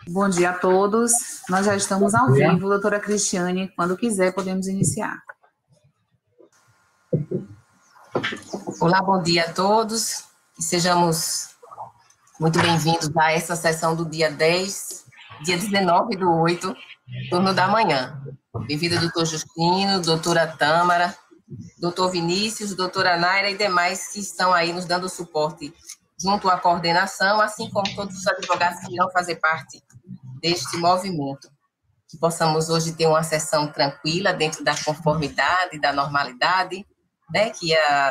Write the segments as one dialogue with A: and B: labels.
A: Bom dia a todos. Nós já estamos ao vivo, doutora Cristiane. Quando quiser, podemos iniciar.
B: Olá, bom dia a todos. Que sejamos muito bem-vindos a essa sessão do dia 19/8, turno da manhã. Bem-vindo, doutor Justino, doutora Tâmara, doutor Vinícius, doutora Naira e demais que estão aí nos dando suporte junto à coordenação, assim como todos os advogados que irão fazer parte deste movimento. Que possamos hoje ter uma sessão tranquila, dentro da conformidade, da normalidade, né, que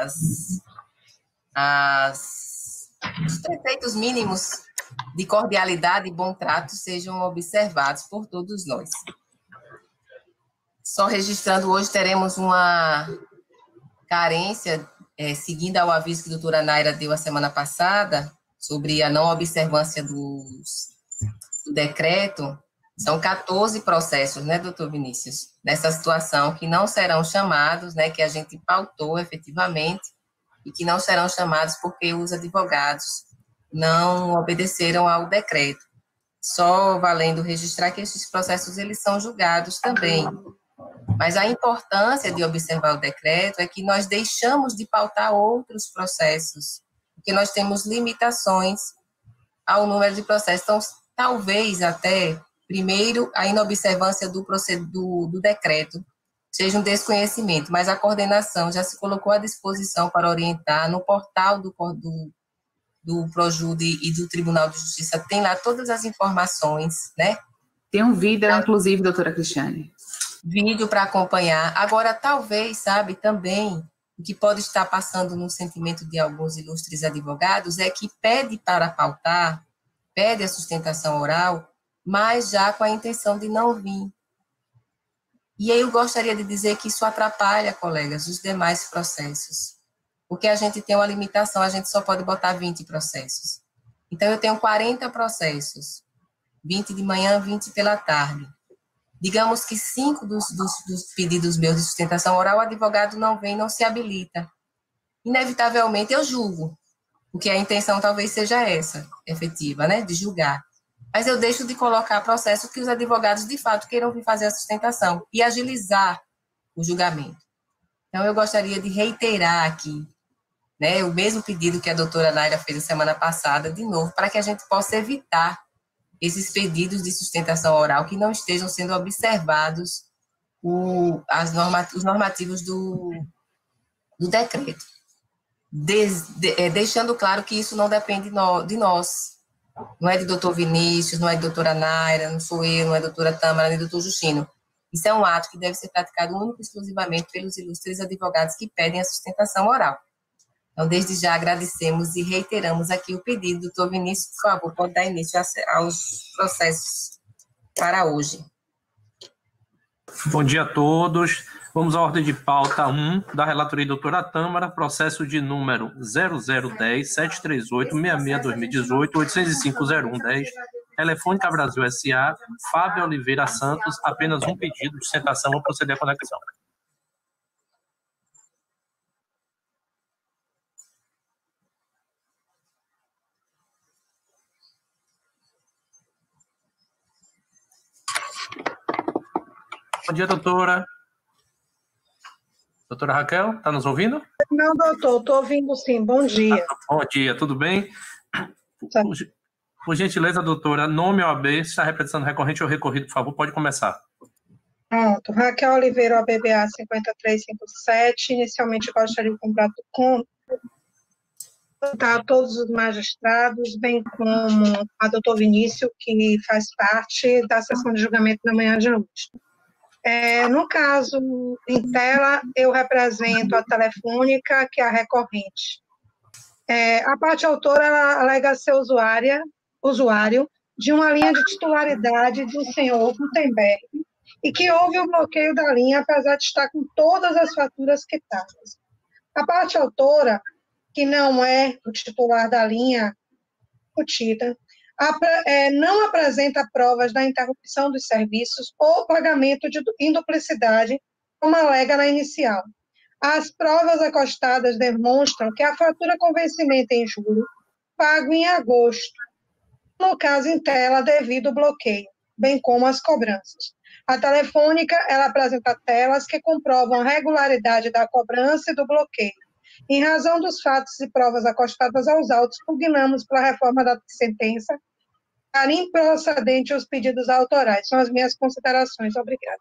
B: os preceitos mínimos de cordialidade e bom trato sejam observados por todos nós. Só registrando, hoje teremos uma carência, seguindo ao aviso que a doutora Naira deu a semana passada, sobre a não observância do decreto. São 14 processos, né, doutor Vinícius, nessa situação, que não serão chamados, né, que a gente pautou efetivamente, e que não serão chamados porque os advogados não obedeceram ao decreto. Só valendo registrar que esses processos, eles são julgados também. Mas a importância de observar o decreto é que nós deixamos de pautar outros processos, porque nós temos limitações ao número de processos. Então, talvez até, primeiro, a inobservância do decreto seja um desconhecimento, mas a coordenação já se colocou à disposição para orientar no portal do Projude e do Tribunal de Justiça, tem lá todas as informações, né?
A: Tem um vídeo, inclusive, doutora Cristiane.
B: Vídeo para acompanhar. Agora, talvez, sabe, também, o que pode estar passando no sentimento de alguns ilustres advogados é que pede para pautar, pede a sustentação oral, mas já com a intenção de não vir. E aí eu gostaria de dizer que isso atrapalha, colegas, os demais processos. Porque a gente tem uma limitação, a gente só pode botar 20 processos. Então, eu tenho 40 processos, 20 de manhã, 20 pela tarde. Digamos que 5 dos pedidos meus de sustentação oral, o advogado não vem, não se habilita. Inevitavelmente, eu julgo, porque a intenção talvez seja essa, efetiva, né, de julgar. Mas eu deixo de colocar processo que os advogados, de fato, queiram vir fazer a sustentação e agilizar o julgamento. Então, eu gostaria de reiterar aqui, né, o mesmo pedido que a doutora Naira fez a semana passada, de novo, para que a gente possa evitar esses pedidos de sustentação oral que não estejam sendo observados os normativos do decreto. Deixando claro que isso não depende de nós. Não é de doutor Vinícius, não é de doutora Naira, não sou eu, não é doutora Tâmara, nem doutor Justino. Isso é um ato que deve ser praticado único e exclusivamente pelos ilustres advogados que pedem a sustentação oral. Então, desde já agradecemos e reiteramos aqui o pedido. Doutor Vinícius, por favor, pode dar início aos processos para hoje.
C: Bom dia a todos. Vamos à ordem de pauta 1 da relatoria doutora Tâmara, processo de número 0010-738-66-2018, 805-0110, Telefônica Brasil S.A., Fábio Oliveira Santos, apenas um pedido de sustentação ou proceder à conexão. Bom dia, doutora. Doutora Raquel, está nos ouvindo?
D: Não, doutor, estou ouvindo sim. Bom dia.
C: Bom dia, tudo bem? Por gentileza, doutora, nome OAB, se está representando recorrente ou recorrido, por favor, pode começar.
D: Pronto. Raquel Oliveira, OBBA 5357. Inicialmente, gostaria de cumprimentar a todos os magistrados, bem como a doutor Vinícius, que faz parte da sessão de julgamento da manhã de hoje. No caso, em tela, eu represento a Telefônica, que é a recorrente. A parte autora, ela alega ser usuário de uma linha de titularidade do senhor Gutenberg, e que houve o bloqueio da linha, apesar de estar com todas as faturas quitadas. A parte autora, que não é o titular da linha discutida, não apresenta provas da interrupção dos serviços ou pagamento em duplicidade, como alega na inicial. As provas acostadas demonstram que a fatura com vencimento em julho, pago em agosto, no caso em tela devido ao bloqueio, bem como as cobranças. A Telefônica, ela apresenta telas que comprovam a regularidade da cobrança e do bloqueio. Em razão dos fatos e provas acostadas aos autos, pugnamos pela reforma da sentença para improcedente os pedidos autorais. São as minhas considerações. Obrigada.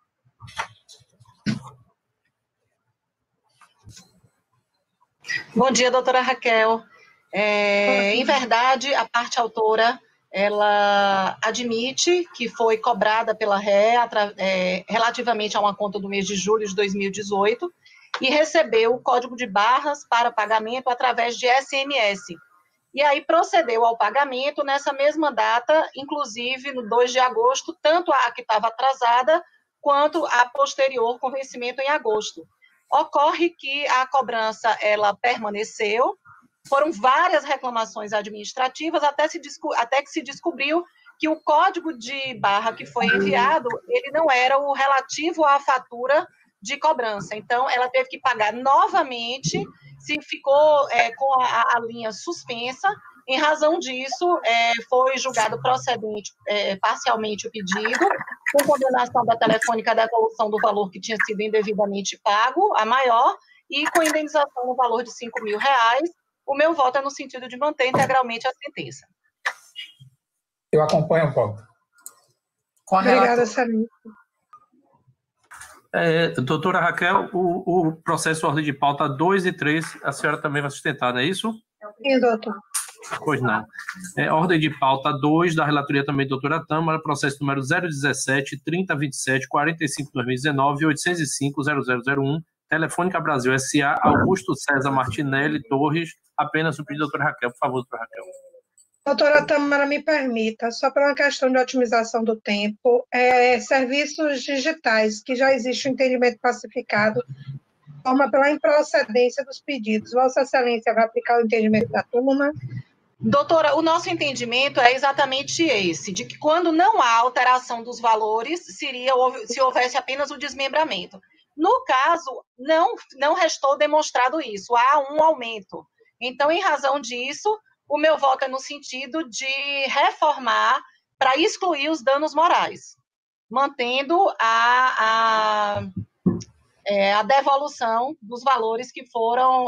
E: Bom dia, doutora Raquel. Em verdade, a parte autora, ela admite que foi cobrada pela ré relativamente a uma conta do mês de julho de 2018 e recebeu o código de barras para pagamento através de SMS. E aí procedeu ao pagamento nessa mesma data, inclusive no 2 de agosto, tanto a que estava atrasada quanto a posterior com vencimento em agosto. Ocorre que a cobrança, ela permaneceu, foram várias reclamações administrativas, até que se descobriu que o código de barra que foi enviado, ele não era o relativo à fatura de cobrança. Então, ela teve que pagar novamente, se ficou com a linha suspensa. Em razão disso, foi julgado procedente parcialmente o pedido, com condenação da Telefônica à devolução do valor que tinha sido indevidamente pago, a maior, e com indenização no valor de R$5.000. O meu voto é no sentido de manter integralmente a sentença.
F: Eu acompanho o voto.
D: Obrigada, Samir.
C: Doutora Raquel, o processo de ordem de pauta 2 e 3, a senhora também vai sustentar, não é isso?
D: Sim, doutor.
C: Pois não. Ordem de pauta 2, da relatoria também, doutora Tâmara, processo número 017, 3027, 45, 2019, 805, 0001, Telefônica Brasil S.A., Augusto César Martinelli Torres, apenas o pedido da doutora Raquel. Por favor, doutora Raquel.
D: Doutora Tâmara, me permita, só para uma questão de otimização do tempo, serviços digitais, que já existe um entendimento pacificado, forma pela improcedência dos pedidos. Vossa Excelência vai aplicar o entendimento da turma?
E: Doutora, o nosso entendimento é exatamente esse, de que quando não há alteração dos valores, se houvesse apenas o desmembramento. No caso, não restou demonstrado isso, há um aumento. Então, em razão disso, o meu voto é no sentido de reformar para excluir os danos morais, mantendo a devolução dos valores que foram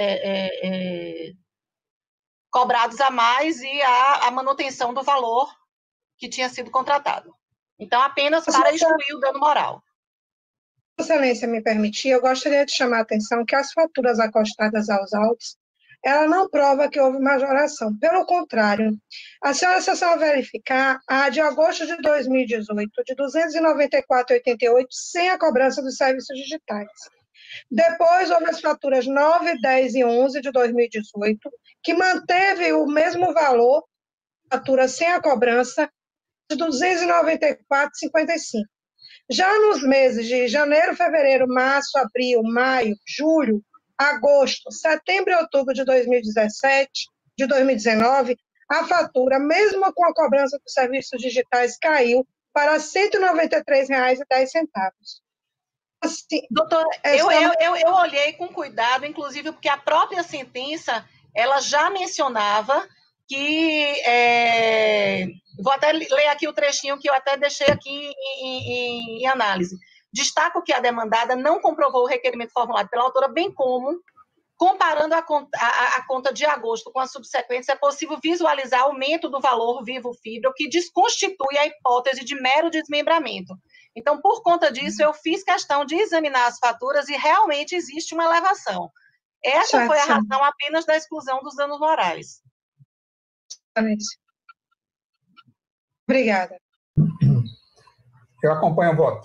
E: cobrados a mais e a manutenção do valor que tinha sido contratado. Então, apenas para excluir o dano moral.
D: Excelência, me permitir, eu gostaria de chamar a atenção que as faturas acostadas aos autos, ela não prova que houve majoração. Pelo contrário, a senhora, se a senhora verificar, a de agosto de 2018, de R$ 294,88, sem a cobrança dos serviços digitais. Depois, houve as faturas 9, 10 e 11 de 2018, que manteve o mesmo valor, fatura sem a cobrança, de R$ 294,55. Já nos meses de janeiro, fevereiro, março, abril, maio, julho, agosto, setembro e outubro de 2017, de 2019, a fatura, mesmo com a cobrança dos serviços digitais, caiu para R$ 193,10. Assim,
E: doutora, eu olhei com cuidado, inclusive porque a própria sentença, ela já mencionava que... vou até ler aqui o trechinho que eu até deixei aqui em análise. Destaco que a demandada não comprovou o requerimento formulado pela autora, bem como, comparando a conta de agosto com as subsequentes, é possível visualizar aumento do valor vivo fibra, o que desconstitui a hipótese de mero desmembramento. Então, por conta disso, eu fiz questão de examinar as faturas e realmente existe uma elevação. Essa foi a razão apenas da exclusão dos danos morais.
D: Obrigada.
F: Eu acompanho o voto.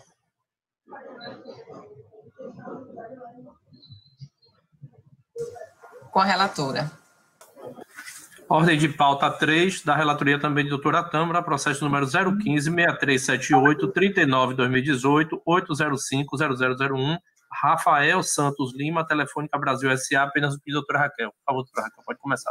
B: Com a relatora.
C: Ordem de pauta 3, da relatoria também de doutora Tâmara, processo número 015-6378, 39-2018, 805-0001, Rafael Santos Lima, Telefônica Brasil S.A., apenas o pedido da doutora Raquel. Por favor, doutora Raquel, pode começar.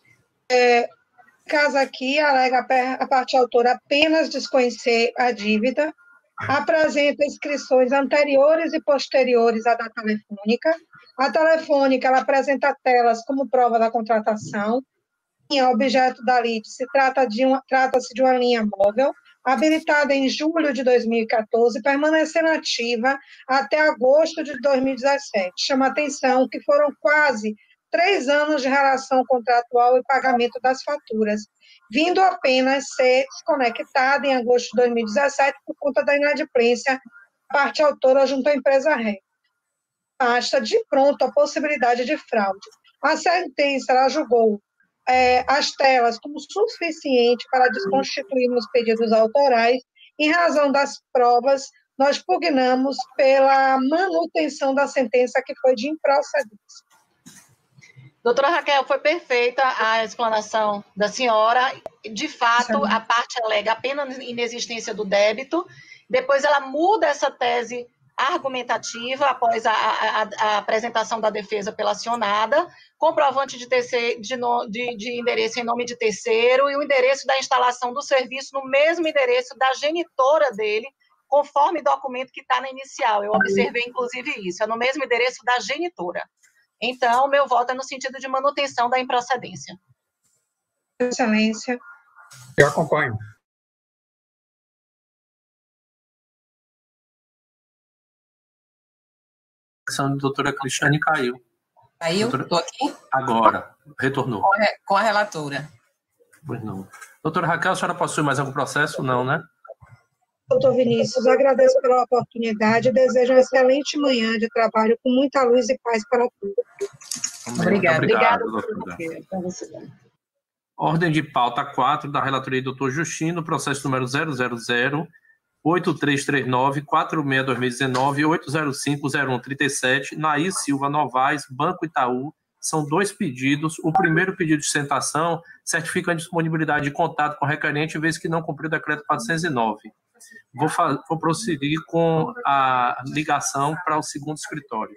D: Caso aqui, alega a parte autora apenas desconhecer a dívida, apresenta inscrições anteriores e posteriores à da Telefônica. A Telefônica, ela apresenta telas como prova da contratação, objeto da lite trata-se de uma linha móvel, habilitada em julho de 2014, permanecendo ativa até agosto de 2017. Chama a atenção que foram quase 3 anos de relação contratual e pagamento das faturas, vindo apenas ser desconectada em agosto de 2017 por conta da inadimplência da parte autora junto à empresa ré. Basta de pronto a possibilidade de fraude. A sentença ela julgou as telas como suficiente para desconstituir os pedidos autorais. Em razão das provas, nós pugnamos pela manutenção da sentença que foi de improcedência.
E: Doutora Raquel, foi perfeita a explanação da senhora. De fato, a parte alega apenas inexistência do débito, depois ela muda essa tese argumentativa após a apresentação da defesa pela acionada, comprovante de endereço em nome de terceiro e o endereço da instalação do serviço no mesmo endereço da genitora dele, conforme documento que está na inicial. Eu observei, inclusive, isso, é no mesmo endereço da genitora. Então, meu voto é no sentido de manutenção da improcedência.
D: Excelência.
F: Eu acompanho.
C: A questão da doutora Cristiane caiu.
B: Caiu?
C: Doutora...
B: Estou aqui?
C: Agora, retornou.
B: Com a relatora.
C: Pois não. Doutora Raquel, a senhora possui mais algum processo? Não, né?
D: Doutor Vinícius, agradeço pela oportunidade e desejo uma excelente manhã de trabalho com muita luz e paz para todos.
B: Obrigada,
C: doutora. Ordem de pauta 4 da relatoria do doutor Justino, processo número 000-8339-46-2019-805-0137, Nair Silva Novaes, Banco Itaú. São 2 pedidos. O primeiro pedido de sustentação certifica a disponibilidade de contato com o requerente, vez que não cumpriu o decreto 409. Vou prosseguir com a ligação para o segundo escritório.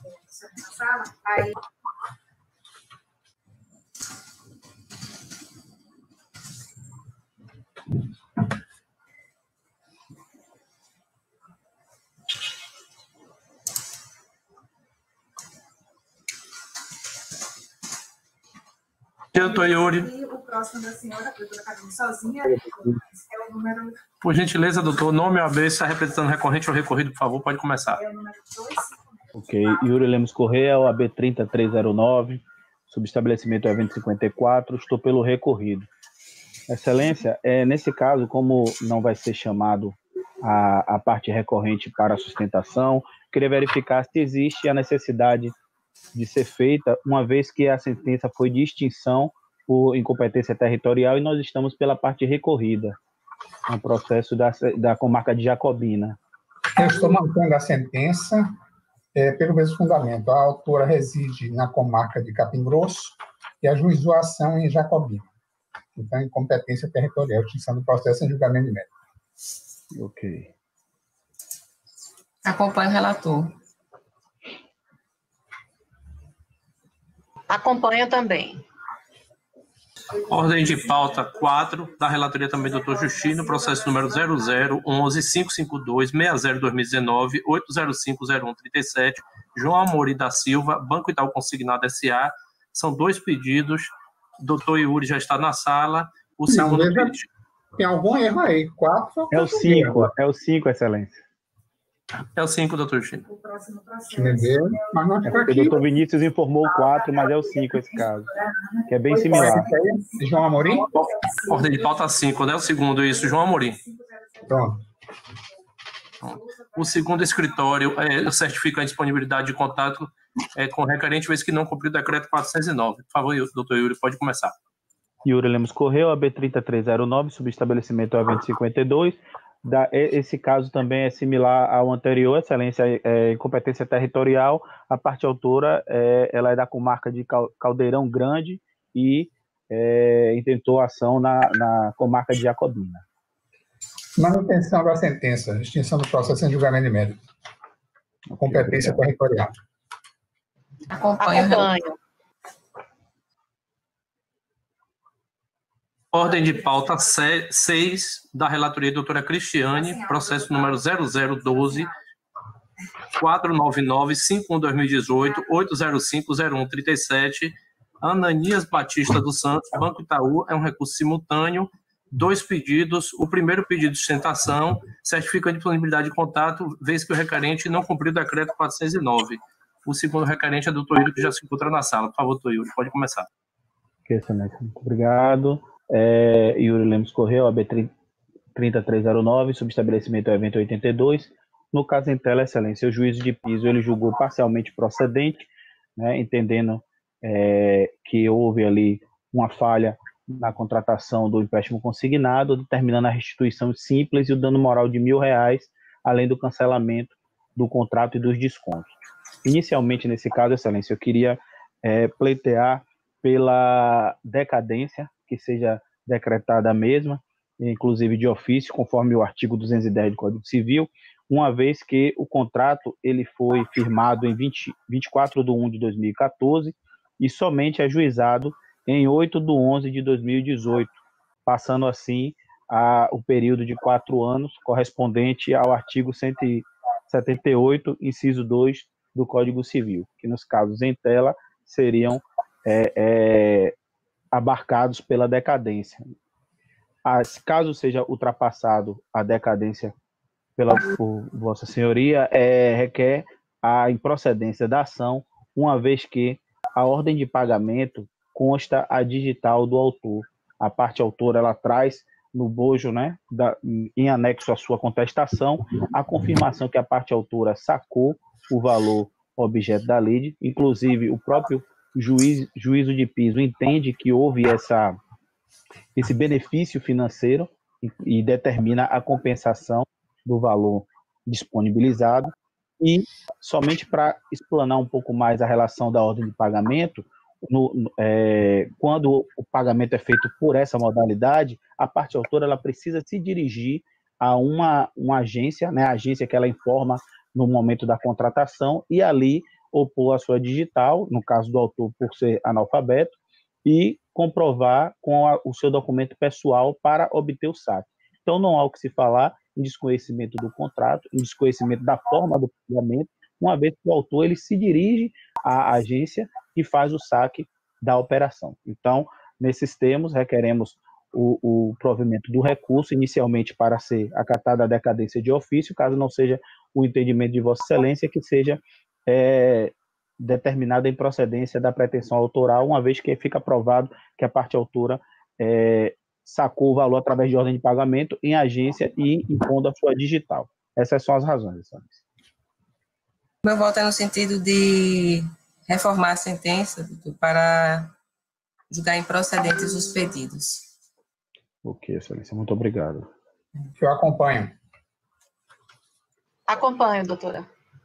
C: Doutor Yuri.
G: O próximo da senhora, a doutora Carolina sozinha, é o número...
C: Por gentileza, doutor, nome OAB, está representando recorrente ou recorrido, por favor, pode começar.
G: É o número 2.
H: Ok. Yuri Lemos Correia, OAB 30309, subestabelecimento evento 54, estou pelo recorrido. Excelência, nesse caso, como não vai ser chamado a parte recorrente para a sustentação, queria verificar se existe a necessidade de ser feita, uma vez que a sentença foi de extinção por incompetência territorial e nós estamos pela parte recorrida, no processo da comarca de Jacobina.
F: Eu estou mantendo a sentença pelo mesmo fundamento. A autora reside na comarca de Capim Grosso e ajuizou a ação em Jacobina. Então, incompetência territorial, extinção do processo em julgamento de mérito.
H: Ok.
B: Acompanho o relator.
E: Acompanho também.
C: Ordem de pauta 4, da relatoria também do doutor Justino, processo número 00-11-552-60-2019-805-0137, João Amorim da Silva, Banco Itaú Consignado S.A. São 2 pedidos. Doutor Yuri já está na sala. O segundo pedido...
F: Tem algum erro aí. 4.
H: É o 5, Excelência.
C: É o 5, doutor Justino.
G: O próximo processo.
F: Mas não fica
H: O
F: aqui.
H: doutor Vinícius informou o 4, mas é o 5 esse caso, que é bem similar.
F: João Amorim?
C: Ordem de pauta 5, né? O segundo, isso, João Amorim.
F: Pronto.
C: O segundo escritório certifica a disponibilidade de contato com o requerente, vez que não cumpriu o decreto 409. Por favor, doutor Yuri, pode começar.
H: Yuri Lemos Correia, AB 3309, subestabelecimento evento 52. Esse caso também é similar ao anterior, Excelência, incompetência territorial. A parte autora ela é da comarca de Caldeirão Grande e intentou ação na comarca de Jacobina.
F: Manutenção da sentença, extinção do processo em julgamento de mérito. Competência territorial.
E: Acompanho.
C: Ordem de pauta 6 da relatoria da doutora Cristiane, processo número 0012-499-51-2018-805-0137, Ananias Batista dos Santos, Banco Itaú, é um recurso simultâneo, 2 pedidos. O primeiro pedido de sustentação certifica a disponibilidade de contato, vez que o requerente não cumpriu o decreto 409. O segundo requerente é do Dr. Yuri, que já se encontra na sala. Por favor, Dr. Yuri, pode começar.
H: Ok, excelência. Muito obrigado. Yuri Lemos Correia, OAB 3309, subestabelecimento evento 82. No caso em tela, excelência, o juízo de piso ele julgou parcialmente procedente, né, entendendo que houve ali uma falha na contratação do empréstimo consignado, determinando a restituição simples e o dano moral de R$1.000, além do cancelamento do contrato e dos descontos. Inicialmente, nesse caso, excelência, eu queria pleitear pela decadência, que seja decretada a mesma, inclusive de ofício, conforme o artigo 210 do Código Civil, uma vez que o contrato ele foi firmado em 24 de 1 de 2014 e somente ajuizado em 8 de 11 de 2018, passando assim o período de 4 anos correspondente ao artigo 178, inciso 2 do Código Civil, que nos casos em tela seriam abarcados pela decadência. Caso seja ultrapassado a decadência por Vossa Senhoria, requer a improcedência da ação, uma vez que a ordem de pagamento consta a digital do autor. A parte autora ela traz no bojo, né, em anexo à sua contestação, a confirmação que a parte autora sacou o valor objeto da lide, inclusive o próprio juízo de piso entende que houve esse benefício financeiro e determina a compensação do valor disponibilizado. E somente para explanar um pouco mais a relação da ordem de pagamento, quando o pagamento é feito por essa modalidade, a parte autora ela precisa se dirigir a uma agência, né, a agência que ela informa no momento da contratação, e ali opor a sua digital, no caso do autor por ser analfabeto, e comprovar com o seu documento pessoal para obter o saque. Então não há o que se falar em desconhecimento do contrato, em desconhecimento da forma do pagamento, uma vez que o autor ele se dirige à agência e faz o saque da operação. Então, nesses termos, requeremos o provimento do recurso, inicialmente para ser acatada a decadência de ofício, caso não seja o entendimento de Vossa Excelência, que seja determinada a improcedência da pretensão autoral, uma vez que fica provado que a parte autora sacou o valor através de ordem de pagamento em agência e impondo a sua digital. Essas são as razões, Excelência.
B: Meu voto é no sentido de reformar a sentença, doutor, para julgar improcedentes os pedidos.
H: Ok, Excelência, muito obrigado.
F: Eu acompanho.
E: Acompanho, doutora.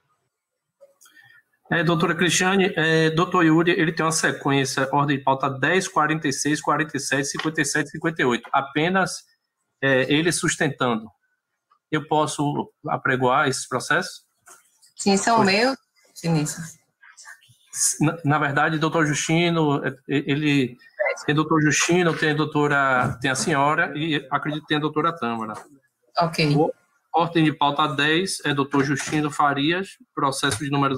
C: Doutora Cristiane, doutor Yuri, ele tem uma sequência, ordem de pauta 10, 46, 47, 57, 58. Apenas ele sustentando. Eu posso apregoar esses processos?
B: Sim, são meus, Vinícius.
C: Na verdade, doutor Justino, ele tem doutor Justino, tem a senhora e acredito que tem a doutora Tâmara.
B: Ok.
C: Ordem de pauta 10 é doutor Justino Farias, processo de número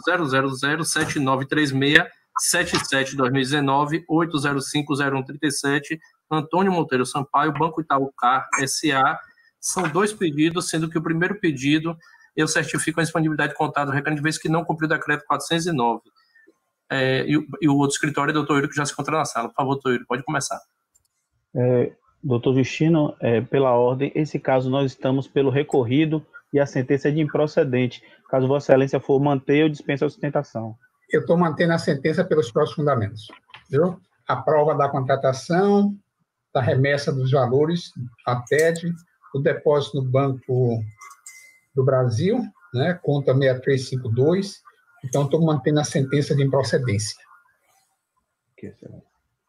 C: 000793677-2019, 8050137, Antônio Monteiro Sampaio, Banco Itaú Car, S.A. São 2 pedidos, sendo que o primeiro pedido eu certifico a disponibilidade de contato do requerente, vez que não cumpriu o decreto 409. E o outro escritório é o doutor Yuri, que já se encontra na sala. Por favor, doutor Yuri, pode começar.
H: Doutor Justino, pela ordem, esse caso nós estamos pelo recorrido e a sentença é de improcedente. Caso Vossa Excelência for manter, eu dispenso a sustentação.
F: Eu estou mantendo a sentença pelos próximos fundamentos. Viu? A prova da contratação, da remessa dos valores, a TED, o depósito no Banco do Brasil, né, conta 6352. Então, estou mantendo a sentença de improcedência.
H: Ok, Excelência.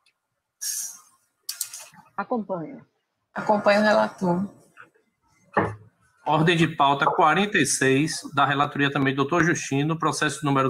E: Acompanho.
B: Acompanho o relator.
C: Ordem de pauta 46, da relatoria também do doutor Justino, processo número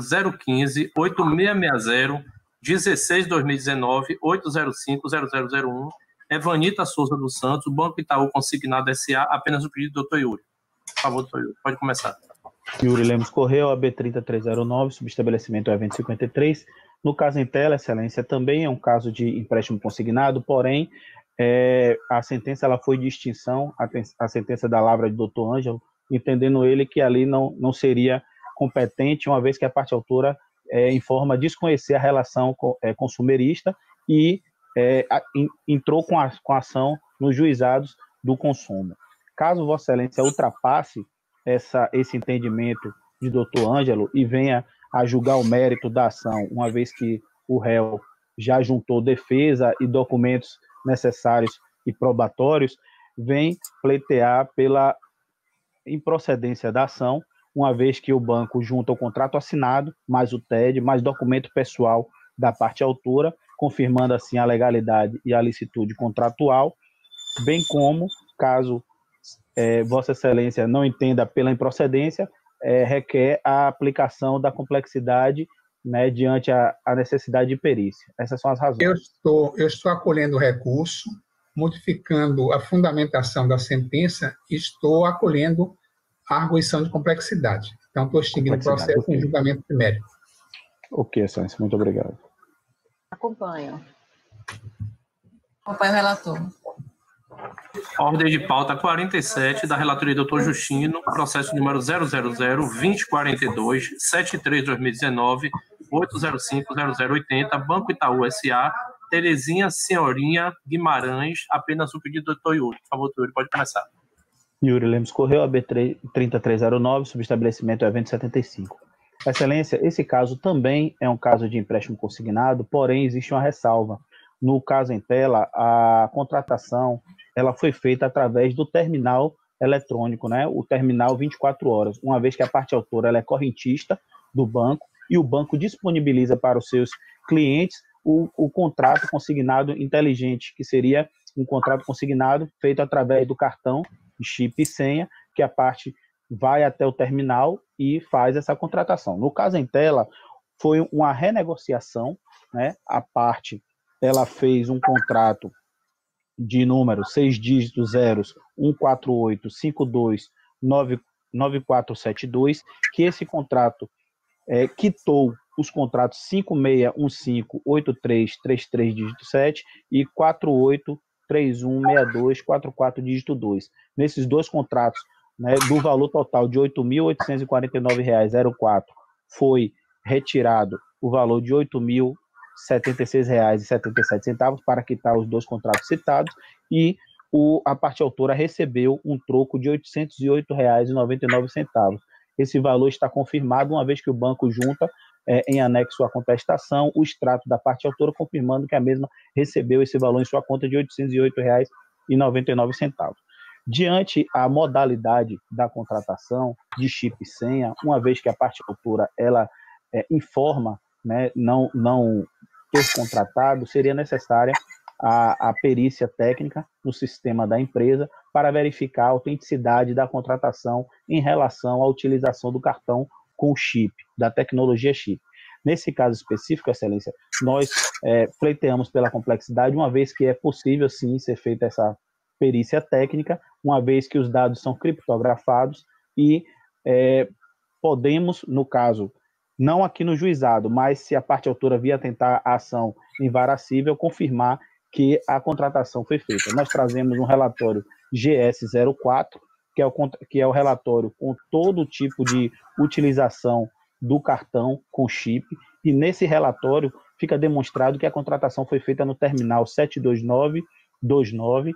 C: 015-8660-16-2019, 805-0001, Evanita Souza dos Santos, Banco Itaú Consignado S.A., apenas o pedido do doutor Yuri. Por favor, doutor Yuri, pode começar.
H: Yuri Lemos Correia, OAB 3309, subestabelecimento evento 53, No caso em tela, Excelência, também é um caso de empréstimo consignado, porém, a sentença ela foi de extinção, a sentença da Lavra de Dr. Ângelo, entendendo ele que ali não seria competente, uma vez que a parte autora informa desconhecer a relação consumerista e entrou com a ação nos juizados do consumo. Caso Vossa Excelência ultrapasse esse entendimento de Dr. Ângelo e venha a julgar o mérito da ação, uma vez que o réu já juntou defesa e documentos necessários e probatórios, vem pleitear pela improcedência da ação, uma vez que o banco junta o contrato assinado, mais o TED, mais documento pessoal da parte autora, confirmando assim a legalidade e a licitude contratual, bem como, caso Vossa Excelência não entenda pela improcedência, requer a aplicação da complexidade, né, diante a necessidade de perícia. Essas são as razões.
F: Eu estou acolhendo o recurso, modificando a fundamentação da sentença e estou acolhendo a arguição de complexidade. Então, estou extinguindo o processo em julgamento primário.
H: Ok, Excelência, muito obrigado.
B: Acompanho o relator.
C: Ordem de pauta 47, da relatoria do Dr. Justino, processo número 000-2042, 73-2019, 805-0080, Banco Itaú S.A., Terezinha Senhorinha Guimarães, apenas o pedido do Dr. Yuri. Por favor, Yuri, pode começar.
H: Yuri Lemos Correia, AB 3309, subestabelecimento evento 75. Excelência, esse caso também é um caso de empréstimo consignado, porém existe uma ressalva. No caso em tela, a contratação ela foi feita através do terminal eletrônico, né? O terminal 24 horas, uma vez que a parte autora ela é correntista do banco e o banco disponibiliza para os seus clientes o contrato consignado inteligente, que seria um contrato consignado feito através do cartão de chip e senha, que a parte vai até o terminal e faz essa contratação. No caso em tela, foi uma renegociação, né? A parte ela fez um contrato de número 6 dígitos zeros 148529472, que esse contrato quitou os contratos 56158333 dígito 7 e 48316244 dígito 2. Nesses dois contratos, né, do valor total de R$ 8.849,04, foi retirado o valor de R$ 8.076,77 para quitar os dois contratos citados e a parte autora recebeu um troco de R$ 808,99. Esse valor está confirmado, uma vez que o banco junta em anexo à contestação o extrato da parte autora, confirmando que a mesma recebeu esse valor em sua conta de R$ 808,99. Diante a modalidade da contratação de chip e senha, uma vez que a parte autora ela informa, né, não ter contratado, seria necessária a perícia técnica no sistema da empresa para verificar a autenticidade da contratação em relação à utilização do cartão com chip, da tecnologia chip. Nesse caso específico, Excelência, nós pleiteamos pela complexidade, uma vez que é possível, sim, ser feita essa perícia técnica, uma vez que os dados são criptografados e podemos, no caso, não aqui no juizado, mas se a parte autora vier tentar a ação invaracível, confirmar que a contratação foi feita. Nós trazemos um relatório GS04, que é o relatório com todo tipo de utilização do cartão com chip, e nesse relatório fica demonstrado que a contratação foi feita no terminal 72929,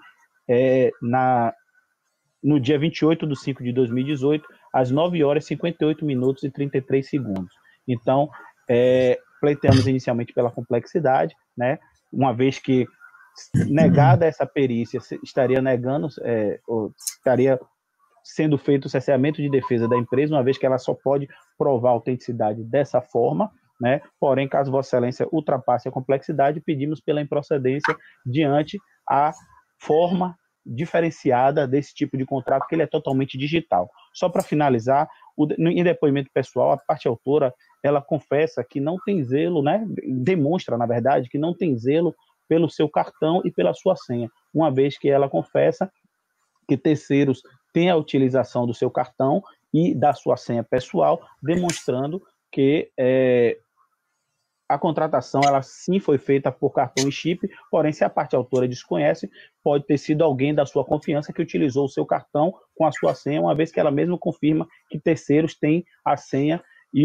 H: no dia 28/5/2018, às 9h58 e 33 segundos. Então, pleiteamos inicialmente pela complexidade, né, uma vez que, negada essa perícia, estaria negando, estaria sendo feito o cerceamento de defesa da empresa, uma vez que ela só pode provar a autenticidade dessa forma, né? Porém, caso Vossa Excelência ultrapasse a complexidade, pedimos pela improcedência diante a forma diferenciada desse tipo de contrato, que ele é totalmente digital. Só para finalizar, em depoimento pessoal, a parte autora, ela confessa que não tem zelo, né? Demonstra, na verdade, que não tem zelo pelo seu cartão e pela sua senha, uma vez que ela confessa que terceiros têm a utilização do seu cartão e da sua senha pessoal, demonstrando que a contratação, ela sim foi feita por cartão e chip, porém, se a parte autora desconhece, pode ter sido alguém da sua confiança que utilizou o seu cartão com a sua senha, uma vez que ela mesma confirma que terceiros têm a senha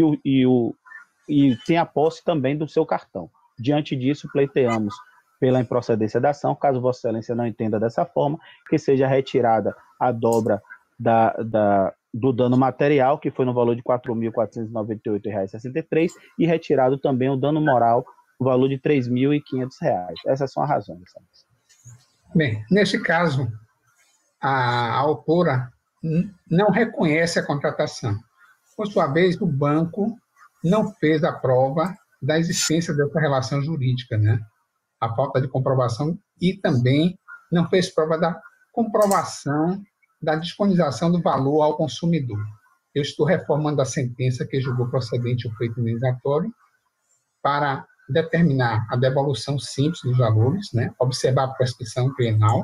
H: e tem a posse também do seu cartão. Diante disso, pleiteamos pela improcedência da ação, caso Vossa Excelência não entenda dessa forma, que seja retirada a dobra do dano material, que foi no valor de R$ 4.498,63, e retirado também o dano moral, no valor de R$ 3.500. Essas são as razões.
F: Bem, neste caso, a autora não reconhece a contratação. Por sua vez, o banco não fez a prova da existência dessa relação jurídica, né? A falta de comprovação, e também não fez prova da comprovação da disponibilização do valor ao consumidor. Eu estou reformando a sentença que julgou procedente o feito indenizatório para determinar a devolução simples dos valores, né? Observar a prescrição trienal,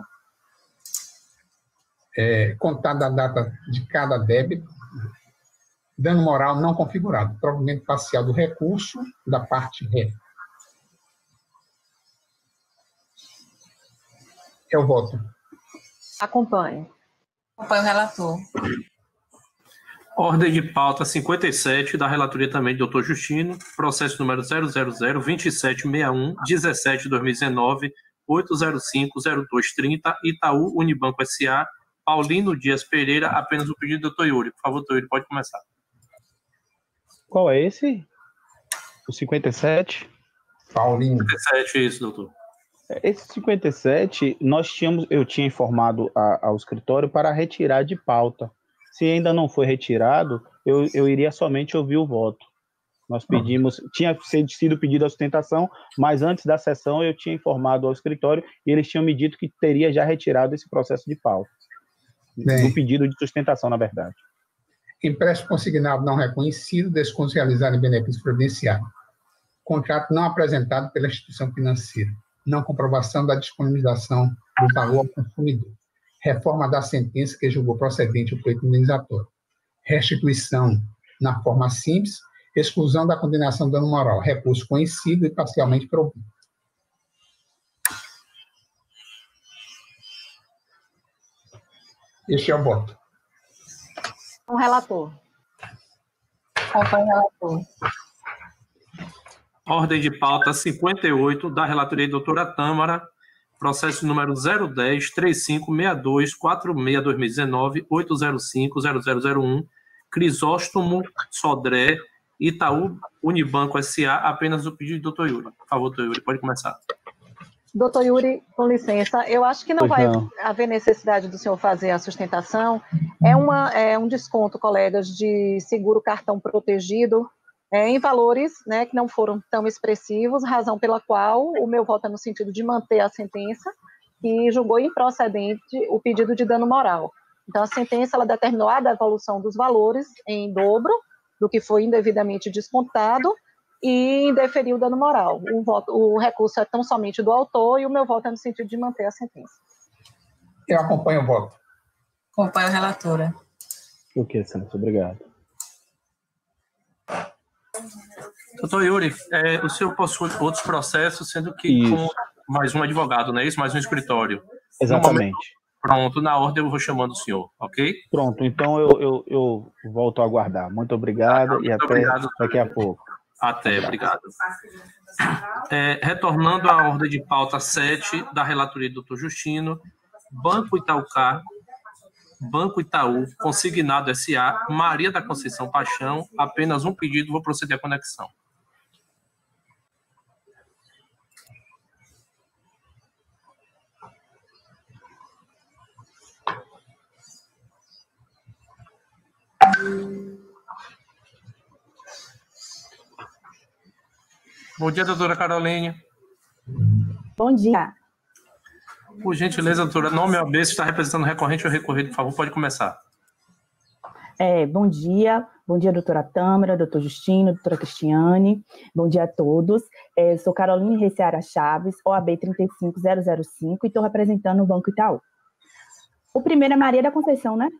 F: contada a data de cada débito, dano moral não configurado, provimento parcial do recurso da parte ré. Eu voto.
B: Acompanho o relator.
C: Ordem de pauta 57, da relatoria também do Dr. Justino, processo número 000-2761-17-2019, 805-0230, Itaú Unibanco S.A., Paulino Dias Pereira, apenas o pedido do Dr. Yuri. Por favor, Dr. Yuri, pode começar.
H: Qual é esse? O 57?
F: Paulino.
C: 57, isso, doutor.
H: Esse 57, eu tinha informado ao escritório para retirar de pauta. Se ainda não foi retirado, eu iria somente ouvir o voto. Nós pedimos, tinha sido pedido a sustentação, mas antes da sessão eu tinha informado ao escritório e eles tinham me dito que teria já retirado esse processo de pauta. No pedido de sustentação, na verdade.
F: Empréstimo consignado não reconhecido, desconto realizado em benefício previdenciário. Contrato não apresentado pela instituição financeira. Não comprovação da disponibilização do valor ao consumidor. Reforma da sentença que julgou procedente o pleito indenizatório. Restituição na forma simples, exclusão da condenação do dano moral, recurso conhecido e parcialmente provido. Este é o voto.
B: O relator. Acompanho o relator.
C: Ordem de pauta 58, da relatoria da doutora Tâmara, processo número 010-3562-46-2019, 805-0001, Crisóstomo Sodré, Itaú Unibanco S.A., apenas o pedido do Dr. Yuri. Por favor, Dr. Yuri, pode começar.
I: Doutor Yuri, com licença, eu acho que não vai haver necessidade do senhor fazer a sustentação. É um desconto, colegas, de seguro cartão protegido, em valores, né, que não foram tão expressivos, razão pela qual o meu voto é no sentido de manter a sentença que julgou improcedente o pedido de dano moral. Então, a sentença ela determinou a devolução dos valores em dobro do que foi indevidamente descontado e indeferiu o dano moral. O recurso é tão somente do autor e o meu voto é no sentido de manter a sentença.
F: Eu acompanho o voto.
B: Acompanho a relatora.
H: Ok, excelência, obrigado.
C: Doutor Yuri, o senhor possui outros processos, sendo que com mais um advogado, não é isso? Mais um escritório.
H: Exatamente.
C: Pronto, na ordem eu vou chamando o senhor, ok?
H: Pronto, então eu volto a aguardar. Muito obrigado e até obrigado, daqui a pouco.
C: Até, obrigado. Retornando à ordem de pauta 7 da relatoria do Dr. Justino, Banco Itaú, consignado S.A., Maria da Conceição Paixão, apenas um pedido, vou proceder à conexão. Bom dia, doutora Caroline.
J: Bom dia.
C: Por gentileza, doutora, nome OAB, se está representando o recorrente ou recorrido, por favor, pode começar.
J: Bom dia, doutora Tâmara, doutor Justino, doutora Cristiane, bom dia a todos. Sou Caroline Reciara Chaves, OAB 35005, e estou representando o Banco Itaú. O primeiro é Maria da Conceição, né?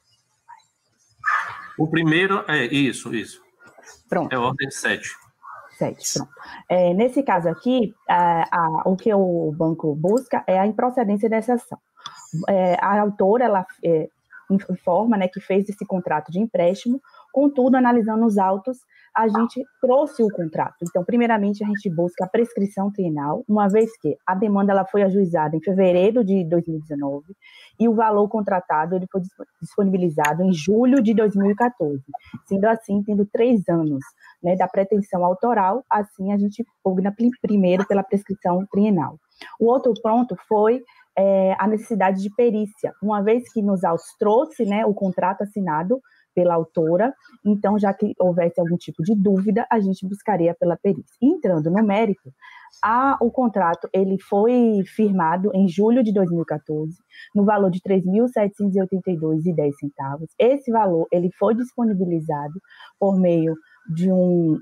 C: O primeiro isso.
J: Pronto.
C: É a ordem 7.
J: 7, pronto. Nesse caso aqui, o que o banco busca é a improcedência dessa ação. A autora, ela informa, né, que fez esse contrato de empréstimo, contudo, analisando os autos, a gente trouxe o contrato. Então, primeiramente, a gente busca a prescrição trienal, uma vez que a demanda ela foi ajuizada em fevereiro de 2019 e o valor contratado ele foi disponibilizado em julho de 2014. Sendo assim, tendo 3 anos, né, da pretensão autoral, assim a gente pugna primeiro pela prescrição trienal. O outro ponto foi a necessidade de perícia, uma vez que nos autos trouxe, né, o contrato assinado pela autora, então, já que houvesse algum tipo de dúvida, a gente buscaria pela perícia. Entrando no mérito, o contrato ele foi firmado em julho de 2014, no valor de R$ 3.782,10. Esse valor ele foi disponibilizado por meio de um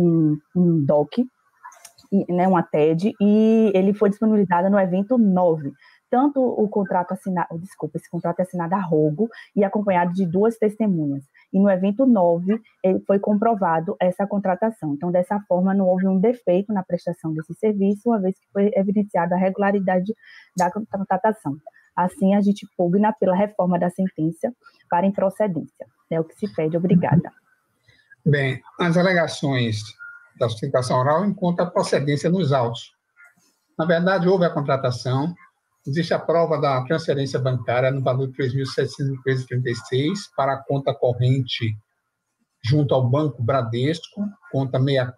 J: DOC, né, uma TED, e ele foi disponibilizado no evento 9. Tanto o contrato assinado, esse contrato é assinado a rogo e acompanhado de 2 testemunhas. E no evento 9, foi comprovado essa contratação. Então, dessa forma, não houve um defeito na prestação desse serviço, uma vez que foi evidenciada a regularidade da contratação. Assim, a gente pugna pela reforma da sentença para improcedência. É o que se pede. Obrigada.
F: Bem, as alegações da sustentação oral encontram a procedência nos autos. Na verdade, houve a contratação. Existe a prova da transferência bancária no valor de R$ 3.713,36 para a conta corrente junto ao Banco Bradesco, conta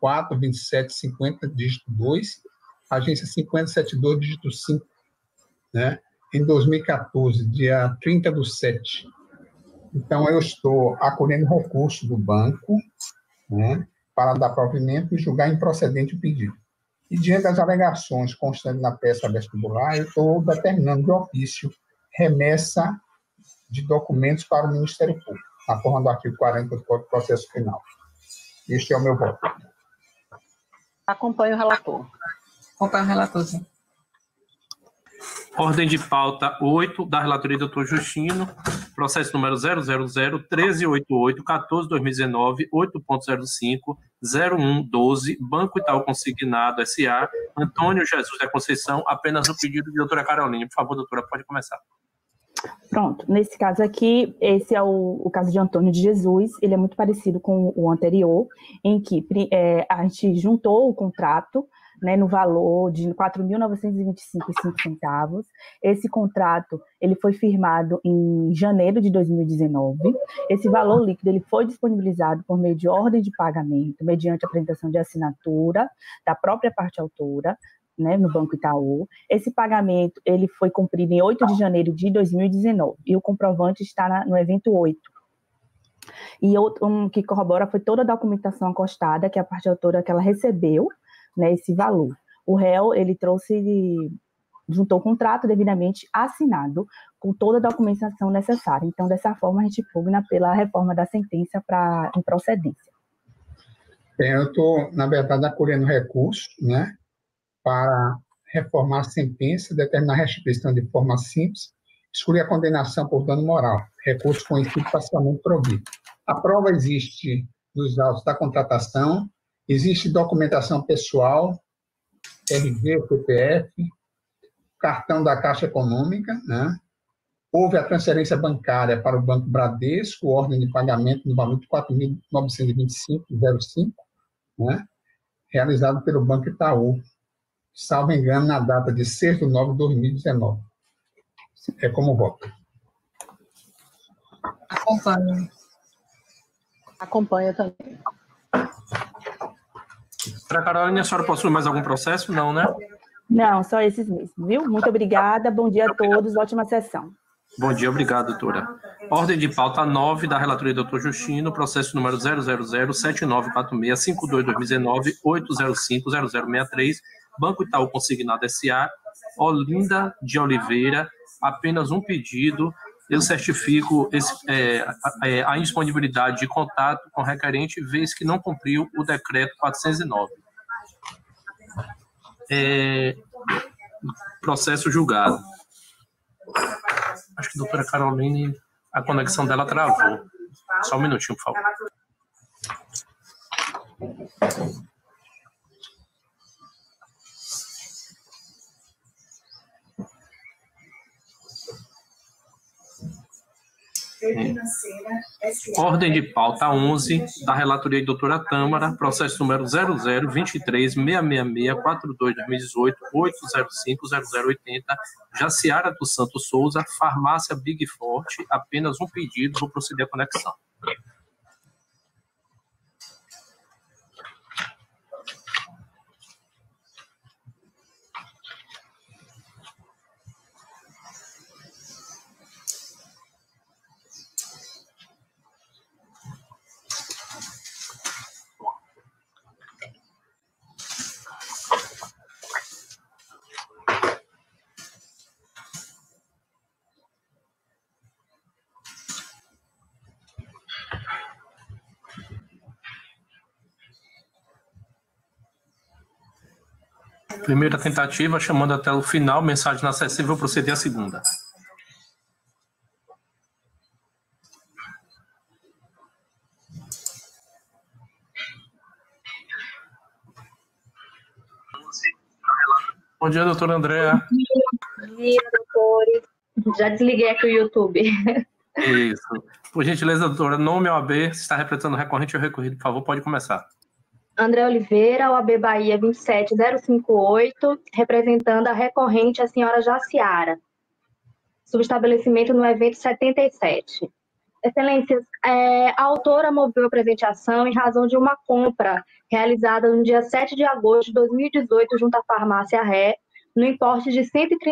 F: 642750, dígito 2, agência 5072, dígito 5, né? Em 2014, dia 30/7. Então, eu estou acolhendo recurso do banco, né, para dar provimento e julgar improcedente o pedido. E, diante das alegações constantes na peça vestibular, eu estou determinando de ofício remessa de documentos para o Ministério Público, na forma do artigo 40 do Código de Processo Penal. Este é o meu voto.
I: Acompanho o relator.
B: Acompanho o relator, sim.
C: Ordem de pauta 8, da relatoria do Dr. Justino, processo número 000-1388-14-2019, 8.05, 0112, Banco Itaú Consignado S.A., Antônio Jesus da Conceição, apenas o pedido de doutora Caroline. Por favor, doutora, pode começar.
J: Pronto, nesse caso aqui, esse é o caso de Antônio de Jesus, ele é muito parecido com o anterior, em que a gente juntou o contrato, né, no valor de R$ 4.925,05. Esse contrato ele foi firmado em janeiro de 2019. Esse valor líquido ele foi disponibilizado por meio de ordem de pagamento, mediante apresentação de assinatura da própria parte autora, né, no Banco Itaú. Esse pagamento ele foi cumprido em 8 de janeiro de 2019 e o comprovante está no evento 8. E outro que corrobora foi toda a documentação acostada que a parte autora que ela recebeu, né, esse valor. O réu, ele juntou o contrato devidamente assinado, com toda a documentação necessária. Então, dessa forma, a gente pugna pela reforma da sentença para improcedência.
F: Eu estou, na verdade, acolhendo recurso, né, para reformar a sentença, determinar a restituição de forma simples, excluir a condenação por dano moral, recurso conhecido parcialmente provido. A prova existe dos autos da contratação, existe documentação pessoal, RG, CPF, cartão da Caixa Econômica, né? Houve a transferência bancária para o Banco Bradesco, ordem de pagamento no valor de R$ 4.925,05, né? Realizado pelo Banco Itaú, salvo engano, na data de 6/9/2019. É como voto.
B: Acompanho.
I: Acompanho também.
C: Para Caroline, a senhora possui mais algum processo? Não, né?
J: Não, só esses mesmo, viu? Muito obrigada, bom dia a todos, ótima sessão.
C: Bom dia, obrigado, doutora. Ordem de pauta 9, da relatoria do Dr. Justino, processo número 000-7946-52-2019, 805-0063, Banco Itaú Consignado S.A., Olinda de Oliveira, apenas um pedido. Eu certifico a indisponibilidade de contato com o requerente, vez que não cumpriu o decreto 409. Processo julgado. Acho que a doutora Caroline, a conexão dela travou. Só um minutinho, por favor. Ordem de pauta 11, da relatoria de doutora Tâmara, processo número 00-23-666-42-2018-805-0080, Jaciara dos Santos Souza, farmácia Big Forte, apenas um pedido, vou proceder à conexão. Primeira tentativa, chamando até o final, mensagem inacessível, proceder à segunda. Bom dia, doutora Andréa.
K: Bom dia, doutores. Já desliguei aqui o YouTube.
C: Isso. Por gentileza, doutora, nome OAB, se está representando o recorrente ou recorrido, por favor, pode começar.
K: André Oliveira, OAB Bahia 27058, representando a recorrente, a senhora Jaciara. Subestabelecimento no evento 77. Excelências, a autora moveu a presente ação em razão de uma compra realizada no dia 7 de agosto de 2018 junto à farmácia Ré, no importe de R$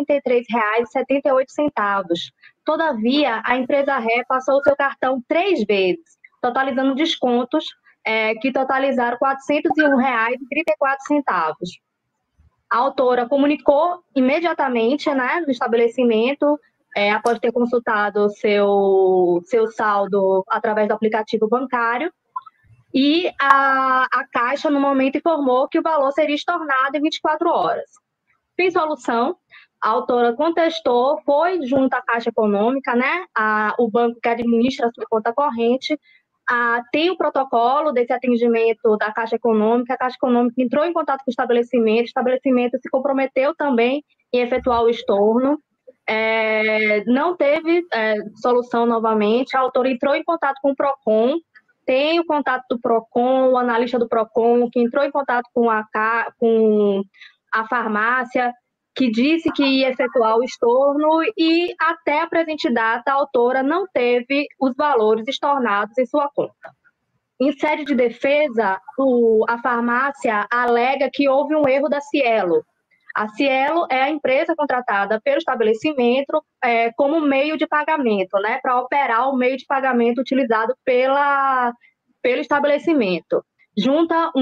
K: 133,78. Todavia, a empresa Ré passou o seu cartão 3 vezes, totalizando descontos que totalizaram R$ 401,34. A autora comunicou imediatamente, né, no estabelecimento, após ter consultado o seu saldo através do aplicativo bancário, e a Caixa, no momento, informou que o valor seria estornado em 24 horas. Sem solução, a autora contestou, foi junto à Caixa Econômica, né, o banco que administra a sua conta corrente, tem o protocolo desse atendimento da Caixa Econômica, a Caixa Econômica entrou em contato com o estabelecimento se comprometeu também em efetuar o estorno, não teve solução novamente, a autora entrou em contato com o PROCON, tem o contato do PROCON, o analista do PROCON, que entrou em contato com a farmácia, que disse que ia efetuar o estorno, e até a presente data a autora não teve os valores estornados em sua conta. Em sede de defesa, a farmácia alega que houve um erro da Cielo. A Cielo é a empresa contratada pelo estabelecimento como meio de pagamento, né, para operar o meio de pagamento utilizado pelo estabelecimento. Junta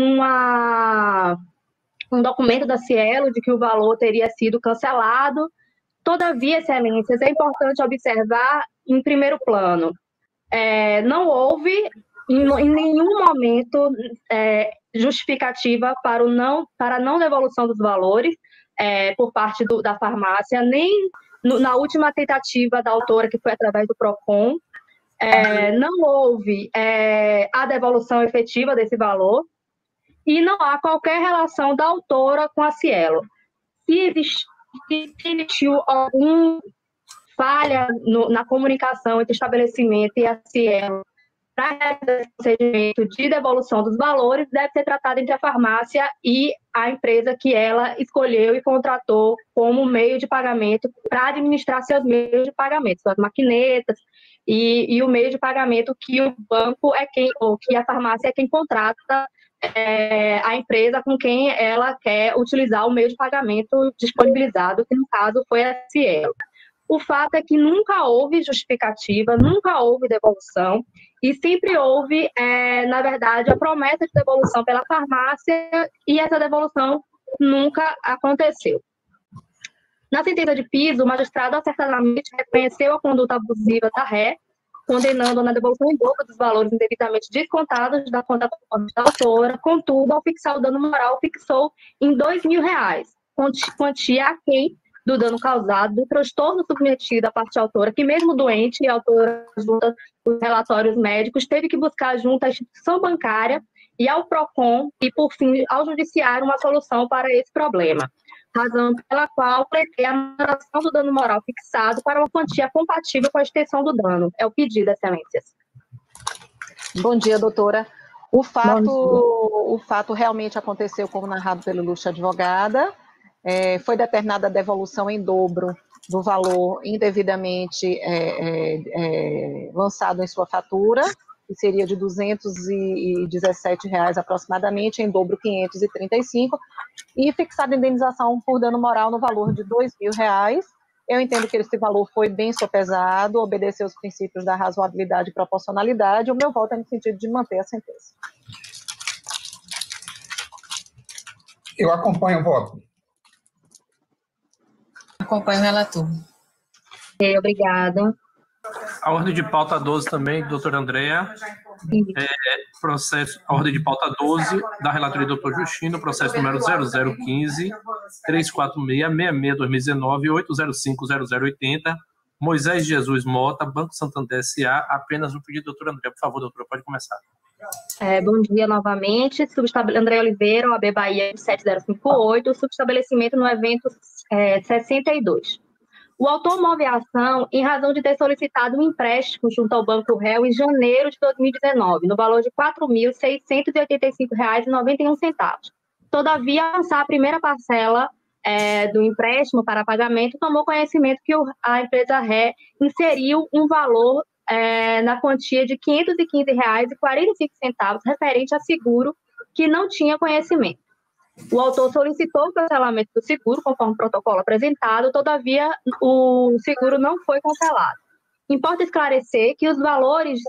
K: um documento da Cielo de que o valor teria sido cancelado. Todavia, excelências, é importante observar em primeiro plano, não houve em nenhum momento justificativa para a não devolução dos valores por parte da farmácia, nem na última tentativa da autora, que foi através do PROCON, não houve a devolução efetiva desse valor, e não há qualquer relação da autora com a Cielo. Se existiu alguma falha na comunicação entre o estabelecimento e a Cielo para esse procedimento de devolução dos valores, deve ser tratado entre a farmácia e a empresa que ela escolheu e contratou como meio de pagamento para administrar seus meios de pagamento, suas maquinetas e o meio de pagamento que o banco ou que a farmácia é quem contrata a empresa com quem ela quer utilizar o meio de pagamento disponibilizado, que no caso foi a Cielo. O fato é que nunca houve justificativa, nunca houve devolução, e sempre houve, na verdade, a promessa de devolução pela farmácia, e essa devolução nunca aconteceu. Na sentença de piso, o magistrado acertadamente reconheceu a conduta abusiva da Ré, condenando na devolução em dobro dos valores indevidamente descontados da conta corrente da autora. Contudo, ao fixar o dano moral, fixou em R$ 2.000, quantia aquém do dano causado, do transtorno submetido à parte autora, que mesmo doente, a autora, junto aos relatórios médicos, teve que buscar junto à instituição bancária e ao PROCON, e, por fim, ao judiciário, uma solução para esse problema. razão pela qual pleitei a majoração do dano moral fixado para uma quantia compatível com a extensão do dano. É o pedido, excelências.
I: Bom dia, doutora. O fato realmente aconteceu como narrado pelo ilustre advogada. Foi determinada a devolução em dobro do valor indevidamente lançado em sua fatura, que seria de R$ 217 aproximadamente, em dobro R$ 535, e fixada a indenização por dano moral no valor de R$ 2.000. Eu entendo que esse valor foi bem sopesado, obedeceu os princípios da razoabilidade e proporcionalidade. O meu voto é no sentido de manter a sentença.
F: Eu acompanho o voto.
B: Acompanho o relator.
K: Obrigada.
C: A ordem de pauta 12 também, doutora Andréa. Processo, a ordem de pauta 12 da relatoria do doutor Justino, processo número 0015-346-66-2019, 805-0080, Moisés Jesus Mota, Banco Santander S.A., apenas um pedido, doutora Andréa. Por favor, doutora, pode começar.
K: Bom dia novamente. André Oliveira, OAB Bahia 7058, subestabelecimento no evento 62. O autor move a ação em razão de ter solicitado um empréstimo junto ao Banco Réu em janeiro de 2019, no valor de R$ 4.685,91. Todavia, ao lançar a primeira parcela do empréstimo para pagamento, tomou conhecimento que a empresa Ré inseriu um valor na quantia de R$ 515,45 referente a seguro que não tinha conhecimento. O autor solicitou o cancelamento do seguro, conforme o protocolo apresentado, todavia o seguro não foi cancelado. Importa esclarecer que os valores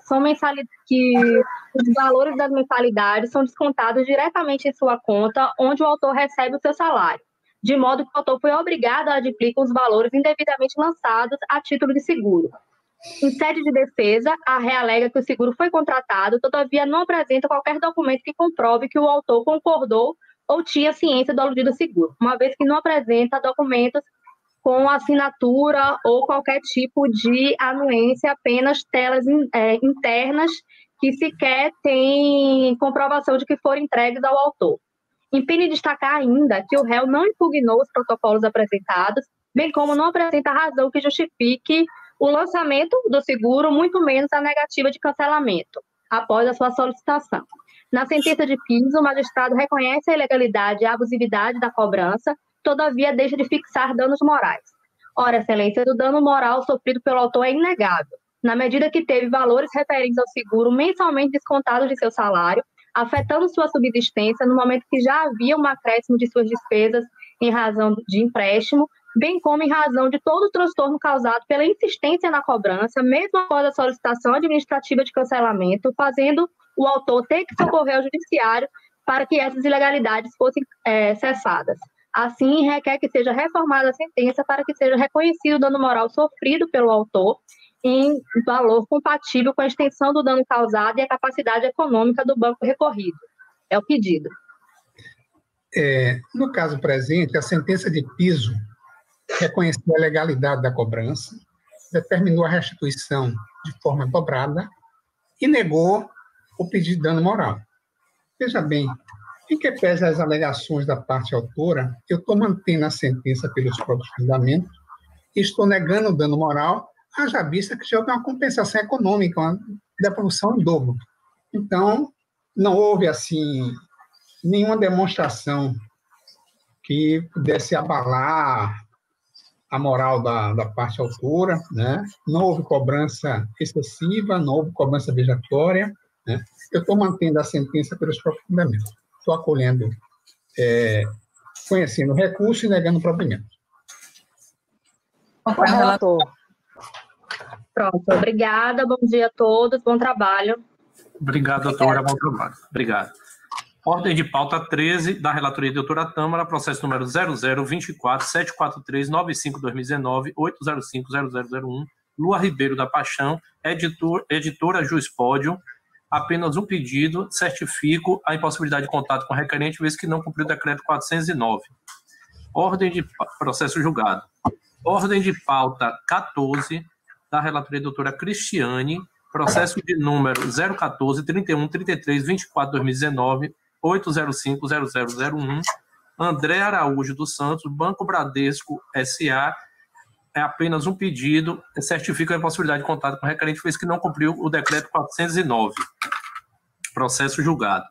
K: das mensalidades são descontados diretamente em sua conta, onde o autor recebe o seu salário, de modo que o autor foi obrigado a adquirir os valores indevidamente lançados a título de seguro. Em sede de defesa, a Ré alega que o seguro foi contratado, todavia não apresenta qualquer documento que comprove que o autor concordou ou tinha ciência do aludido seguro, uma vez que não apresenta documentos com assinatura ou qualquer tipo de anuência, apenas telas internas que sequer têm comprovação de que foram entregues ao autor. Impede destacar ainda que o réu não impugnou os protocolos apresentados, bem como não apresenta razão que justifique o lançamento do seguro, muito menos a negativa de cancelamento, após a sua solicitação. Na sentença de piso, o magistrado reconhece a ilegalidade e a abusividade da cobrança, todavia deixa de fixar danos morais. Ora, excelência, o dano moral sofrido pelo autor é inegável, na medida que teve valores referentes ao seguro mensalmente descontados de seu salário, afetando sua subsistência no momento que já havia um acréscimo de suas despesas em razão de empréstimo, bem como em razão de todo o transtorno causado pela insistência na cobrança, mesmo após a solicitação administrativa de cancelamento, fazendo o autor ter que socorrer ao judiciário para que essas ilegalidades fossem cessadas. Assim, requer que seja reformada a sentença para que seja reconhecido o dano moral sofrido pelo autor em valor compatível com a extensão do dano causado e a capacidade econômica do banco recorrido. É o pedido.
F: No caso presente, a sentença de piso reconheceu a legalidade da cobrança, determinou a restituição de forma dobrada e negou o pedido de dano moral. Veja bem, em que pese as alegações da parte autora, eu estou mantendo a sentença pelos próprios fundamentos e estou negando o dano moral, haja vista que já houve uma compensação econômica, uma devolução em dobro. Então, não houve, assim, nenhuma demonstração que pudesse abalar a moral da parte autora, né? Não houve cobrança excessiva, não houve cobrança vejatória, né? Eu estou mantendo a sentença pelos próprios fundamentos. Estou acolhendo, conhecendo o recurso e negando o provimento.
K: Pronto, obrigada, bom dia a todos, bom trabalho.
C: Obrigado, doutora, bom trabalho. Obrigado. Ordem de pauta 13, da relatoria da doutora Tâmara, processo número 0024-743-95-2019, 805-0001, Lua Ribeiro da Paixão, editora Juiz Pódio, apenas um pedido, certifico a impossibilidade de contato com o requerente, vez que não cumpriu o decreto 409. Ordem de processo julgado. Ordem de pauta 14, da relatoria da doutora Cristiane, processo de número 014-31-33-24-2019, 805-0001, André Araújo dos Santos, Banco Bradesco S.A., é apenas um pedido, certifica a impossibilidade de contato com o requerente, fez que não cumpriu o decreto 409. Processo julgado.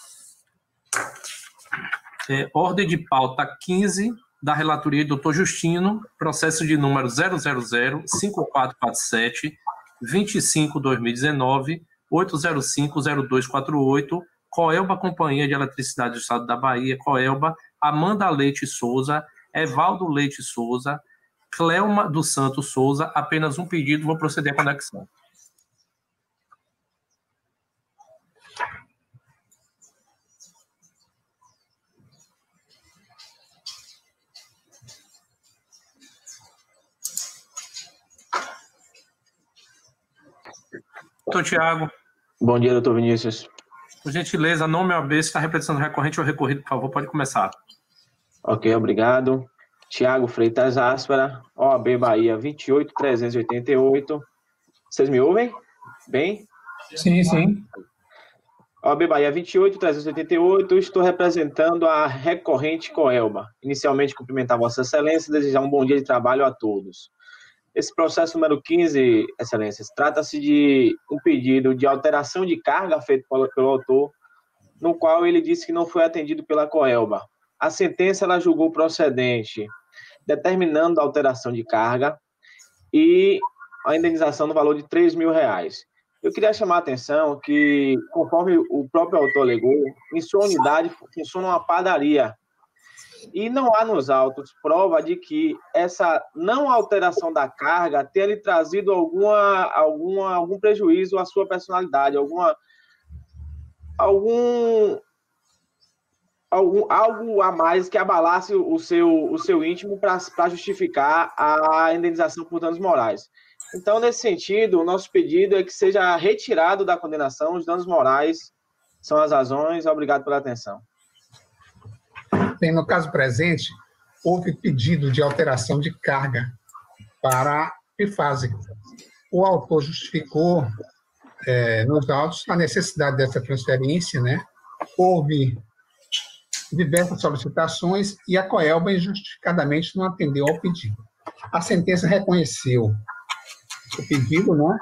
C: Ordem de pauta 15, da relatoria do Dr. Justino, processo de número 000-5447, 25/2019, 8050248, Coelba Companhia de Eletricidade do Estado da Bahia, Coelba, Amanda Leite Souza, Evaldo Leite Souza, Cleuma dos Santos Souza, apenas um pedido, vou proceder à conexão. Doutor Tiago.
L: Bom dia, doutor Vinícius.
C: Por gentileza, nome OAB, se está representando o recorrente ou recorrido, por favor, pode começar.
L: Ok, obrigado. Tiago Freitas Áspera, OAB Bahia 28388. Vocês me ouvem? Bem?
F: Sim, sim.
L: OAB Bahia 28388, estou representando a recorrente Coelba. Inicialmente, cumprimentar Vossa Excelência e desejar um bom dia de trabalho a todos. Esse processo número 15, Excelências, trata-se de um pedido de alteração de carga feito pelo autor, no qual ele disse que não foi atendido pela Coelba. A sentença ela julgou procedente, determinando a alteração de carga e a indenização no valor de R$3.000. Eu queria chamar a atenção que, conforme o próprio autor alegou, em sua unidade funciona uma padaria. E não há nos autos prova de que essa não alteração da carga tenha lhe trazido algum prejuízo à sua personalidade, algo a mais que abalasse o seu íntimo para justificar a indenização por danos morais. Então, nesse sentido, o nosso pedido é que seja retirado da condenação os danos morais, são as razões. Obrigado pela atenção.
F: Bem, no caso presente, houve pedido de alteração de carga para bifásico. O autor justificou nos autos a necessidade dessa transferência, né? Houve diversas solicitações e a Coelba injustificadamente não atendeu ao pedido. A sentença reconheceu o pedido, né?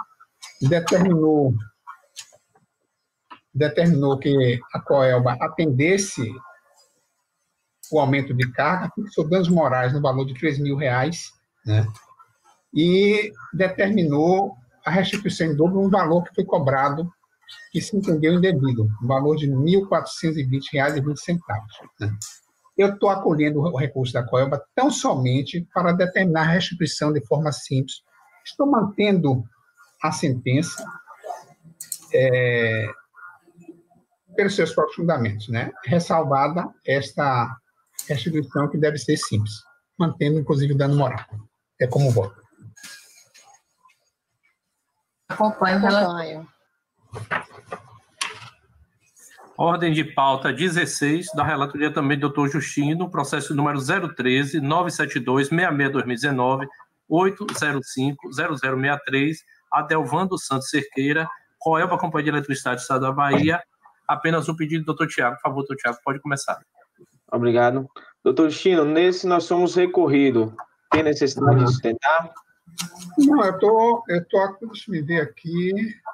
F: Determinou que a Coelba atendesse o aumento de carga, fixou danos morais no valor de R$3.000, né? E determinou a restituição em dobro no valor que foi cobrado, que se entendeu indevido, no valor de R$1.420,20. Né? Eu estou acolhendo o recurso da Coelba tão somente para determinar a restituição de forma simples. Estou mantendo a sentença pelos seus próprios fundamentos, né? Ressalvada esta restituição que deve ser simples, mantendo, inclusive, o dano moral. É como voto.
A: Acompanho o relatório.
C: Ordem de pauta 16, da relatoria também do Dr. Justino, processo número 013-972-66-2019, 805-0063, Adelvando Santos Cerqueira, Coelba Companhia de Eletricidade do Estado da Bahia. Apenas um pedido do Dr. Tiago. Por favor, Dr. Tiago, pode começar.
L: Obrigado. Doutor Justino, nesse nós somos recorrido. Tem necessidade de sustentar?
F: Não, eu tô, deixa eu ver aqui.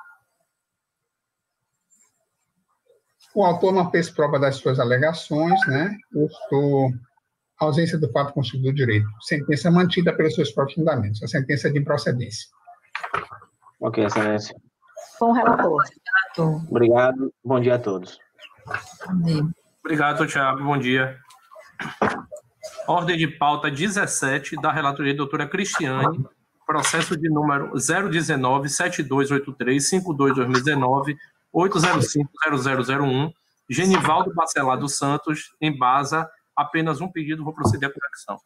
F: O autor não fez prova das suas alegações, né? Eu estou ausência do fato constituído do direito. Sentença mantida pelos seus próprios fundamentos. A sentença é de improcedência.
L: Ok, Excelência.
I: Com o relator.
L: Obrigado. Bom dia a todos.
C: Obrigado, Tiago. Bom dia. Ordem de pauta 17, da relatoria doutora Cristiane, processo de número 019-7283-52-2019, 805-0001, Genivaldo Bacelar dos Santos, embasa, apenas um pedido, vou proceder à conexão.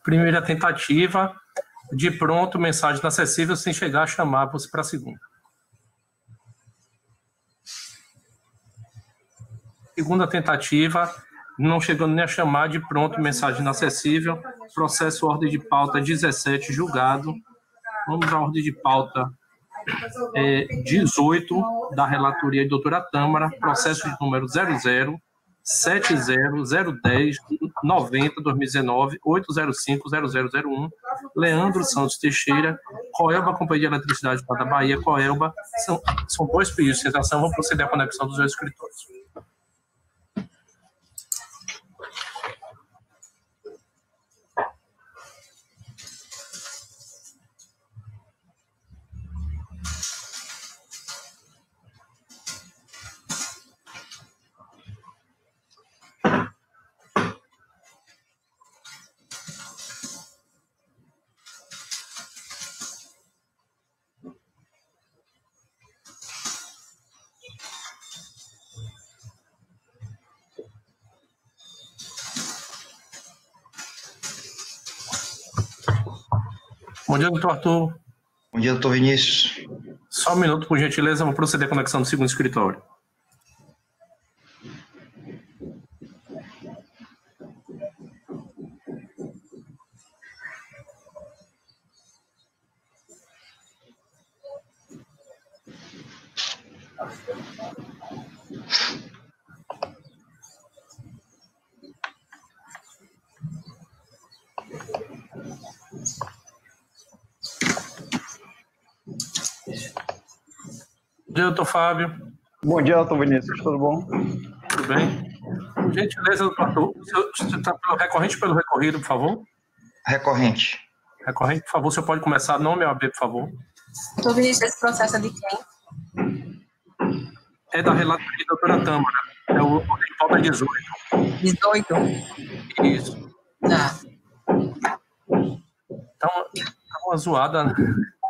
C: Primeira tentativa, de pronto, mensagem inacessível, sem chegar a chamar você para a segunda. Segunda tentativa, não chegando nem a chamar, de pronto, mensagem inacessível, processo ordem de pauta 17, julgado. Vamos à ordem de pauta 18, da relatoria de doutora Tâmara, processo de número 00-70-010-90-2019, 805-0001, Leandro Santos Teixeira, Coelba, Companhia de Eletricidade da Bahia, Coelba, são 2 pedidos de sustentação, vão proceder à conexão dos 2 escritórios. Bom dia, doutor Arthur.
M: Bom dia, doutor Vinícius.
C: Só um minuto, por gentileza, vou proceder à conexão do segundo escritório. Bom dia, doutor Fábio.
H: Bom dia, doutor Vinícius. Tudo bom?
C: Tudo bem. Por gentileza, doutor Arthur, você está pelo recorrente ou pelo recorrido, por favor?
M: Recorrente.
C: Recorrente, por favor, você pode começar. Nome e OAB, por favor.
B: Doutor Vinícius, esse processo é de quem?
C: É da relatoria da doutora Tâmara. É o pauta 18.
B: 18?
C: Isso.
B: Tá.
C: Então, tá uma zoada, né?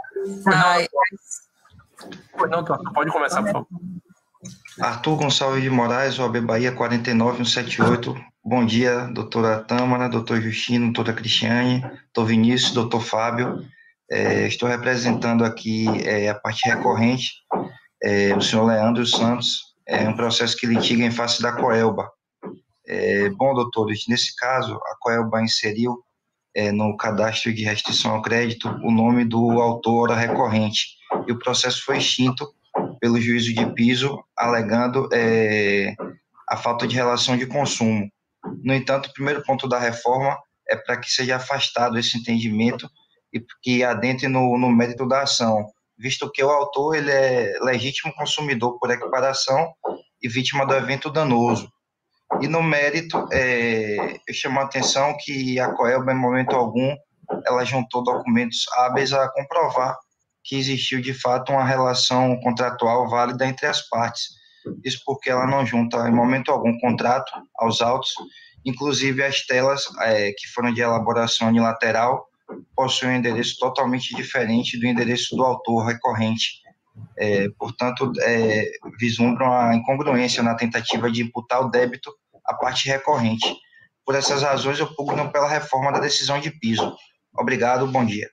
C: Pois não, doutor, pode começar, por favor.
M: Arthur Gonçalves de Moraes, OAB Bahia 49178. Bom dia, doutora Tâmara, doutor Justino, doutora Cristiane, doutor Vinícius, doutor Fábio. Estou representando aqui a parte recorrente, o senhor Leandro Santos, um processo que litiga em face da Coelba. Bom, doutores, nesse caso, a Coelba inseriu no cadastro de restrição ao crédito o nome do autor recorrente, e o processo foi extinto pelo juízo de piso, alegando a falta de relação de consumo. No entanto, o primeiro ponto da reforma é para que seja afastado esse entendimento e que adentre no mérito da ação, visto que o autor ele é legítimo consumidor por equiparação e vítima do evento danoso. E no mérito, eu chamo a atenção que a Coelba, em momento algum, ela juntou documentos hábeis a comprovar que existiu, de fato, uma relação contratual válida entre as partes. Isso porque ela não junta, em momento algum, contrato aos autos, inclusive as telas que foram de elaboração unilateral possuem um endereço totalmente diferente do endereço do autor recorrente. Portanto, vislumbram a incongruência na tentativa de imputar o débito à parte recorrente. Por essas razões, eu pugno pela reforma da decisão de piso. Obrigado, bom dia.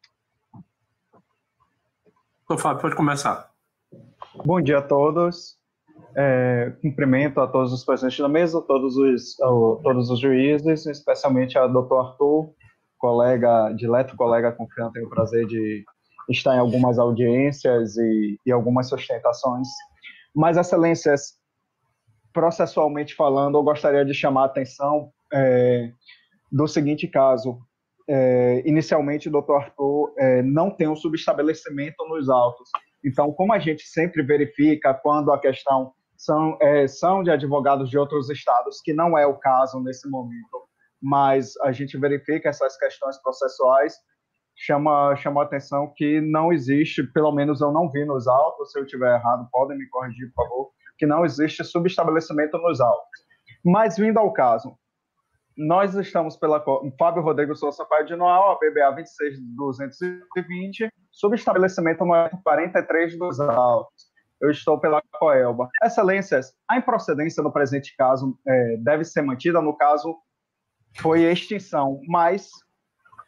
C: Fábio, pode começar.
H: Bom dia a todos. Cumprimento a todos os presentes da mesa, todos os juízes, especialmente a doutor Arthur, dileto colega com quem eu tenho o prazer de estar em algumas audiências e algumas sustentações. Mas, excelências, processualmente falando, eu gostaria de chamar a atenção do seguinte caso. Inicialmente, o doutor Arthur não tem um subestabelecimento nos autos. Então, como a gente sempre verifica quando a questão são de advogados de outros estados, que não é o caso nesse momento, mas a gente verifica essas questões processuais, chama a atenção que não existe, pelo menos eu não vi nos autos, se eu estiver errado, podem me corrigir, por favor, que não existe subestabelecimento nos autos. Mas, vindo ao caso, nós estamos pela Fábio Rodrigo Souza Paio de Noal, a BBA 26220, subestabelecimento no 43 dos autos. Eu estou pela Coelba. Excelências, a improcedência no presente caso deve ser mantida, no caso foi extinção, mas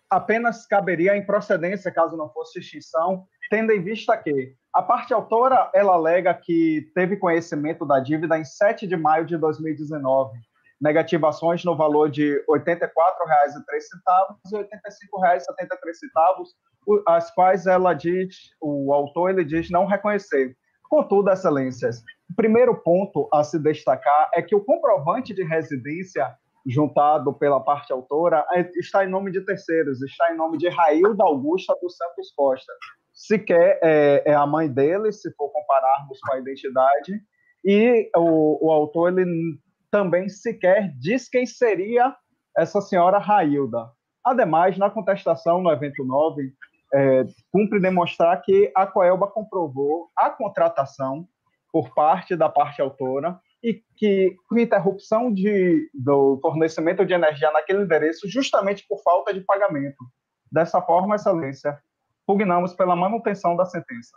N: apenas caberia a improcedência caso não fosse extinção, tendo em vista que a parte autora ela alega que teve conhecimento da dívida em 7 de maio de 2019, negativações no valor de R$ 84,03 e R$ 85,73, as quais o autor ele diz não reconhecer. Contudo, excelências, o primeiro ponto a se destacar é que o comprovante de residência juntado pela parte autora está em nome de terceiros, está em nome de Railda Augusta dos Santos Costa. Sequer é a mãe dele, se for compararmos com a identidade, e o autor ele também sequer diz quem seria essa senhora Railda. Ademais, na contestação no evento 9, cumpre demonstrar que a Coelba comprovou a contratação por parte da parte autora e que com interrupção do fornecimento de energia naquele endereço justamente por falta de pagamento. Dessa forma, excelência, pugnamos pela manutenção da sentença.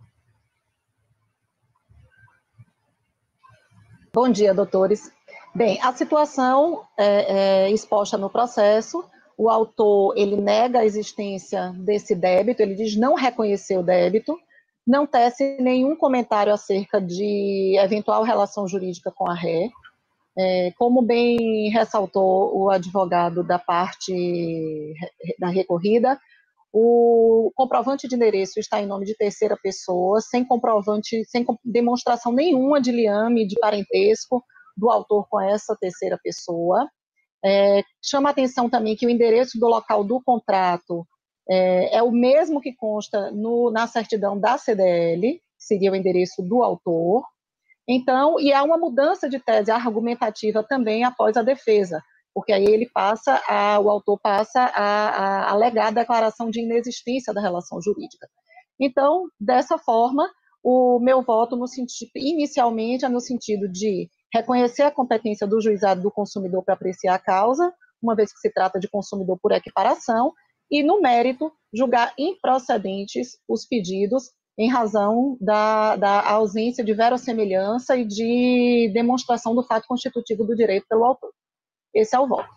I: Bom dia, doutores. Bem, a situação é exposta no processo. O autor, ele nega a existência desse débito, ele diz não reconhecer o débito, não tece nenhum comentário acerca de eventual relação jurídica com a ré. Como bem ressaltou o advogado da parte da recorrida, o comprovante de endereço está em nome de terceira pessoa, sem demonstração nenhuma de liame, de parentesco do autor com essa terceira pessoa. Chama a atenção também que o endereço do local do contrato é o mesmo que consta na certidão da CDL, seria o endereço do autor. Então, e há uma mudança de tese argumentativa também após a defesa, porque aí o autor passa a alegar a declaração de inexistência da relação jurídica. Então, dessa forma, o meu voto inicialmente é no sentido de reconhecer a competência do juizado do consumidor para apreciar a causa, uma vez que se trata de consumidor por equiparação, e, no mérito, julgar improcedentes os pedidos em razão da ausência de verossemelhança e de demonstração do fato constitutivo do direito pelo autor. Esse é o voto.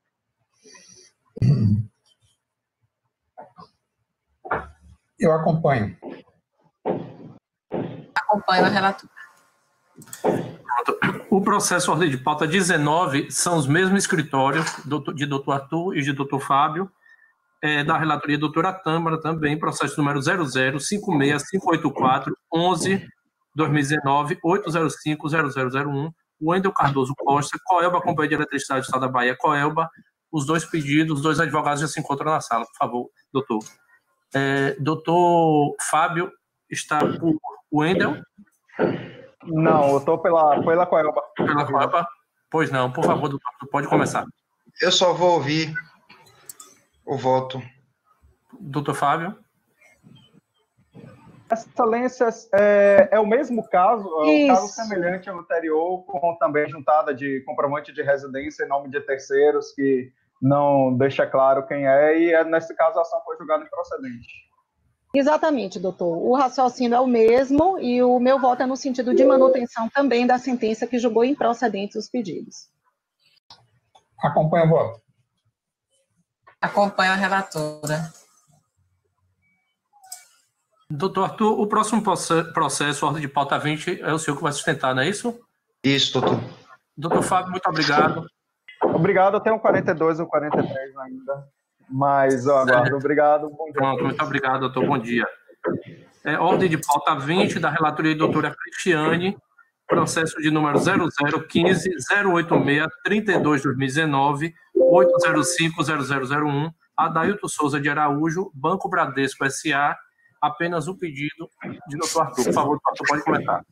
F: Eu acompanho.
B: Acompanho a relatora.
C: O processo ordem de pauta 19 são os mesmos escritórios de doutor Arthur e de doutor Fábio, da relatoria doutora Tâmara também, processo número 00565811-2019-805-0001, Wendel Cardoso Costa, Coelba, Companhia de Eletricidade do Estado da Bahia, Coelba. Os dois pedidos, os dois advogados já se encontram na sala, por favor, doutor. Doutor Fábio está por Wendel?
N: Não, eu estou pela Coelba.
C: Pela Coelba? Pois não, por favor, doutor, pode começar.
M: Eu só vou ouvir o voto.
C: Doutor Fábio?
N: Excelências, é o mesmo caso, um caso semelhante ao anterior, com também juntada de comprovante de residência em nome de terceiros, que não deixa claro quem e nesse caso a ação foi julgada improcedente.
I: Exatamente, doutor. O raciocínio é o mesmo e o meu voto é no sentido de manutenção também da sentença que julgou improcedentes os pedidos.
F: Acompanho o voto.
B: Acompanho a relatora.
C: Doutor Arthur, o próximo processo, ordem de pauta 20, é o senhor que vai sustentar, não é isso?
M: Isso, doutor.
C: Doutor Fábio, muito obrigado.
N: Obrigado, eu tenho 42 ou 43 ainda, mas eu aguardo. Obrigado, bom dia.
C: Pronto, muito obrigado, doutor, bom dia. Ordem de pauta 20, da relatoria doutora Cristiane, processo de número 0015-086-32-2019, 805-0001, Adailton Souza de Araújo, Banco Bradesco S.A., apenas o pedido de doutor Arthur. Por favor, doutor, pode comentar.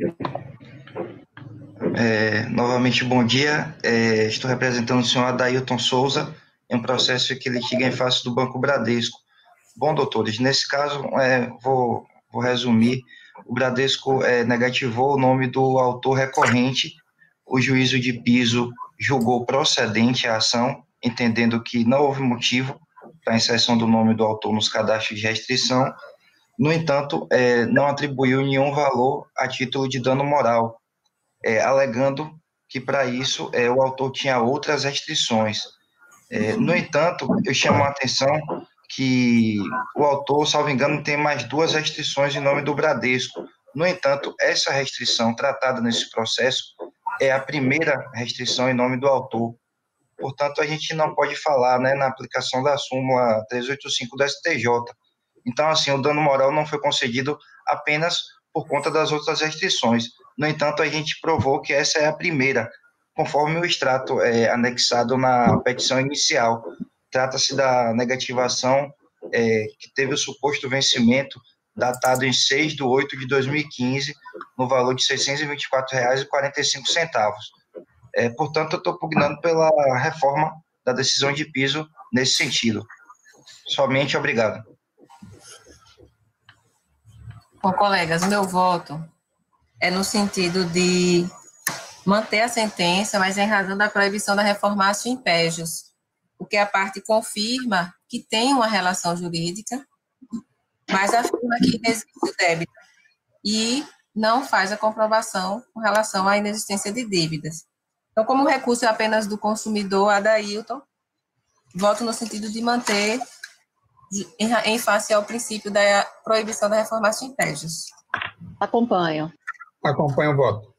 M: Novamente, bom dia. Estou representando o senhor Adailton Souza em um processo que litiga em face do Banco Bradesco. Bom, doutores, nesse caso, vou resumir. O Bradesco negativou o nome do autor recorrente. O juízo de piso julgou procedente a ação, entendendo que não houve motivo para a inserção do nome do autor nos cadastros de restrição. No entanto, não atribuiu nenhum valor a título de dano moral, alegando que, para isso, o autor tinha outras restrições. No entanto, eu chamo a atenção que o autor, salvo engano, tem mais 2 restrições em nome do Bradesco. No entanto, essa restrição tratada nesse processo é a primeira restrição em nome do autor. Portanto, a gente não pode falar, né, na aplicação da súmula 385 do STJ. Então, assim, o dano moral não foi concedido apenas por conta das outras restrições. No entanto, a gente provou que essa é a primeira, conforme o extrato anexado na petição inicial. Trata-se da negativação que teve o suposto vencimento datado em 6 de 8 de 2015, no valor de R$ 624,45. Portanto, eu estou pugnando pela reforma da decisão de piso nesse sentido. Somente obrigado.
B: Bom, colegas, meu voto é no sentido de manter a sentença, mas em razão da proibição da reformatio impégios, porque a parte confirma que tem uma relação jurídica, mas afirma que existe o débito e não faz a comprovação com relação à inexistência de dívidas. Então, como o recurso é apenas do consumidor, Adailton, voto no sentido de manter em face ao princípio da proibição da reformatio impégios.
I: Acompanho.
F: Acompanho o voto.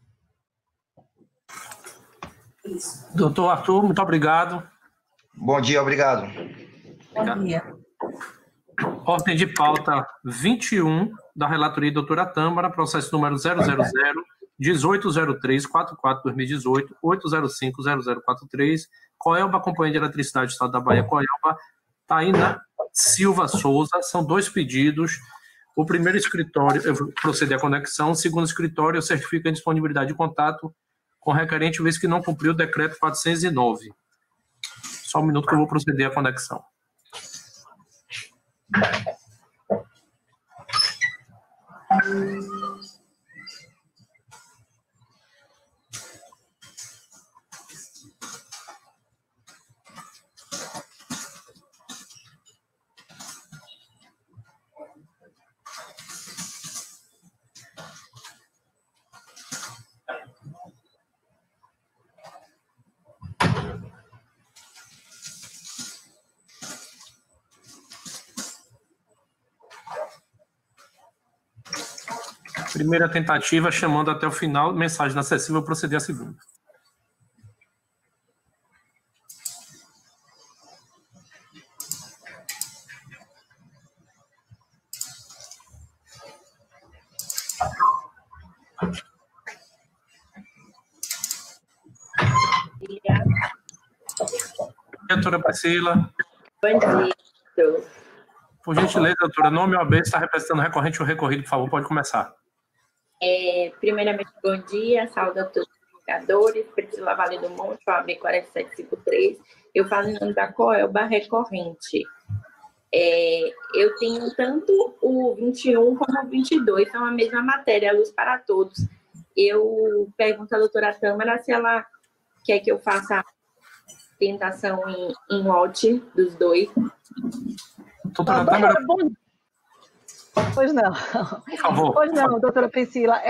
C: Doutor Arthur, muito obrigado.
M: Bom dia, obrigado.
B: Bom dia.
C: Ordem de pauta 21 da relatoria doutora Tâmara, processo número 000-1803-44-2018, 805-0043, Coelba, Companhia de Eletricidade do Estado da Bahia, Coelba, Taina Silva Souza. São 2 pedidos. O primeiro escritório, eu vou proceder à conexão. O segundo escritório certifica a disponibilidade de contato com o requerente, vez que não cumpriu o decreto 409. Só um minuto que eu vou proceder à conexão. Primeira tentativa, chamando até o final, mensagem inacessível, proceder à segunda. Doutora Priscila.
O: Bom dia, doutor.
C: Por gentileza, doutora, nome OAB, está representando o recorrente ou recorrido, por favor, pode começar.
O: Primeiramente, bom dia, saúde a todos os comunicadores, Priscila Vale do Monte, OAB 4753, eu falo em nome da Coelba recorrente. Eu tenho tanto o 21 como o 22, são a mesma matéria, luz para todos. Eu pergunto à doutora Tâmara se ela quer que eu faça a tentação em lote dos 2.
C: Doutora Tâmara...
I: Pois não.
C: Por favor.
I: Pois não, doutora Priscila.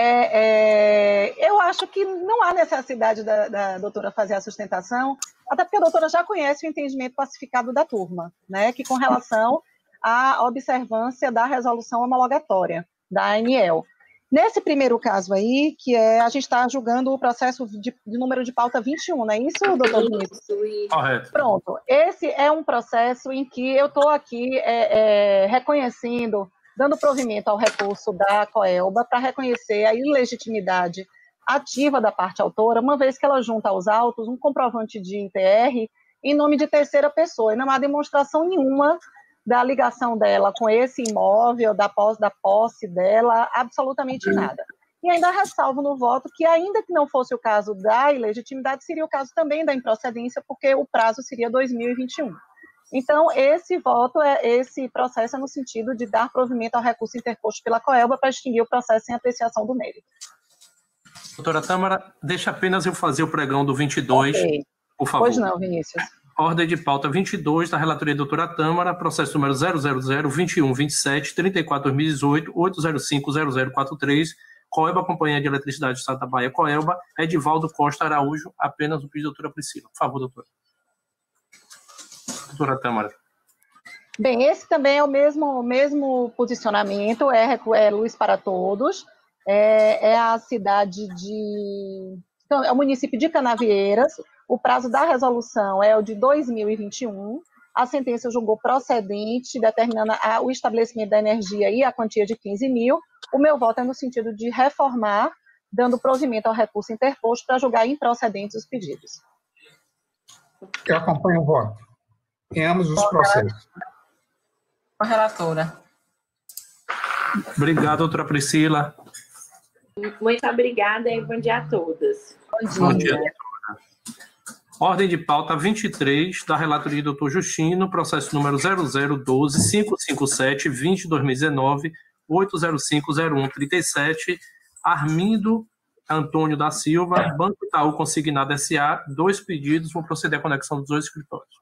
I: Eu acho que não há necessidade da doutora fazer a sustentação, até porque a doutora já conhece o entendimento pacificado da turma, né, que com relação à observância da resolução homologatória da ANEEL. Nesse primeiro caso aí, que a gente está julgando o processo de número de pauta 21, não é isso, doutor Vinícius?
C: Correto.
I: Pronto. Esse é um processo em que eu estou aqui reconhecendo, dando provimento ao recurso da Coelba para reconhecer a ilegitimidade ativa da parte autora, uma vez que ela junta aos autos um comprovante de ITR em nome de terceira pessoa, e não há demonstração nenhuma da ligação dela com esse imóvel, da posse dela, absolutamente nada. E ainda ressalvo no voto que, ainda que não fosse o caso da ilegitimidade, seria o caso também da improcedência, porque o prazo seria 2021. Então, esse processo é no sentido de dar provimento ao recurso interposto pela Coelba para extinguir o processo em apreciação do mérito.
C: Doutora Tâmara, deixa apenas eu fazer o pregão do 22, okay, por favor.
I: Pois não, Vinícius.
C: Ordem de pauta 22 da relatoria doutora Tâmara, processo número 000-2127-34-2018, 805-0043, Coelba, Companhia de Eletricidade do Estado da Bahia, Coelba, Edivaldo Costa Araújo, apenas o pedido da doutora Priscila. Por favor, doutora. doutora Tâmara.
I: Bem, esse também é o mesmo posicionamento, é Luz para Todos, é a cidade de... Então, é o município de Canavieiras, o prazo da resolução é o de 2021, a sentença julgou procedente, determinando o estabelecimento da energia e a quantia de 15 mil. O meu voto é no sentido de reformar, dando provimento ao recurso interposto para julgar improcedentes os pedidos.
F: Eu acompanho o voto em ambos os processos.
B: Com a relatora.
C: Obrigado, doutora Priscila.
O: Muito obrigada e bom dia a todos.
C: Bom dia. Ordem de pauta 23, da relatoria do Dr. Justino, processo número 0012-557-20-2019, 8050137, Armindo Antônio da Silva, Banco Itaú Consignado S.A., 2 pedidos, vou proceder à conexão dos 2 escritórios.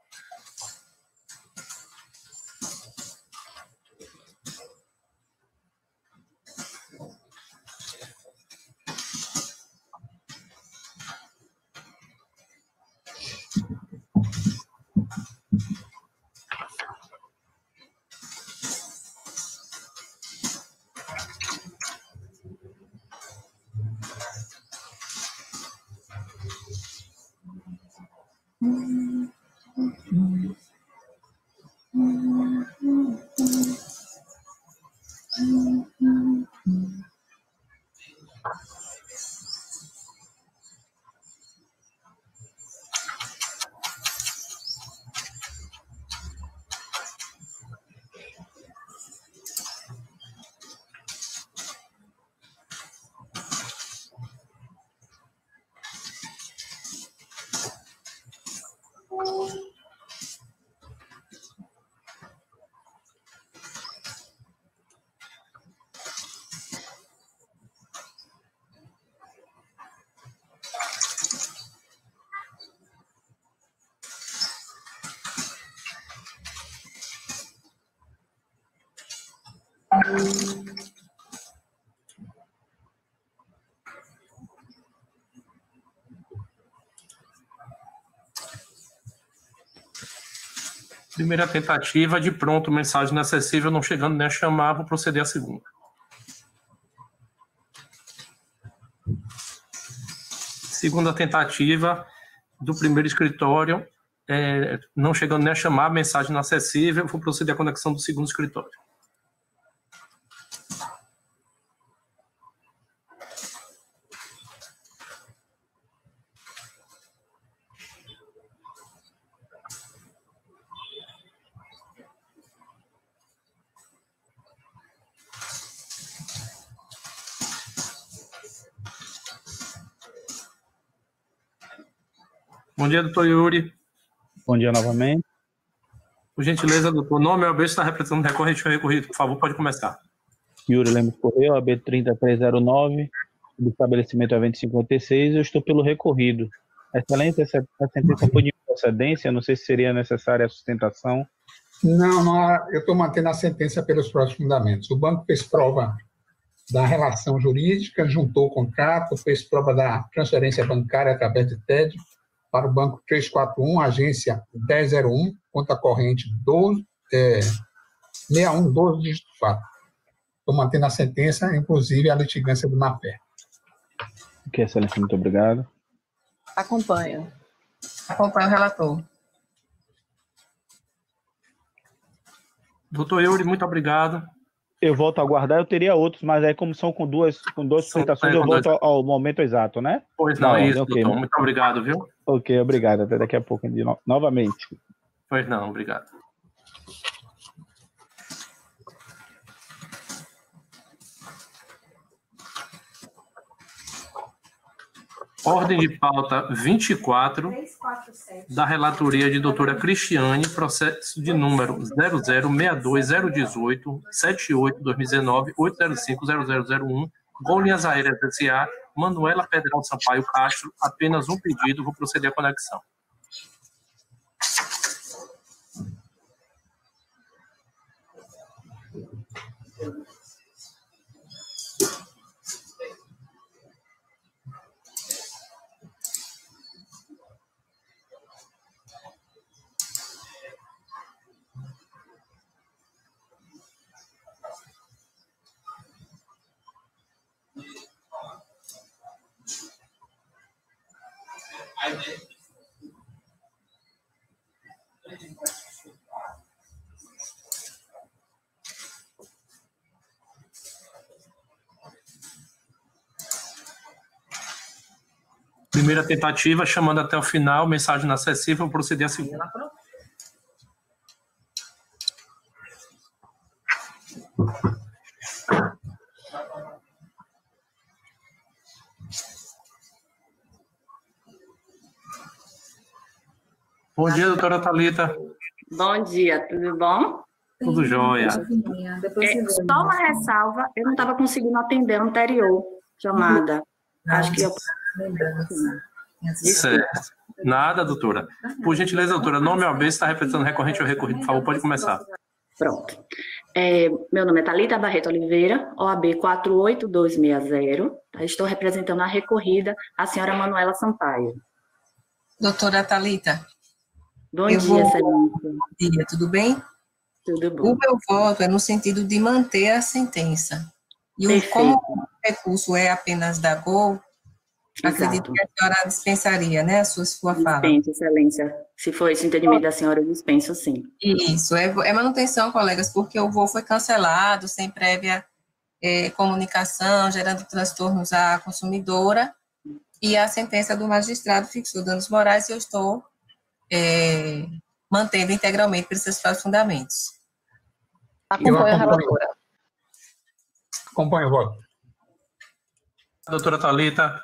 C: Primeira tentativa, de pronto, mensagem inacessível, não chegando nem a chamar, vou proceder à segunda. Segunda tentativa do primeiro escritório, não chegando nem a chamar, mensagem inacessível, vou proceder à conexão do segundo escritório. Bom dia, doutor Yuri.
H: Bom dia novamente.
C: Por gentileza, doutor, nome e OAB está representando o recorrente ou recorrido. Por favor, pode começar.
H: Yuri Lemos Correia, OAB 3309, do estabelecimento evento 56, eu estou pelo recorrido. Excelência, a sentença foi de procedência, não sei se seria necessária a sustentação.
F: Não, eu estou mantendo a sentença pelos próprios fundamentos. O banco fez prova da relação jurídica, juntou o contrato, fez prova da transferência bancária através de TED, para o banco 341, agência 1001, conta corrente 6112, dígito fato. Estou mantendo a sentença, inclusive a litigância do má-fé.
H: Ok, excelência, muito obrigado.
I: Acompanho.
B: Acompanho o relator.
C: Doutor Yuri, muito obrigado.
H: Eu volto a aguardar, eu teria outros, mas aí como são com duas sustentações, eu volto ao momento exato, né?
C: Pois não, é isso,
H: okay.
C: Doutor. Muito obrigado, viu?
H: Ok, obrigado. Até daqui a pouco, novamente.
C: Pois não, obrigado. Ordem de pauta 24, da relatoria de doutora Cristiane, processo de número 0062018 78-2019 8050001, Gol Linhas Aéreas S.A., Manuela Pedral Sampaio Castro, apenas um pedido, vou proceder à conexão. Primeira tentativa, chamando até o final, mensagem inacessível, vou proceder a segunda. Bom dia, doutora Thalita.
P: Bom dia, tudo bom?
C: Tudo jóia.
P: Só uma ressalva, eu não estava conseguindo atender a anterior chamada. Acho que eu...
C: Certo. Nada, doutora. Por gentileza, doutora, nome OAB, está representando recorrente ou recorrido, por favor, pode começar.
P: Pronto. Meu nome é Thalita Barreto Oliveira, OAB 48260. Estou representando a recorrida, a senhora Manuela Sampaio.
B: Doutora Thalita.
P: Bom dia, excelência.
B: Bom dia, tudo bem?
P: Tudo bom.
B: O meu voto é no sentido de manter a sentença. E como o recurso é apenas da GOL, acredito que a senhora dispensaria, né, a sua fala.
P: Dispenso, excelência. Se for esse entendimento da senhora, eu dispenso, sim.
B: Isso, é manutenção, colegas, porque o voo foi cancelado sem prévia comunicação, gerando transtornos à consumidora, e a sentença do magistrado fixou danos morais e eu estou mantendo integralmente para esses fundamentos.
I: Acompanho a relatora.
F: Acompanho o voto.
C: Doutora Thalita.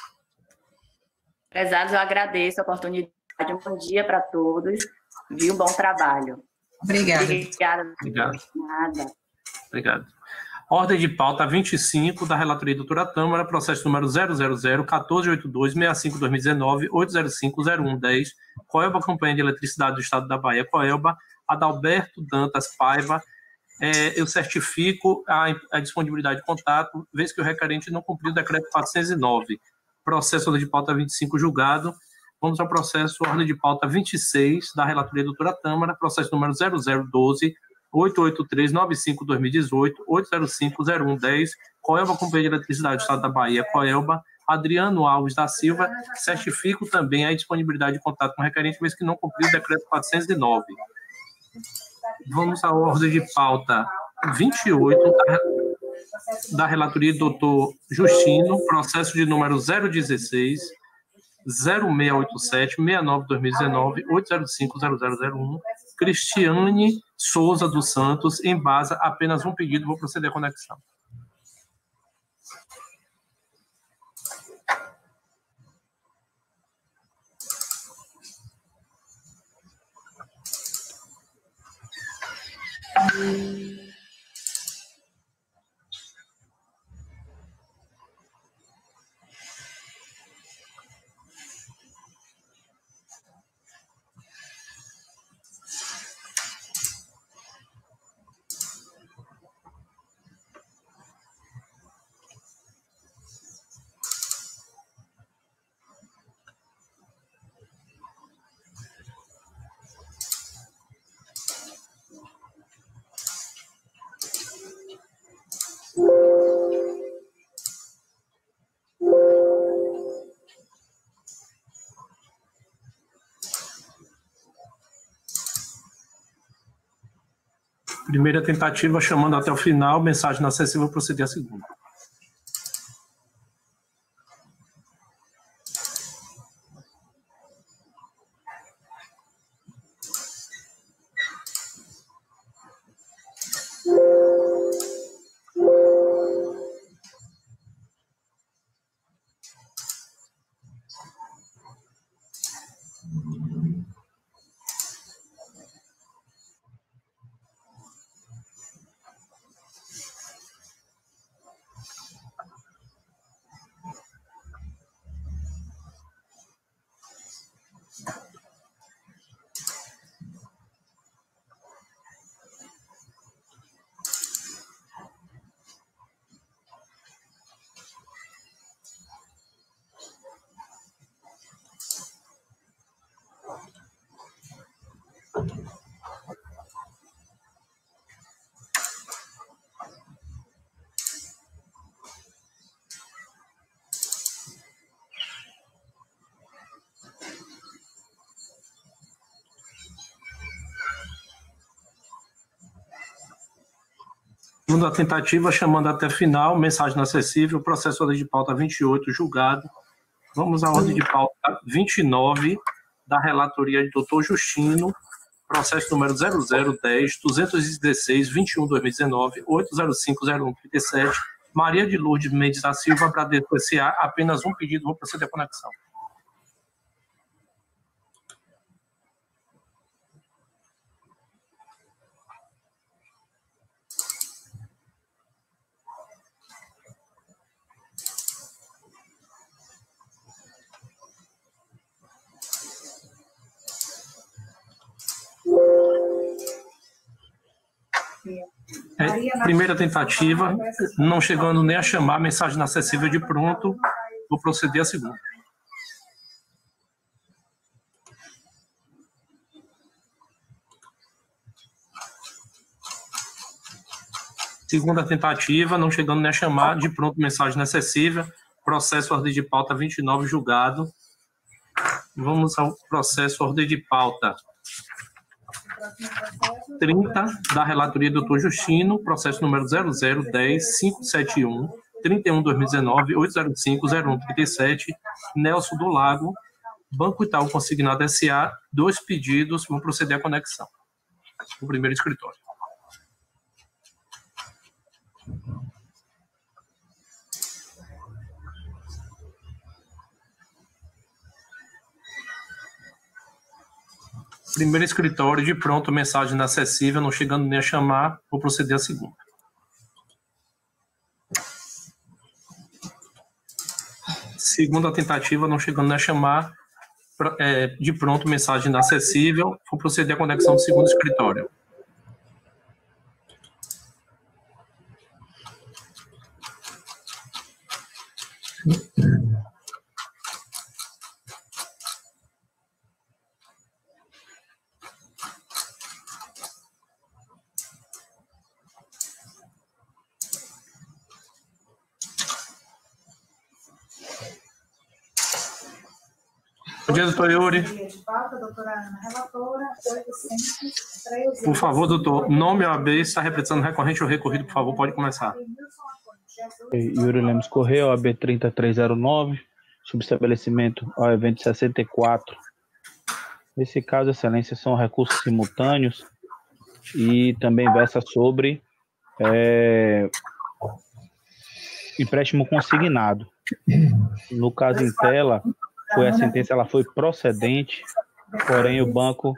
P: Prezados, eu agradeço a oportunidade. Um bom dia para todos. Viu? Bom trabalho.
B: Obrigada.
P: Obrigada. Nada.
C: Obrigado. Ordem de pauta 25 da relatoria doutora Tâmara, processo número 000-1482-65-2019, 805-0110, Coelba Companhia de Eletricidade do Estado da Bahia, Coelba, Adalberto Dantas Paiva. Eu certifico a disponibilidade de contato, vez que o requerente não cumpriu o decreto 409. Processo ordem de pauta 25 julgado. Vamos ao processo ordem de pauta 26 da relatoria doutora Tâmara, processo número 0012 883-95-2018, 805-0110, Coelba Companhia de Eletricidade do Estado da Bahia, Coelba, Adriano Alves da Silva, certifico também a disponibilidade de contato com o requerente, vez que não cumpriu o decreto 409. Vamos à ordem de pauta 28 da relatoria do doutor Justino, processo de número 016 0687-69-2019, 805-0001, Cristiane Souza dos Santos, em base a apenas um pedido, vou proceder à conexão. Primeira tentativa, chamando até o final, mensagem inacessível, proceder à segunda. Segunda tentativa, chamando até final, mensagem inacessível, processo ordem de pauta 28, julgado. Vamos à ordem de pauta 29, da relatoria de Dr. Justino, processo número 0010-216-21-2019, 805-0137, Maria de Lourdes Mendes da Silva, Bradesco S.A., apenas um pedido, vou proceder à conexão. Primeira tentativa, não chegando nem a chamar, mensagem inacessível de pronto, vou proceder à segunda. Segunda tentativa, não chegando nem a chamar, de pronto, mensagem inacessível, processo ordem de pauta 29, julgado. Vamos ao processo ordem de pauta 30, da relatoria do Dr. Justino, processo número 0010-571, 31/2019, 805-0137, Nelson do Lago, Banco Itaú Consignado S.A., 2 pedidos, vão proceder à conexão. O primeiro escritório. Primeiro escritório, de pronto, mensagem inacessível, não chegando nem a chamar, vou proceder à segunda. Segunda tentativa, não chegando nem a chamar, de pronto, mensagem inacessível, vou proceder à conexão do segundo escritório. Bom dia, doutor Yuri. Por favor, doutor, nome OAB, está representando recorrente ou recorrido, por favor, pode começar.
H: Yuri Lemos Correia, OAB 3309, subestabelecimento ao evento 64. Nesse caso, excelência, são recursos simultâneos e também versa sobre empréstimo consignado. No caso em tela, a sentença ela foi procedente, porém o banco,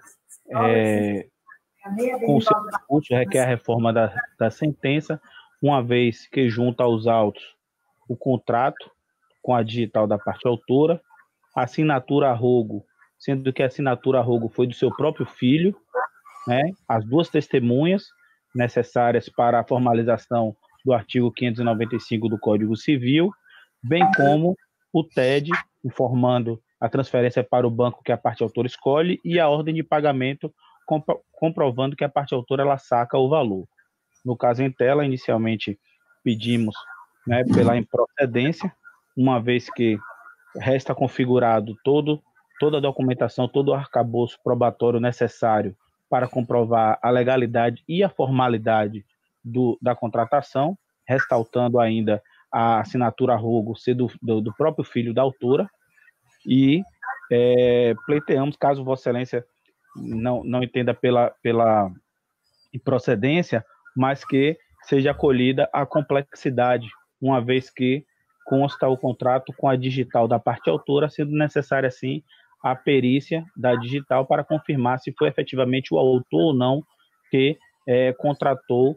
H: com o seu recurso, requer a reforma da sentença, uma vez que junta aos autos o contrato com a digital da parte autora, a assinatura a rogo, sendo que a assinatura a rogo foi do seu próprio filho, né, as 2 testemunhas necessárias para a formalização do artigo 595 do Código Civil, bem como o TED, informando a transferência para o banco que a parte autora escolhe e a ordem de pagamento comprovando que a parte autora ela saca o valor. No caso em tela, inicialmente pedimos, né, pela improcedência, uma vez que resta configurado toda a documentação, todo o arcabouço probatório necessário para comprovar a legalidade e a formalidade da contratação, ressaltando ainda a assinatura a rogo ser do próprio filho da autora, e pleiteamos, caso Vossa Excelência não entenda pela improcedência, mas que seja acolhida a complexidade, uma vez que consta o contrato com a digital da parte autora, sendo necessária, assim, a perícia da digital para confirmar se foi efetivamente o autor ou não que contratou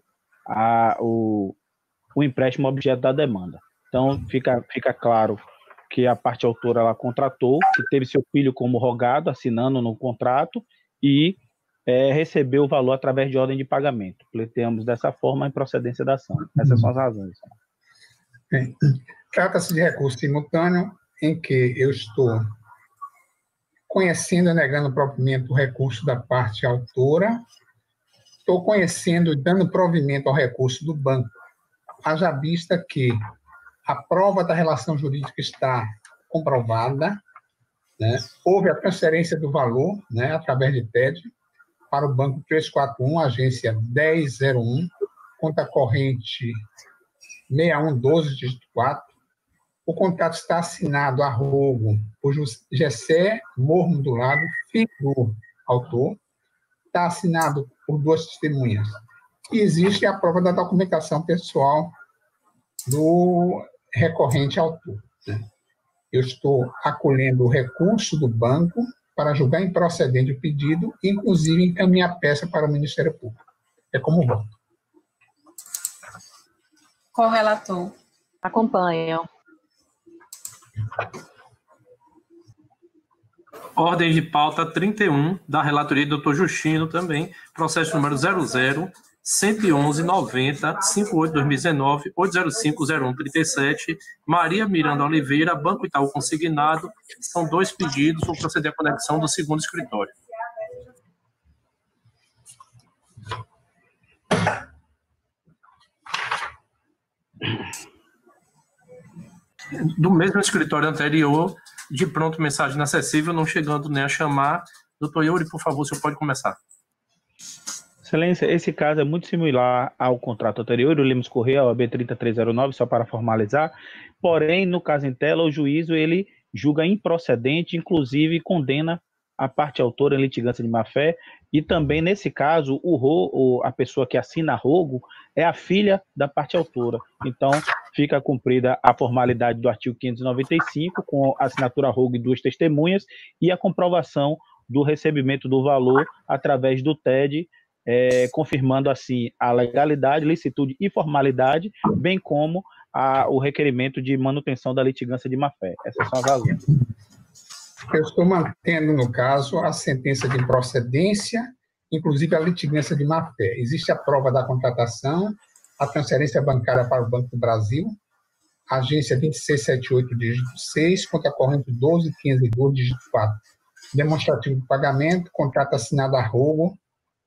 H: o empréstimo objeto da demanda. Então, fica claro que a parte autora ela contratou, que teve seu filho como rogado, assinando no contrato, e recebeu o valor através de ordem de pagamento. Pleiteamos dessa forma a improcedência da ação. Essas são as razões.
F: Trata-se de recurso simultâneo em que eu estou conhecendo e negando propriamente o recurso da parte autora, estou conhecendo e dando provimento ao recurso do banco, haja vista que a prova da relação jurídica está comprovada, né? Houve a transferência do valor, né, através de TED, para o banco 341, agência 1001, conta corrente 6112, dígito 4. O contrato está assinado a rogo por Gessé Mormo do Lago, filho do autor. Está assinado por 2 testemunhas. E existe a prova da documentação pessoal do recorrente autor. Eu estou acolhendo o recurso do banco para julgar improcedente o pedido, inclusive encaminhar a peça para o Ministério Público. É como voto.
B: Correlator.
I: Acompanho.
C: Ordem de pauta 31, da relatoria do Dr. Justino também, processo número 00-111-90, 58-2019, 805-0137, Maria Miranda Oliveira, Banco Itaú Consignado. São 2 pedidos, vou proceder à conexão do segundo escritório. Do mesmo escritório anterior, de pronto, mensagem inacessível, não chegando nem a chamar. Doutor Yuri, por favor, o senhor pode começar.
H: Excelência, esse caso é muito similar ao contrato anterior, o Lemos Correia, OAB 3309, só para formalizar. Porém, no caso em tela, o juízo ele julga improcedente, inclusive condena a parte autora em litigância de má-fé, e também, nesse caso, a pessoa que assina rogo é a filha da parte autora. Então, fica cumprida a formalidade do artigo 595, com a assinatura rogo e 2 testemunhas, e a comprovação do recebimento do valor através do TED, confirmando, assim, a legalidade, licitude e formalidade, bem como o requerimento de manutenção da litigância de má-fé. Essas são as razões.
F: Eu estou mantendo, no caso, a sentença de improcedência, inclusive a litigância de má-fé. Existe a prova da contratação, a transferência bancária para o Banco do Brasil, agência 2678, dígito 6, conta corrente 1215, dígito 4. Demonstrativo de pagamento, contrato assinado a rogo,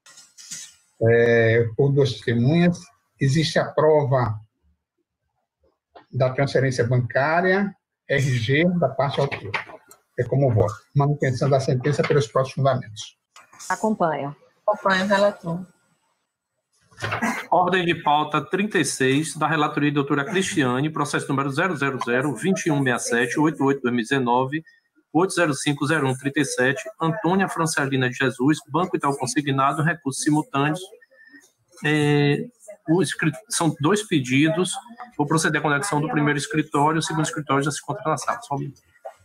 F: por 2 testemunhas. Existe a prova da transferência bancária, RG, da parte autora. É como voto. Manutenção da sentença pelos próprios fundamentos.
I: Acompanho.
B: Acompanho o relator.
C: Ordem de pauta 36, da relatoria da doutora Cristiane, processo número 000-2167, 88-2019, 805-0137, Antônia Francelina de Jesus, Banco Itaú Consignado, recursos simultâneos. São 2 pedidos. Vou proceder à conexão do primeiro escritório, o segundo escritório já se encontra na sala. Só um minuto.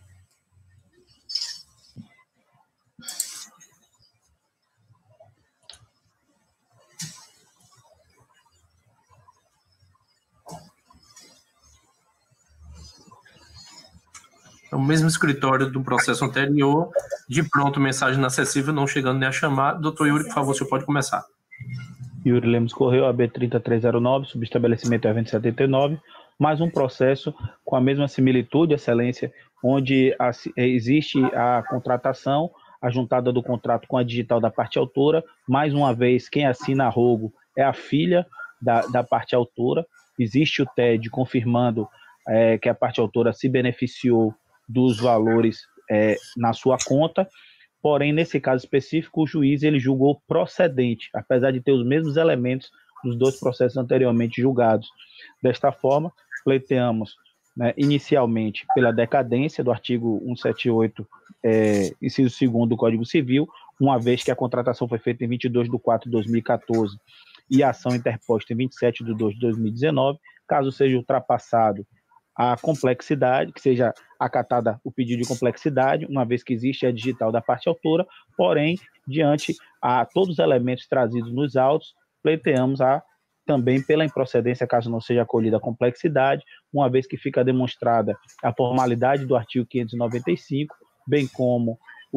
C: É o mesmo escritório do processo anterior, de pronto, mensagem inacessível, não chegando nem a chamar. Doutor Yuri, por favor, o senhor pode começar.
H: Yuri Lemos Correia, AB 3309, subestabelecimento evento 79, mais um processo com a mesma similitude, excelência, onde existe a contratação, a juntada do contrato com a digital da parte autora. Mais uma vez, quem assina a rogo é a filha da parte autora. Existe o TED confirmando que a parte autora se beneficiou dos valores na sua conta, porém, nesse caso específico, o juiz ele julgou procedente, apesar de ter os mesmos elementos dos 2 processos anteriormente julgados. Desta forma, pleiteamos, inicialmente pela decadência do artigo 178, inciso 2º do Código Civil, uma vez que a contratação foi feita em 22/4/2014 e a ação interposta em 27/2/2019, caso seja ultrapassado a complexidade, que seja acatada o pedido de complexidade, uma vez que existe a digital da parte autora, porém, diante a todos os elementos trazidos nos autos, pleiteamos também pela improcedência, caso não seja acolhida a complexidade, uma vez que fica demonstrada a formalidade do artigo 595, bem como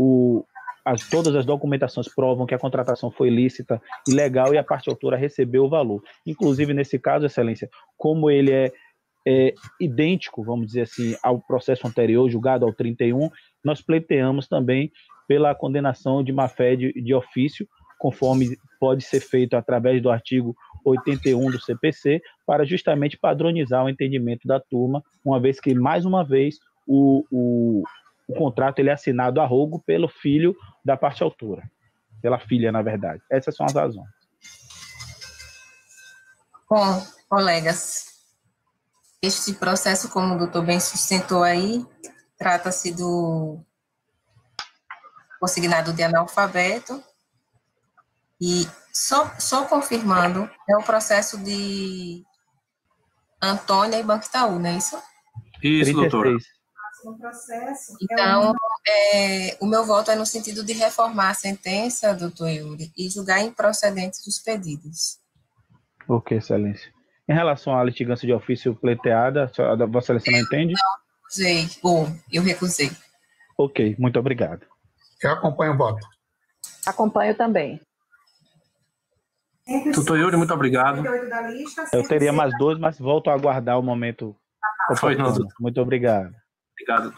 H: todas as documentações provam que a contratação foi lícita e legal e a parte autora recebeu o valor. Inclusive, nesse caso, excelência, como ele é idêntico, vamos dizer assim, ao processo anterior, julgado ao 31, nós pleiteamos também pela condenação de má-fé de ofício, conforme pode ser feito através do artigo 81 do CPC, para justamente padronizar o entendimento da turma, uma vez que, mais uma vez, o contrato ele é assinado a rogo pelo filho da parte autora, pela filha, na verdade. Essas são as razões.
B: Bom, colegas, este processo, como o doutor bem sustentou aí, trata-se do consignado de analfabeto e só confirmando, é o processo de Antônia e Banco Itaú, não é isso?
C: Isso, doutora.
B: Então, o meu voto é no sentido de reformar a sentença, doutor Yuri, e julgar improcedentes os pedidos.
H: Ok, excelência. Em relação à litigância de ofício pleiteada, a Vossa Excelência não entende?
B: Eu recusei.
H: Ok, muito obrigado.
F: Eu acompanho o voto.
I: Acompanho também.
C: Doutor Yuri, muito obrigado.
H: Eu teria mais 2, mas volto a aguardar o momento oportuno. Muito obrigado.
C: Obrigado.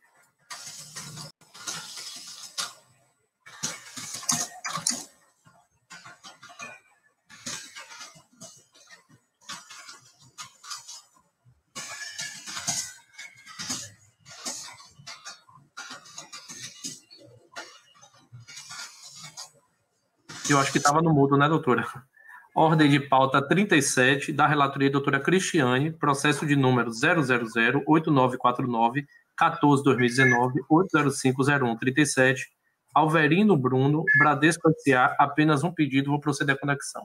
C: Eu acho que estava no mudo, né, doutora? Ordem de pauta 37, da relatoria doutora Cristiane, processo de número 000-8949-14-2019-8050137, Alverino Bruno, Bradesco S.A., apenas um pedido, vou proceder à conexão.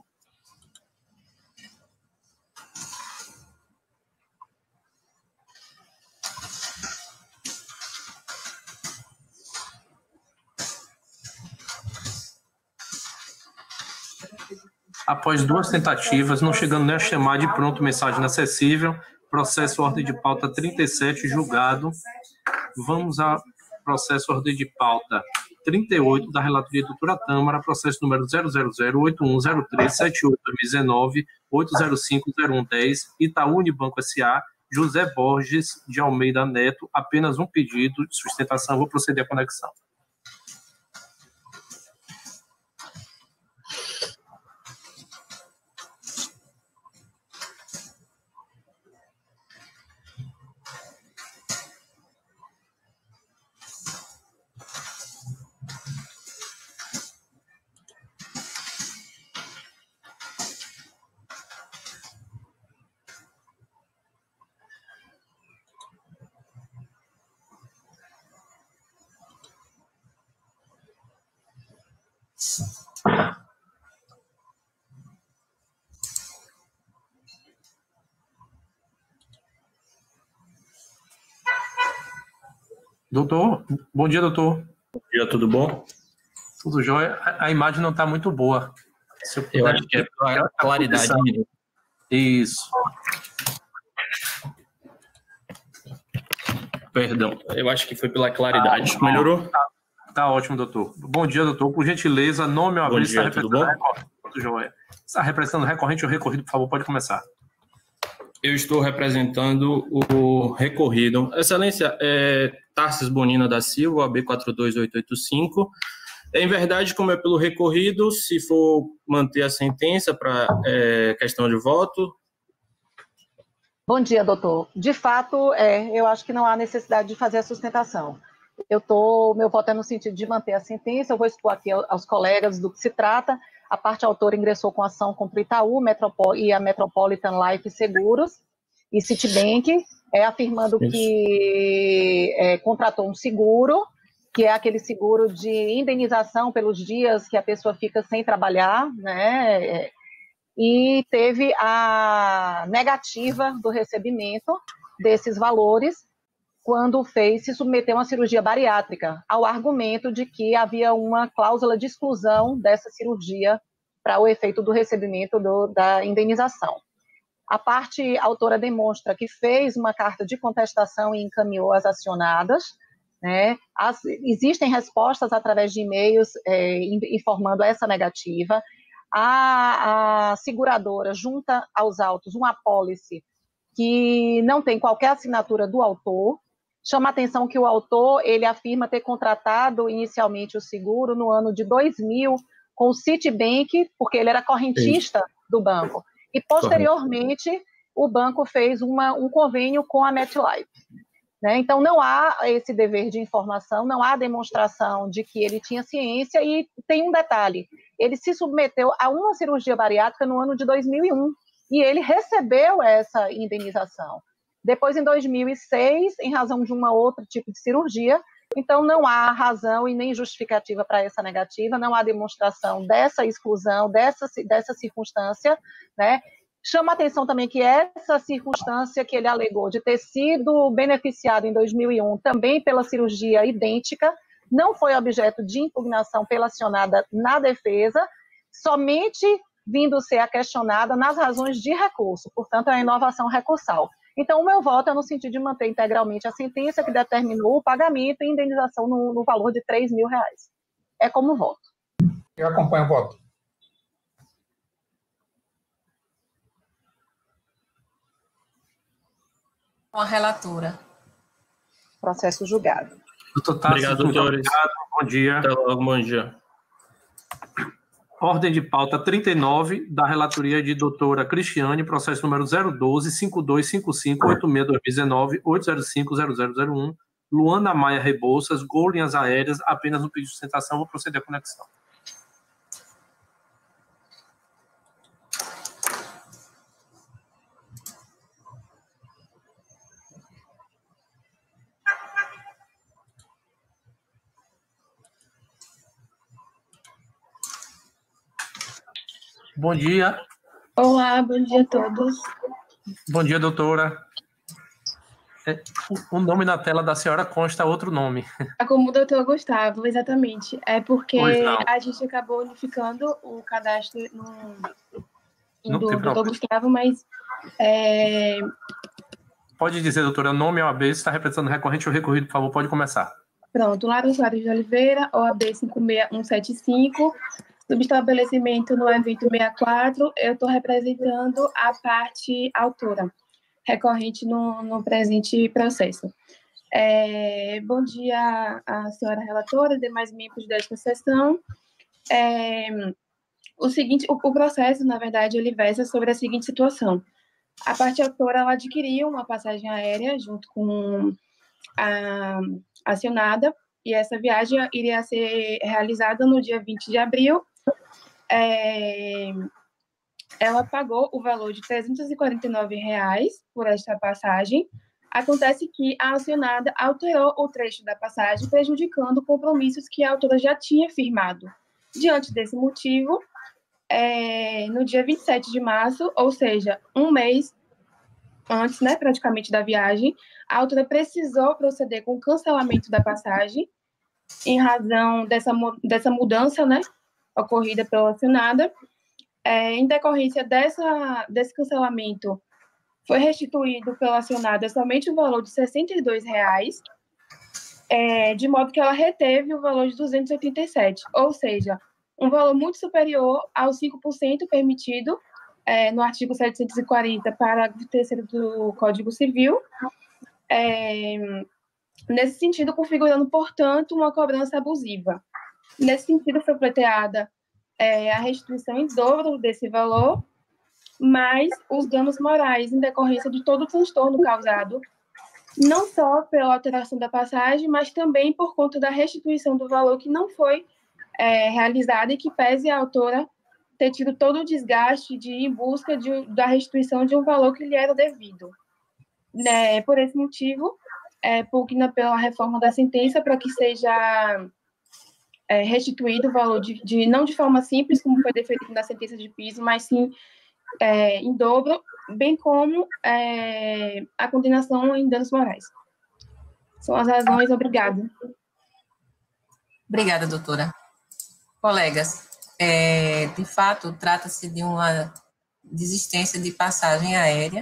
C: Após 2 tentativas, não chegando nem a chamar de pronto mensagem inacessível, processo ordem de pauta 37, julgado. Vamos a processo ordem de pauta 38, da relatoria doutora Tâmara, processo número 000-8103-78-2019-8050110, Itaú Unibanco S.A., José Borges de Almeida Neto, apenas um pedido de sustentação, vou proceder à conexão. Doutor, bom dia, doutor.
Q: Bom dia, tudo bom?
C: Tudo jóia. A imagem não está muito boa. Se eu
Q: acho que é pela claridade.
C: Isso.
Q: Perdão, eu acho que foi pela claridade. Melhorou?
C: Tá ótimo, doutor. Bom dia, doutor. Por gentileza, nome ou
Q: aviso, está representando
C: tudo jóia. Está representando recorrente ou recorrido, por favor, pode começar.
Q: Eu estou representando o recorrido. Excelência, Tarsis Bonina da Silva, AB 42885. Em verdade, como é pelo recorrido, se for manter a sentença para questão de voto.
I: Bom dia, doutor. De fato, eu acho que não há necessidade de fazer a sustentação. Meu voto é no sentido de manter a sentença, eu vou expor aqui aos colegas do que se trata. A parte autora ingressou com ação contra o Itaú e a Metropolitan Life Seguros e Citibank, afirmando que contratou um seguro, que é aquele seguro de indenização pelos dias que a pessoa fica sem trabalhar, né? E teve a negativa do recebimento desses valores quando se submeteu a uma cirurgia bariátrica, ao argumento de que havia uma cláusula de exclusão dessa cirurgia para o efeito do recebimento da indenização. A parte autora demonstra que fez uma carta de contestação e encaminhou as acionadas, né? Existem respostas através de e-mails informando essa negativa. A seguradora junta aos autos uma apólice que não tem qualquer assinatura do autor. Chama a atenção que o autor, ele afirma ter contratado inicialmente o seguro no ano de 2000 com o Citibank, porque ele era correntista do banco. E, posteriormente, o banco fez um convênio com a MetLife. Né? Então, não há esse dever de informação, não há demonstração de que ele tinha ciência, e tem um detalhe, ele se submeteu a uma cirurgia bariátrica no ano de 2001, e ele recebeu essa indenização. Depois, em 2006, em razão de uma outra tipo de cirurgia, então não há razão e nem justificativa para essa negativa, não há demonstração dessa exclusão, dessa circunstância, né? Chama a atenção também que essa circunstância que ele alegou de ter sido beneficiado em 2001 também pela cirurgia idêntica, não foi objeto de impugnação pela acionada na defesa, somente vindo ser a questionada nas razões de recurso, portanto, é a inovação recursal. Então, o meu voto é no sentido de manter integralmente a sentença que determinou o pagamento e indenização no valor de R$3.000. É como voto.
F: Eu acompanho o voto.
B: Com a relatora.
I: Processo julgado.
C: Doutor Tassi,
Q: obrigado, doutores.
C: Obrigado, bom dia.
Q: Até logo, bom dia.
C: Ordem de pauta 39, da relatoria de doutora Cristiane, processo número 012-5255-86-2019, 805-0001, Luana Maia Rebouças, Gol Linhas Aéreas, apenas no pedido de sustentação, vou proceder à conexão. Bom dia.
R: Olá, bom dia a todos.
C: Bom dia, doutora. O nome na tela da senhora consta outro nome.
R: É como o doutor Gustavo, exatamente. É porque a gente acabou unificando o cadastro do doutor Gustavo, mas...
C: Pode dizer, doutora, nome OAB, se está representando recorrente ou recorrido, por favor, pode começar.
R: Pronto, Lara Soares de Oliveira, OAB 56175, subestabelecimento no evento 64, eu estou representando a parte autora, recorrente no presente processo. Bom dia à senhora relatora e demais membros desta sessão. O processo, na verdade, ele versa sobre a seguinte situação. A parte autora, ela adquiriu uma passagem aérea junto com a acionada, e essa viagem iria ser realizada no dia 20 de abril. Ela pagou o valor de R$ 349 por esta passagem. Acontece que a acionada alterou o trecho da passagem, prejudicando compromissos que a autora já tinha firmado. Diante desse motivo, no dia 27 de março, ou seja, um mês antes, né, praticamente da viagem, a autora precisou proceder com o cancelamento da passagem, em razão dessa mudança, né, ocorrida pela acionada. Em decorrência desse cancelamento, foi restituído pela acionada somente o valor de R$ 62, de modo que ela reteve o valor de 287, ou seja, um valor muito superior aos 5% permitido no artigo 740, parágrafo 3º do Código Civil, nesse sentido, configurando, portanto, uma cobrança abusiva. Nesse sentido, foi pleiteada a restituição em dobro desse valor, mais os danos morais em decorrência de todo o transtorno causado, não só pela alteração da passagem, mas também por conta da restituição do valor que não foi realizada e que pese a autora ter tido todo o desgaste de ir em busca da restituição de um valor que lhe era devido. Por esse motivo, pugna pela reforma da sentença para que seja restituído o valor não de forma simples, como foi definido na sentença de piso, mas sim em dobro, bem como a condenação em danos morais. São as razões. Obrigada.
B: Obrigada, doutora. Colegas, de fato, trata-se de uma desistência de passagem aérea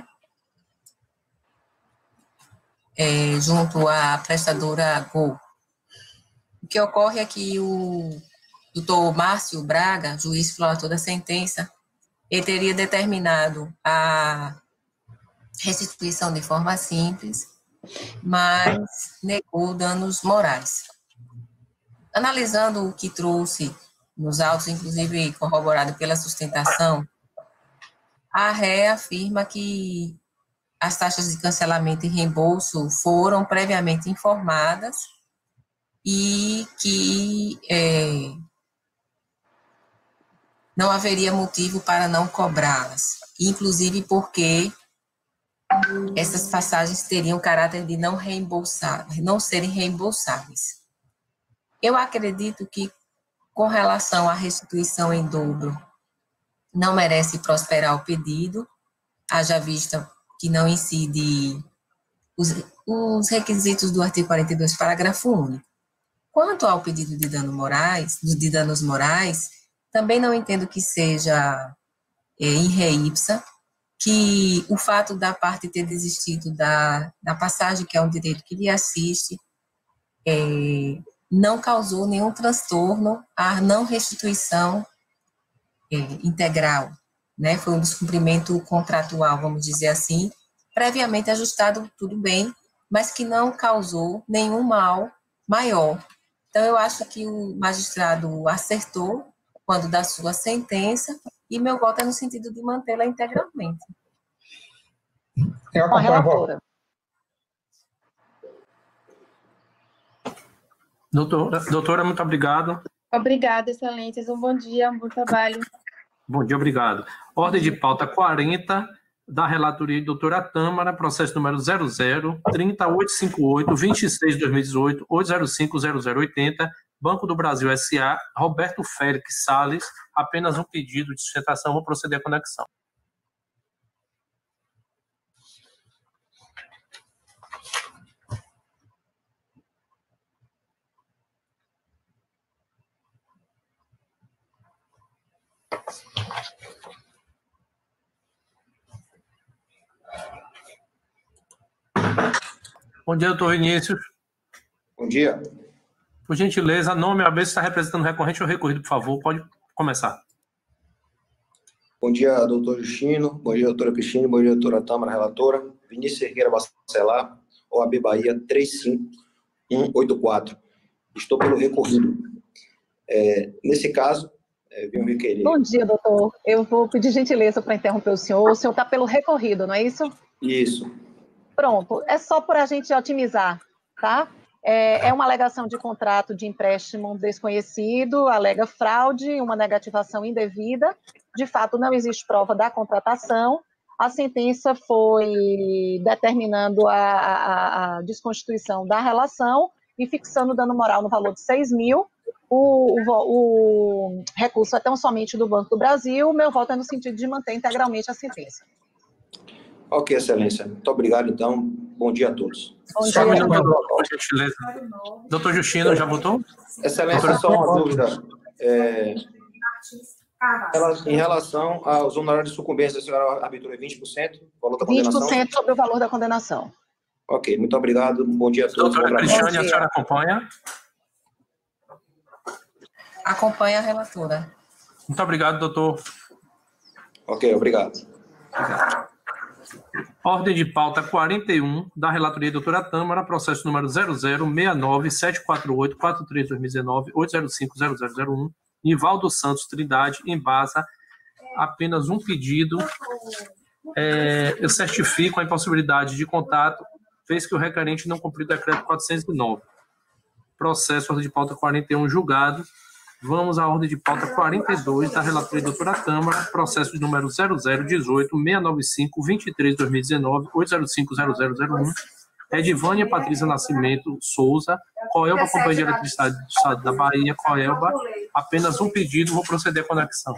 B: junto à prestadora Gol. O que ocorre é que o doutor Márcio Braga, juiz relator da sentença, ele teria determinado a restituição de forma simples, mas negou danos morais. Analisando o que trouxe nos autos, inclusive corroborado pela sustentação, a ré afirma que as taxas de cancelamento e reembolso foram previamente informadas e que não haveria motivo para não cobrá-las. inclusive porque essas passagens teriam caráter de não serem reembolsáveis. Eu acredito que, com relação à restituição em dobro, não merece prosperar o pedido, haja vista que não incide os requisitos do artigo 42, parágrafo único. Quanto ao pedido de danos morais, também não entendo que seja in re ipsa, que o fato da parte ter desistido da passagem, que é um direito que lhe assiste, não causou nenhum transtorno à não restituição integral, né? Foi um descumprimento contratual, vamos dizer assim, previamente ajustado, tudo bem, mas que não causou nenhum mal maior. Então, eu acho que o magistrado acertou quando da sua sentença, e meu voto é no sentido de mantê-la integralmente.
F: Eu acompanho a relatora.
C: Doutora, muito obrigado.
R: Obrigada, excelências. Um bom dia, um bom trabalho.
C: Bom dia, obrigado. Ordem de pauta 40, da relatoria de doutora Tâmara, processo número 00-30858-26-2018, 805-0080, Banco do Brasil S.A., Roberto Félix Salles, apenas um pedido de sustentação, vou proceder à conexão. Bom dia, doutor Vinícius.
S: Bom dia.
C: Por gentileza, nome e OAB, se está representando o recorrente ou recorrido, por favor, pode começar.
S: Bom dia, doutor Justino. Bom dia, doutora Cristina. Bom dia, doutora Tâmara, relatora. Vinícius Cerqueira Bacelar, OAB Bahia 35184. Estou pelo recorrido. Nesse caso, venho requerer...
I: Bom dia, doutor. Eu vou pedir gentileza para interromper o senhor. O senhor está pelo recorrido, não é isso?
S: Isso.
I: Pronto. É só por a gente otimizar, tá? É uma alegação de contrato de empréstimo desconhecido, alega fraude, uma negativação indevida. De fato, não existe prova da contratação. A sentença foi determinando a desconstituição da relação e fixando o dano moral no valor de 6 mil. O recurso é tão somente do Banco do Brasil. Meu voto é no sentido de manter integralmente a sentença.
S: Ok, excelência. Muito obrigado, então. Bom dia a todos.
I: Bom dia,
C: por gentileza. Doutor Justino, já votou?
S: Excelência, só uma dúvida. Em relação aos honorários de sucumbência, a senhora arbitrou 20%? Valor da condenação?
I: 20% sobre o valor da condenação.
S: Ok, muito obrigado. Bom dia a todos.
C: Doutora Cristiane, a senhora acompanha?
B: Acompanha a relatora.
C: Muito obrigado, doutor.
S: Ok, obrigado.
C: Obrigado. Ordem de pauta 41, da relatoria doutora Tâmara, processo número 00-69-748-43-2019, 805-0001, Nivaldo Santos Trindade, embasa apenas um pedido. Eu certifico a impossibilidade de contato, vez que o requerente não cumpriu o decreto 409. Processo, ordem de pauta 41, julgado. Vamos à ordem de pauta 42, da relatoria doutora Tâmara, processo de número 00-18-695-23-2019, 805-0001, Edivânia Patrícia Nascimento Souza, Coelba, Companhia de Eletricidade do Estado da Bahia, Coelba, apenas um pedido, vou proceder à conexão.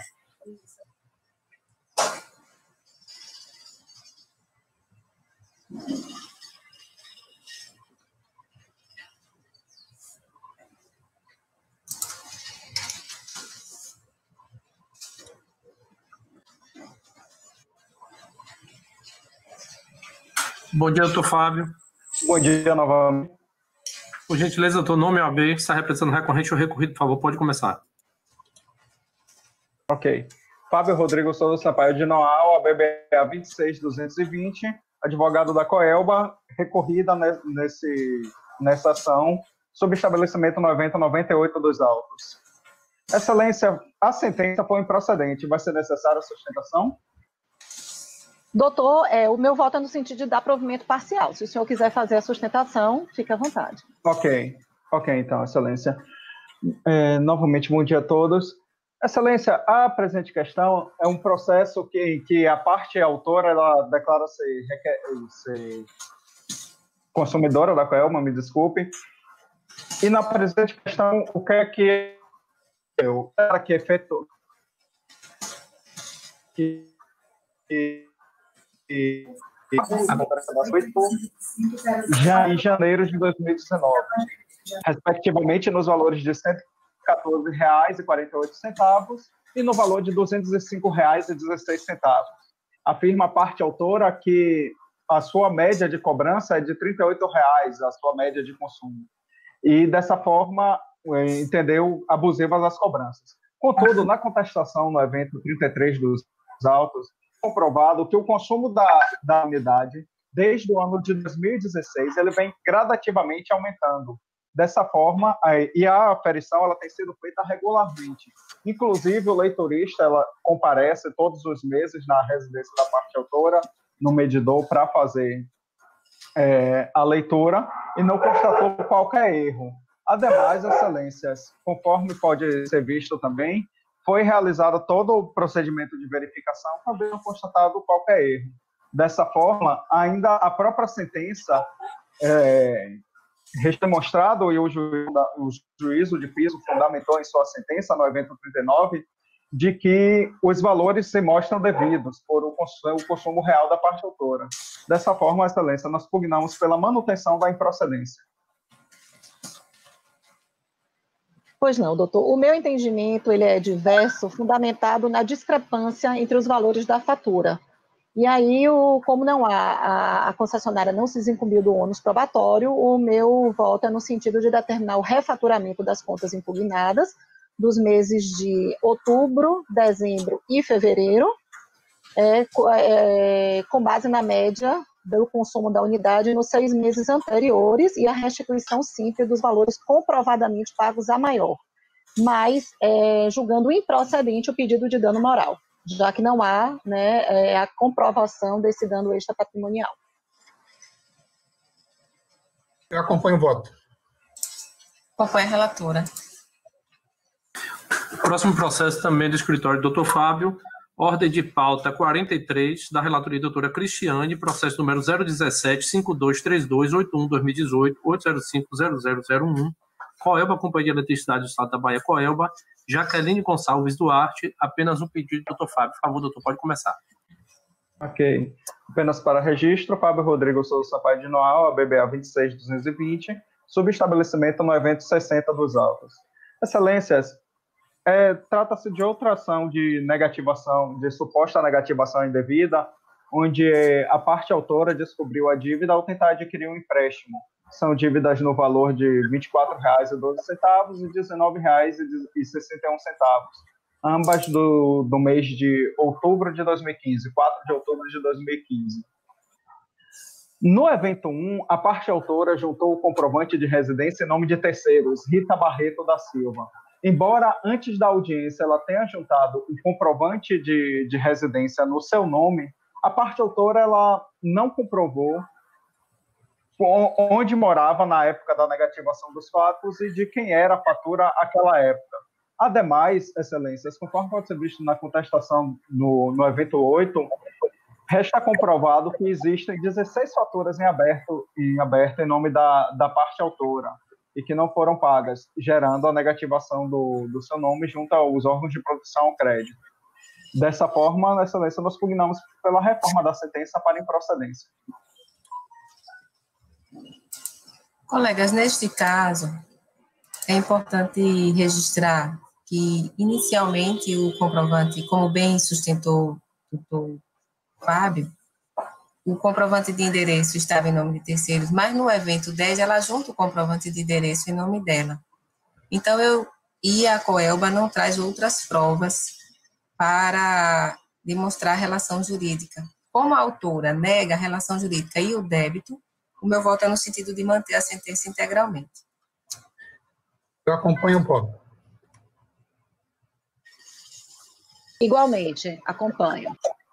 C: Bom dia, doutor Fábio.
N: Bom dia, novamente.
C: Por gentileza, doutor, nome e OAB, está representando o recorrente ou recorrido, por favor, pode começar.
N: Ok. Fábio Rodrigo Souza Sampaio de Noal, ABBA 26220, advogado da Coelba, recorrida nessa ação, sob estabelecimento 9098 dos autos. Excelência, a sentença foi improcedente. Vai ser necessária a sustentação?
I: Doutor, o meu voto é no sentido de dar provimento parcial. Se o senhor quiser fazer a sustentação, fique à vontade.
N: Ok, então, excelência. Novamente, bom dia a todos. Excelência, a presente questão é um processo que a parte autora ela declara ser consumidora da Coelba, me desculpe. E na presente questão, o que é que efetuou já em janeiro de 2019, respectivamente nos valores de R$ 114,48 e no valor de R$ 205,16. Afirma a parte autora que a sua média de cobrança é de R$ 38,00, a sua média de consumo. E, dessa forma, entendeu abusivas as cobranças. Contudo, na contestação no evento 33 dos autos, comprovado que o consumo da unidade, desde o ano de 2016, ele vem gradativamente aumentando. Dessa forma, e a aferição ela tem sido feita regularmente. Inclusive, o leitorista ela comparece todos os meses na residência da parte autora, no medidor, para fazer a leitura, e não constatou qualquer erro. Ademais, excelências, conforme pode ser visto também, foi realizado todo o procedimento de verificação, também não constatado qualquer erro. Dessa forma, ainda a própria sentença demonstrado, e o juízo de piso fundamentou em sua sentença, no evento 39, de que os valores se mostram devidos por o consumo real da parte autora. Dessa forma, excelência, nós pugnamos pela manutenção da improcedência.
I: Pois não, doutor. O meu entendimento ele é diverso, fundamentado na discrepância entre os valores da fatura. E aí, como não a concessionária não se desincumbiu do ônus probatório, o meu voto é no sentido de determinar o refaturamento das contas impugnadas dos meses de outubro, dezembro e fevereiro, com base na média do consumo da unidade nos 6 meses anteriores e a restituição simples dos valores comprovadamente pagos a maior, mas julgando improcedente o pedido de dano moral, já que não há a comprovação desse dano extrapatrimonial.
F: Eu acompanho o voto.
B: Acompanho a relatora.
C: Próximo processo também do escritório do Dr. Fábio, ordem de pauta 43, da relatoria doutora Cristiane, processo número 017-5232-81-2018, 805-0001, Coelba, Companhia de Eletricidade do Estado da Bahia, Coelba, Jaqueline Gonçalves Duarte, apenas um pedido do Dr. Fábio. Por favor, doutor, pode começar.
N: Ok. Apenas para registro, Fábio Rodrigo Souza Sampaio de Noal, a BBA 26220, subestabelecimento no evento 60 dos autos. Excelências, trata-se de outra ação de negativação, de suposta negativação indevida, onde a parte autora descobriu a dívida ao tentar adquirir um empréstimo. São dívidas no valor de R$ 24,12 e R$ 19,61, ambas do mês de outubro de 2015, 4 de outubro de 2015. No evento 1, a parte autora juntou o comprovante de residência em nome de terceiros, Rita Barreto da Silva. Embora antes da audiência ela tenha juntado o comprovante de residência no seu nome, a parte autora ela não comprovou onde morava na época da negativação dos fatos e de quem era a fatura naquela época. Ademais, excelências, conforme pode ser visto na contestação no evento 8, resta comprovado que existem 16 faturas em aberto em nome da parte autora e que não foram pagas, gerando a negativação do seu nome junto aos órgãos de produção ao crédito. Dessa forma, excelência, nós pugnamos pela reforma da sentença para improcedência.
B: Colegas, neste caso, é importante registrar que, inicialmente, o comprovante, como bem sustentou o doutor Fábio, o comprovante de endereço estava em nome de terceiros, mas no evento 10 ela junta o comprovante de endereço em nome dela. Então, a Coelba não traz outras provas para demonstrar a relação jurídica. Como a autora nega a relação jurídica e o débito, o meu voto é no sentido de manter a sentença integralmente.
F: Eu acompanho o voto.
I: Igualmente, acompanho.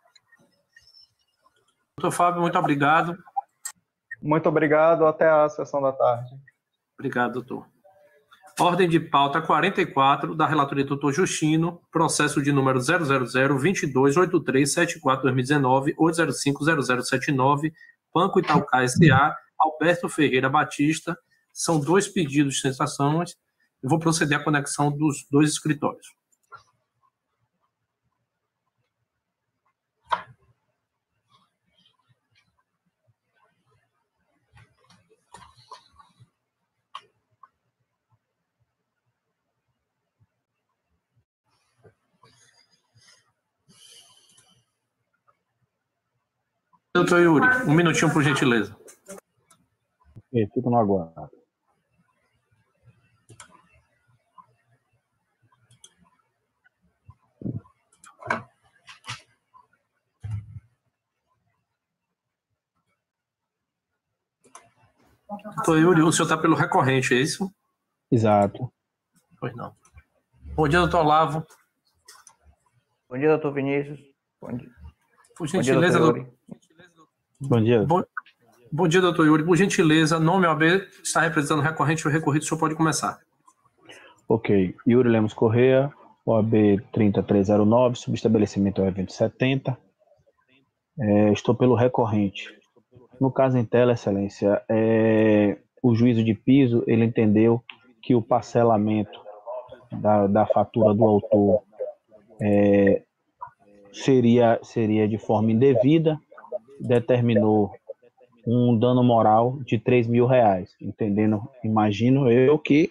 C: Doutor Fábio, muito obrigado.
N: Muito obrigado, até a sessão da tarde.
C: Obrigado, doutor. Ordem de pauta 44, da relatoria doutor Justino, processo de número 000-228374-2019, 8050079, Banco Itaúca S.A., Alberto Ferreira Batista. São 2 pedidos de sustentações. Eu vou proceder à conexão dos 2 escritórios. Doutor Yuri, um minutinho, por gentileza.
H: Fico no aguardo.
C: Doutor Yuri, o senhor está pelo recorrente, é isso?
H: Exato.
C: Pois não. Bom dia, doutor Olavo.
T: Bom dia, doutor Vinícius. Bom dia.
C: Por gentileza, doutor.
H: Bom dia.
C: Bom dia, doutor Yuri. Por gentileza, nome OAB está representando o recorrente, o recorrido, o senhor pode começar.
H: Ok. Yuri Lemos Correia, OAB 3309, subestabelecimento ao evento 70. Estou pelo recorrente. No caso em tela, excelência, o juízo de piso, ele entendeu que o parcelamento da fatura do autor seria de forma indevida, determinou um dano moral de R$3.000, entendendo, imagino eu que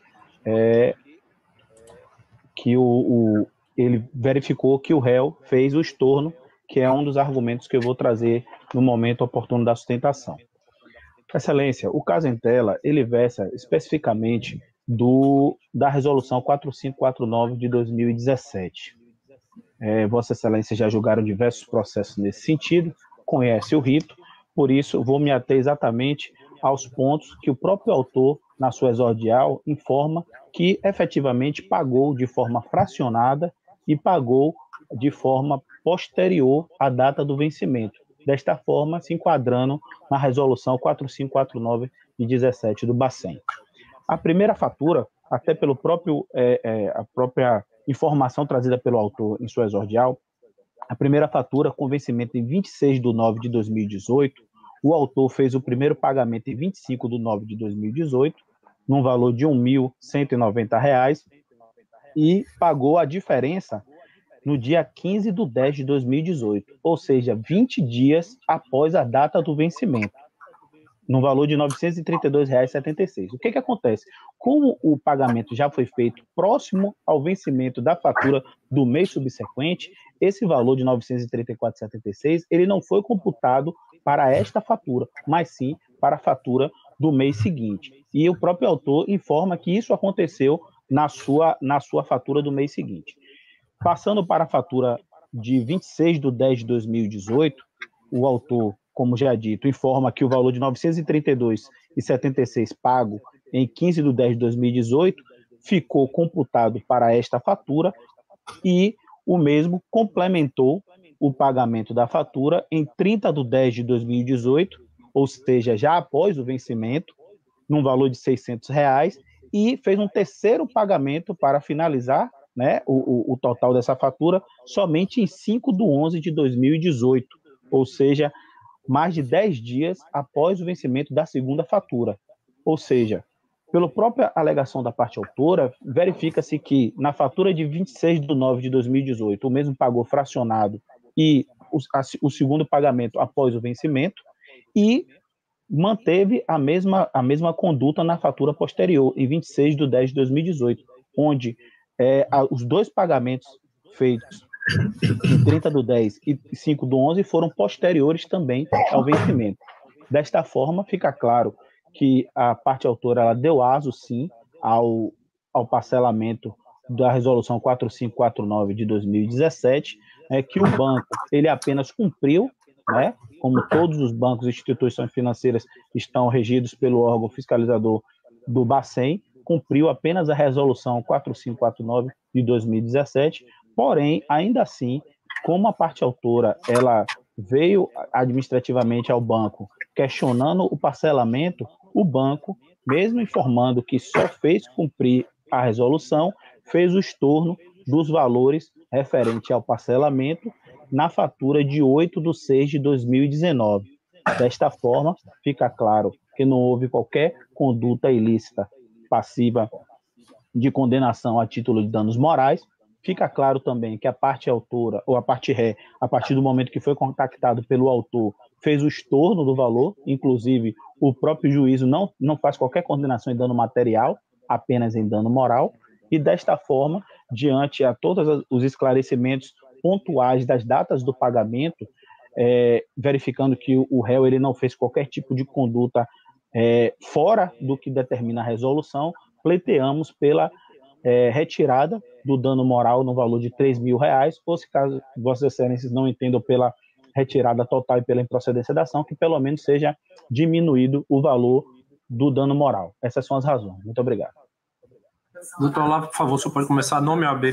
H: ele verificou que o réu fez o estorno, que é um dos argumentos que eu vou trazer no momento oportuno da sustentação. Excelência, o caso em tela, ele versa especificamente da resolução 4549 de 2017. Vossa Excelência já julgaram diversos processos nesse sentido, conhece o rito, por isso vou me ater exatamente aos pontos que o próprio autor, na sua exordial, informa que efetivamente pagou de forma fracionada e pagou de forma posterior à data do vencimento, desta forma se enquadrando na resolução 4549 de 17 do Bacen. A primeira fatura, até pelo próprio a própria informação trazida pelo autor em sua exordial, a primeira fatura com vencimento em 26 de nove de 2018, o autor fez o primeiro pagamento em 25 de nove de 2018, num valor de R$ 1.190, e pagou a diferença no dia 15 de 10 de 2018, ou seja, 20 dias após a data do vencimento, no valor de R$ 932,76. O que acontece? Como o pagamento já foi feito próximo ao vencimento da fatura do mês subsequente, esse valor de R$ 934,76, ele não foi computado para esta fatura, mas sim para a fatura do mês seguinte. E o próprio autor informa que isso aconteceu na sua fatura do mês seguinte. Passando para a fatura de 26 de 10 de 2018, o autor, como já dito, informa que o valor de R$ 932,76 pago em 15 de 10 de 2018 ficou computado para esta fatura e o mesmo complementou o pagamento da fatura em 30 de 10 de 2018, ou seja, já após o vencimento, num valor de R$ 600, e fez um terceiro pagamento para finalizar, né, o total dessa fatura somente em 5 de 11 de 2018, ou seja, mais de 10 dias após o vencimento da segunda fatura. Ou seja, pela própria alegação da parte autora, verifica-se que na fatura de 26 de nove de 2018, o mesmo pagou fracionado e o segundo pagamento após o vencimento, e manteve a mesma conduta na fatura posterior, em 26 de 10 de 2018, onde os dois pagamentos feitos em 30 do 10 e 5 do 11 foram posteriores também ao vencimento. Desta forma, fica claro que a parte autora ela deu aso, sim, ao parcelamento da resolução 4549 de 2017, que o banco ele apenas cumpriu, né, como todos os bancos e instituições financeiras estão regidos pelo órgão fiscalizador do Bacen, cumpriu apenas a resolução 4549 de 2017, porém, ainda assim, como a parte autora ela veio administrativamente ao banco questionando o parcelamento, o banco, mesmo informando que só fez cumprir a resolução fez o estorno dos valores referente ao parcelamento na fatura de 8/6/2019. Desta forma, fica claro que não houve qualquer conduta ilícita passiva de condenação a título de danos morais. Fica claro também que a parte autora, ou a parte ré, a partir do momento que foi contactado pelo autor, fez o estorno do valor, inclusive o próprio juízo não faz qualquer condenação em dano material, apenas em dano moral, e desta forma, diante a todos os esclarecimentos pontuais das datas do pagamento, verificando que o réu ele não fez qualquer tipo de conduta fora do que determina a resolução, pleiteamos pela retirada do dano moral no valor de R$3.000, ou se caso Vossas Excelências não entendam pela retirada total e pela improcedência da ação, que pelo menos seja diminuído o valor do dano moral. Essas são as razões. Muito obrigado.
C: Doutor Olavo, por favor, o senhor pode começar. Nome OAB.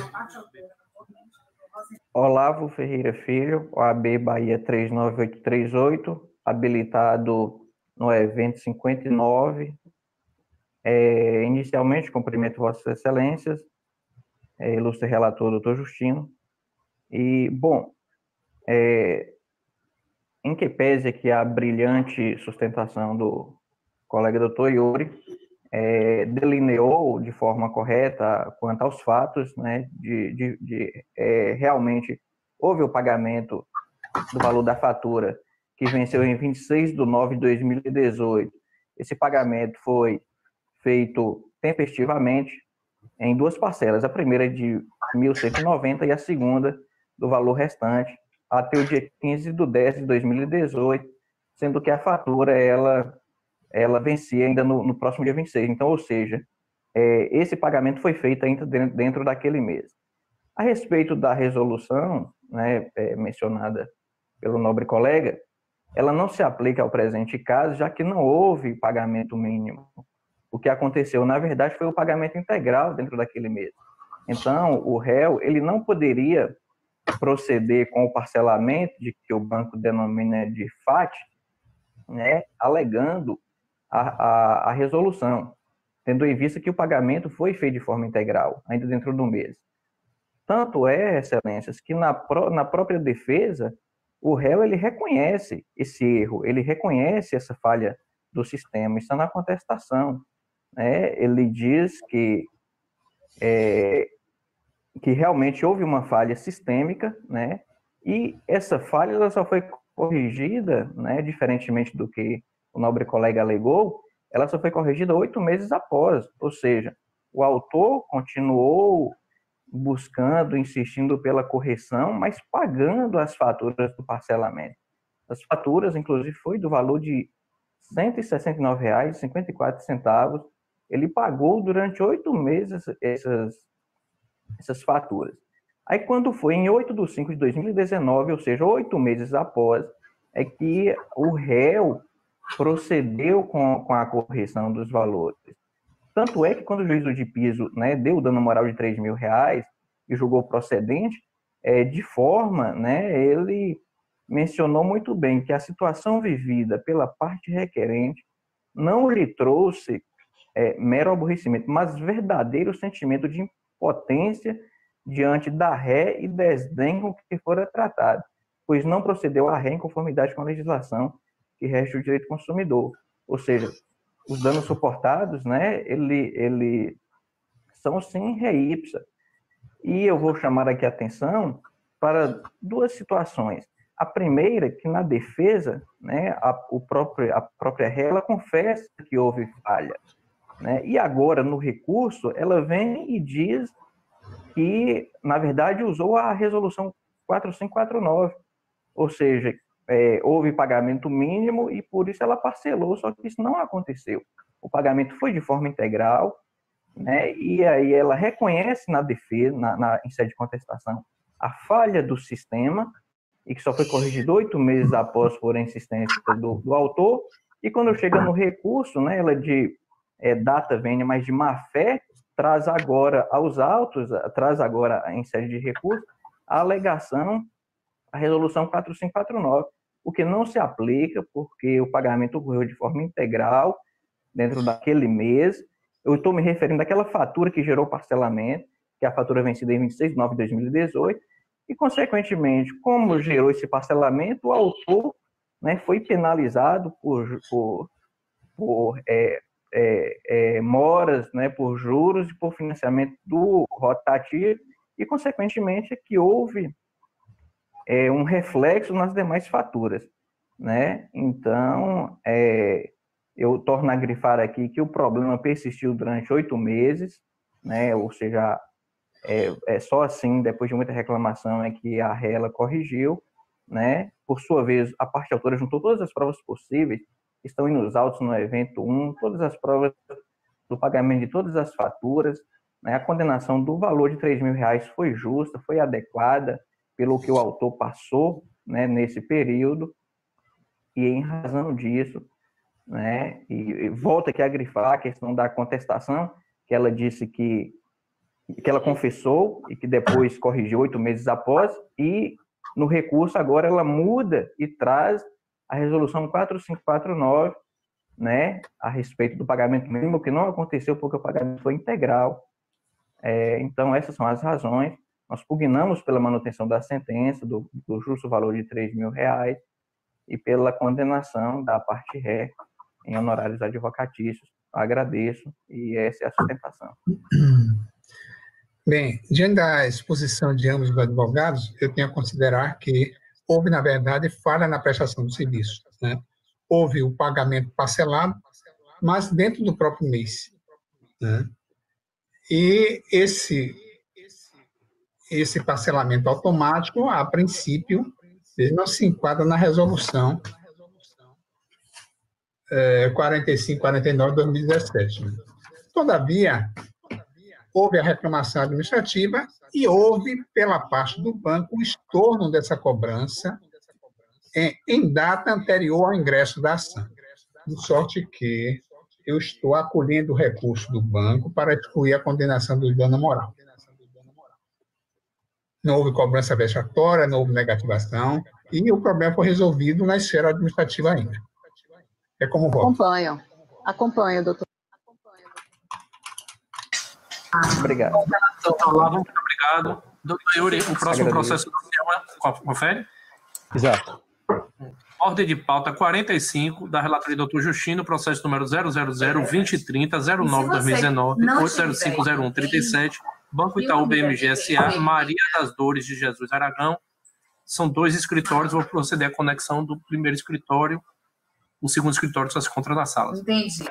T: Olavo Ferreira Filho, OAB Bahia 39838, habilitado no evento 59. Inicialmente, cumprimento Vossas Excelências, ilustre relator, doutor Justino. E, bom, em que pese aqui a brilhante sustentação do colega doutor Yuri, delineou de forma correta quanto aos fatos, né, realmente houve o pagamento do valor da fatura, que venceu em 26/9/2018. Esse pagamento foi feito tempestivamente em duas parcelas, a primeira de 1.190 e a segunda do valor restante, até o dia 15/10/2018, sendo que a fatura ela vencia ainda no próximo dia 26. Então, ou seja, esse pagamento foi feito ainda dentro daquele mês. A respeito da resolução, né, mencionada pelo nobre colega, ela não se aplica ao presente caso, já que não houve pagamento mínimo. O que aconteceu, na verdade, foi o pagamento integral dentro daquele mês. Então, o réu ele não poderia proceder com o parcelamento de que o banco denomina de FAT, né, alegando a resolução, tendo em vista que o pagamento foi feito de forma integral, ainda dentro do mês. Tanto Excelências, que na própria defesa, o réu ele reconhece esse erro, ele reconhece essa falha do sistema, está na contestação. Ele diz que realmente houve uma falha sistêmica, né? E essa falha ela só foi corrigida, né, diferentemente do que o nobre colega alegou, ela só foi corrigida 8 meses após, ou seja, o autor continuou buscando, insistindo pela correção, mas pagando as faturas do parcelamento. As faturas, inclusive, foi do valor de R$ 169,54, ele pagou durante 8 meses essas faturas. Aí, quando foi em 8/5/2019, ou seja, 8 meses após, é que o réu procedeu com a correção dos valores. Tanto é que quando o juízo de piso, né, deu o dano moral de R$3.000 e julgou procedente, de forma, né, ele mencionou muito bem que a situação vivida pela parte requerente não lhe trouxe mero aborrecimento, mas verdadeiro sentimento de impotência diante da ré e desdém com que fora tratado, pois não procedeu à ré em conformidade com a legislação que rege o direito do consumidor. Ou seja, os danos suportados, né, ele são sim ré ipsa. E eu vou chamar aqui a atenção para duas situações. A primeira, que na defesa, né, a própria ré, ela confessa que houve falha, né? E agora, no recurso, ela vem e diz que, na verdade, usou a resolução 4549, ou seja, houve pagamento mínimo e por isso ela parcelou, só que isso não aconteceu. O pagamento foi de forma integral, né? E aí ela reconhece na defesa, em sede de contestação, a falha do sistema, e que só foi corrigido 8 meses após por insistência do autor, e quando chega no recurso, né, ela de data vênia, mas de má-fé, traz agora aos autos, traz agora em sede de recurso, a alegação, a resolução 4549, o que não se aplica porque o pagamento ocorreu de forma integral dentro daquele mês eu estou me referindo àquela fatura que gerou parcelamento, que é a fatura vencida em 26 de nove de 2018, e, consequentemente, como gerou esse parcelamento, o autor, né, foi penalizado por moras, né, por juros e por financiamento do rotativo, e, consequentemente, que houve um reflexo nas demais faturas, né? Então, eu torno a grifar aqui que o problema persistiu durante 8 meses, né? Ou seja, só assim, depois de muita reclamação, é que a RE ela corrigiu, né? Por sua vez, a parte autora juntou todas as provas possíveis, estão indo nos autos no evento 1, todas as provas do pagamento de todas as faturas, né? A condenação do valor de R$3.000 foi justa, foi adequada pelo que o autor passou, né, nesse período, e em razão disso, né, e volta aqui a grifar a questão da contestação, que ela disse que ela confessou e que depois corrigiu 8 meses após, e no recurso agora ela muda e traz a resolução 4549, né, a respeito do pagamento mínimo, que não aconteceu porque o pagamento foi integral. Então, essas são as razões. Nós pugnamos pela manutenção da sentença, do justo valor de R$3.000, e pela condenação da parte ré em honorários advocatícios. Agradeço, e essa é a sustentação.
F: Bem, diante da exposição de ambos os advogados, eu tenho a considerar que houve, na verdade, falha na prestação do serviço, né? Houve o pagamento parcelado, mas dentro do próprio mês, né? E esse parcelamento automático, a princípio, ele não se enquadra na resolução 4549 de 2017. Né? Todavia, houve a reclamação administrativa e houve, pela parte do banco, o estorno dessa cobrança em data anterior ao ingresso da ação. De sorte que eu estou acolhendo o recurso do banco para excluir a condenação do dano moral. Não houve cobrança vexatória, não houve negativação, e o problema foi resolvido na esfera administrativa ainda. É como voto.
I: Acompanho, doutor.
T: Obrigado.
C: Olá, muito obrigado. Doutor Yuri, o próximo processo do tema, confere?
H: Exato.
C: Ordem de pauta 45, da relatoria do Dr. Justino, processo número 000-2030-09-2019, 8050137, Banco Itaú BMG S.A., Maria das Dores de Jesus Aragão. São 2 escritórios, vou proceder à conexão do primeiro escritório, o segundo escritório só se encontra na sala.
A: Entendi.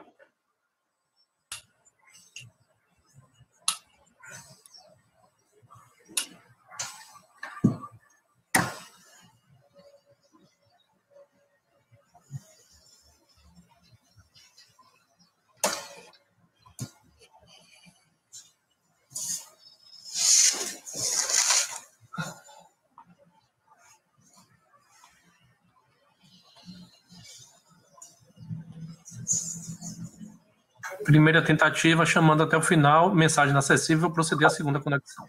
C: Primeira tentativa, chamando até o final, mensagem inacessível, vou proceder à segunda conexão.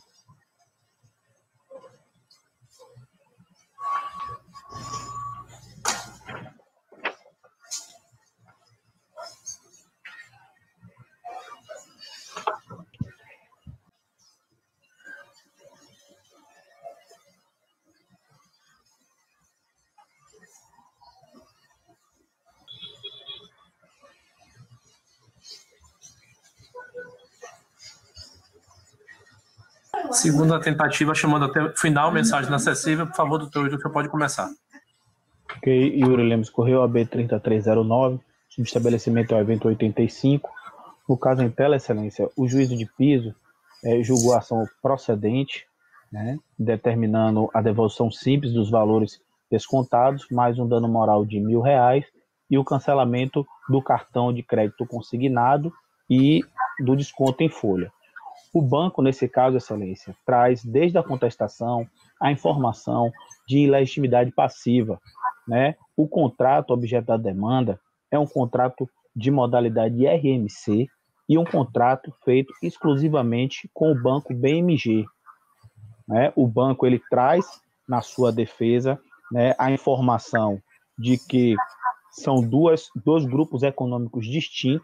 C: Segunda tentativa, chamando até o final, mensagem inacessível. Por favor, doutor Yuri, você pode começar.
H: Ok, Yuri Lemos Correia, OAB 3309, subestabelecimento ao evento 85. No caso em tela, excelência, o juízo de piso julgou a ação procedente, né, determinando a devolução simples dos valores descontados, mais um dano moral de R$1.000 e o cancelamento do cartão de crédito consignado e do desconto em folha. O banco, nesse caso, excelência, traz desde a contestação a informação de ilegitimidade passiva, né? O contrato objeto da demanda é um contrato de modalidade RMC e um contrato feito exclusivamente com o banco BMG, né? O banco ele traz na sua defesa, né, a informação de que são dois grupos econômicos distintos,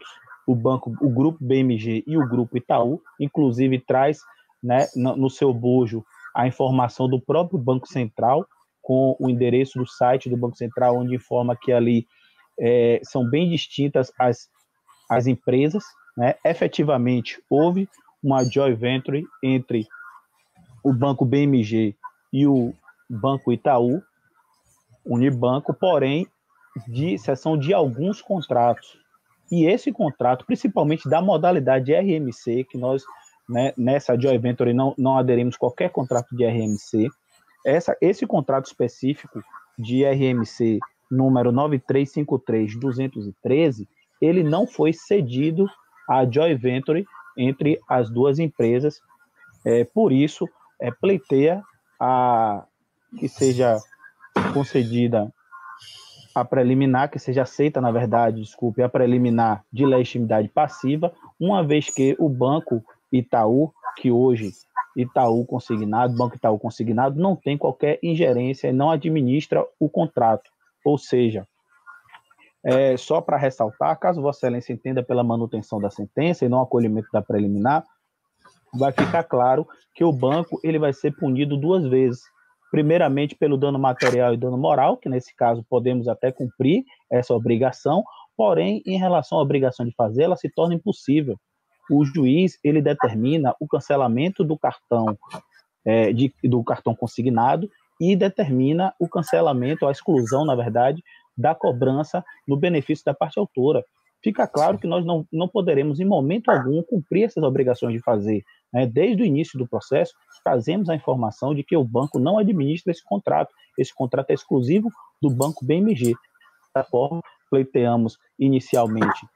H: o grupo BMG e o grupo Itaú, inclusive traz, né, no seu bojo a informação do próprio Banco Central, com o endereço do site do Banco Central, onde informa que ali são bem distintas as empresas, né? Efetivamente, houve uma joint venture entre o Banco BMG e o Banco Itaú, Unibanco, porém, de exceção de alguns contratos. E esse contrato, principalmente da modalidade RMC, que nós, né, nessa joint venture não aderimos qualquer contrato de RMC, esse contrato específico de RMC número 9353-213, ele não foi cedido à joint venture entre as duas empresas, por isso, pleiteia que seja concedida a preliminar, que seja aceita, na verdade, desculpe, a preliminar de legitimidade passiva, uma vez que o Banco Itaú, que hoje Banco Itaú Consignado, não tem qualquer ingerência e não administra o contrato. Ou seja, só para ressaltar, caso Vossa Excelência entenda pela manutenção da sentença e não acolhimento da preliminar, vai ficar claro que o banco ele vai ser punido duas vezes. Primeiramente, pelo dano material e dano moral, que nesse caso podemos até cumprir essa obrigação, porém, em relação à obrigação de fazer, ela se torna impossível. O juiz ele determina o cancelamento do cartão, do cartão consignado e determina o cancelamento, a exclusão, na verdade, da cobrança no benefício da parte autora. Fica claro que nós não poderemos, em momento algum, cumprir essas obrigações de fazer. Desde o início do processo, trazemos a informação de que o banco não administra esse contrato. Esse contrato é exclusivo do Banco BMG. Da forma, pleiteamos inicialmente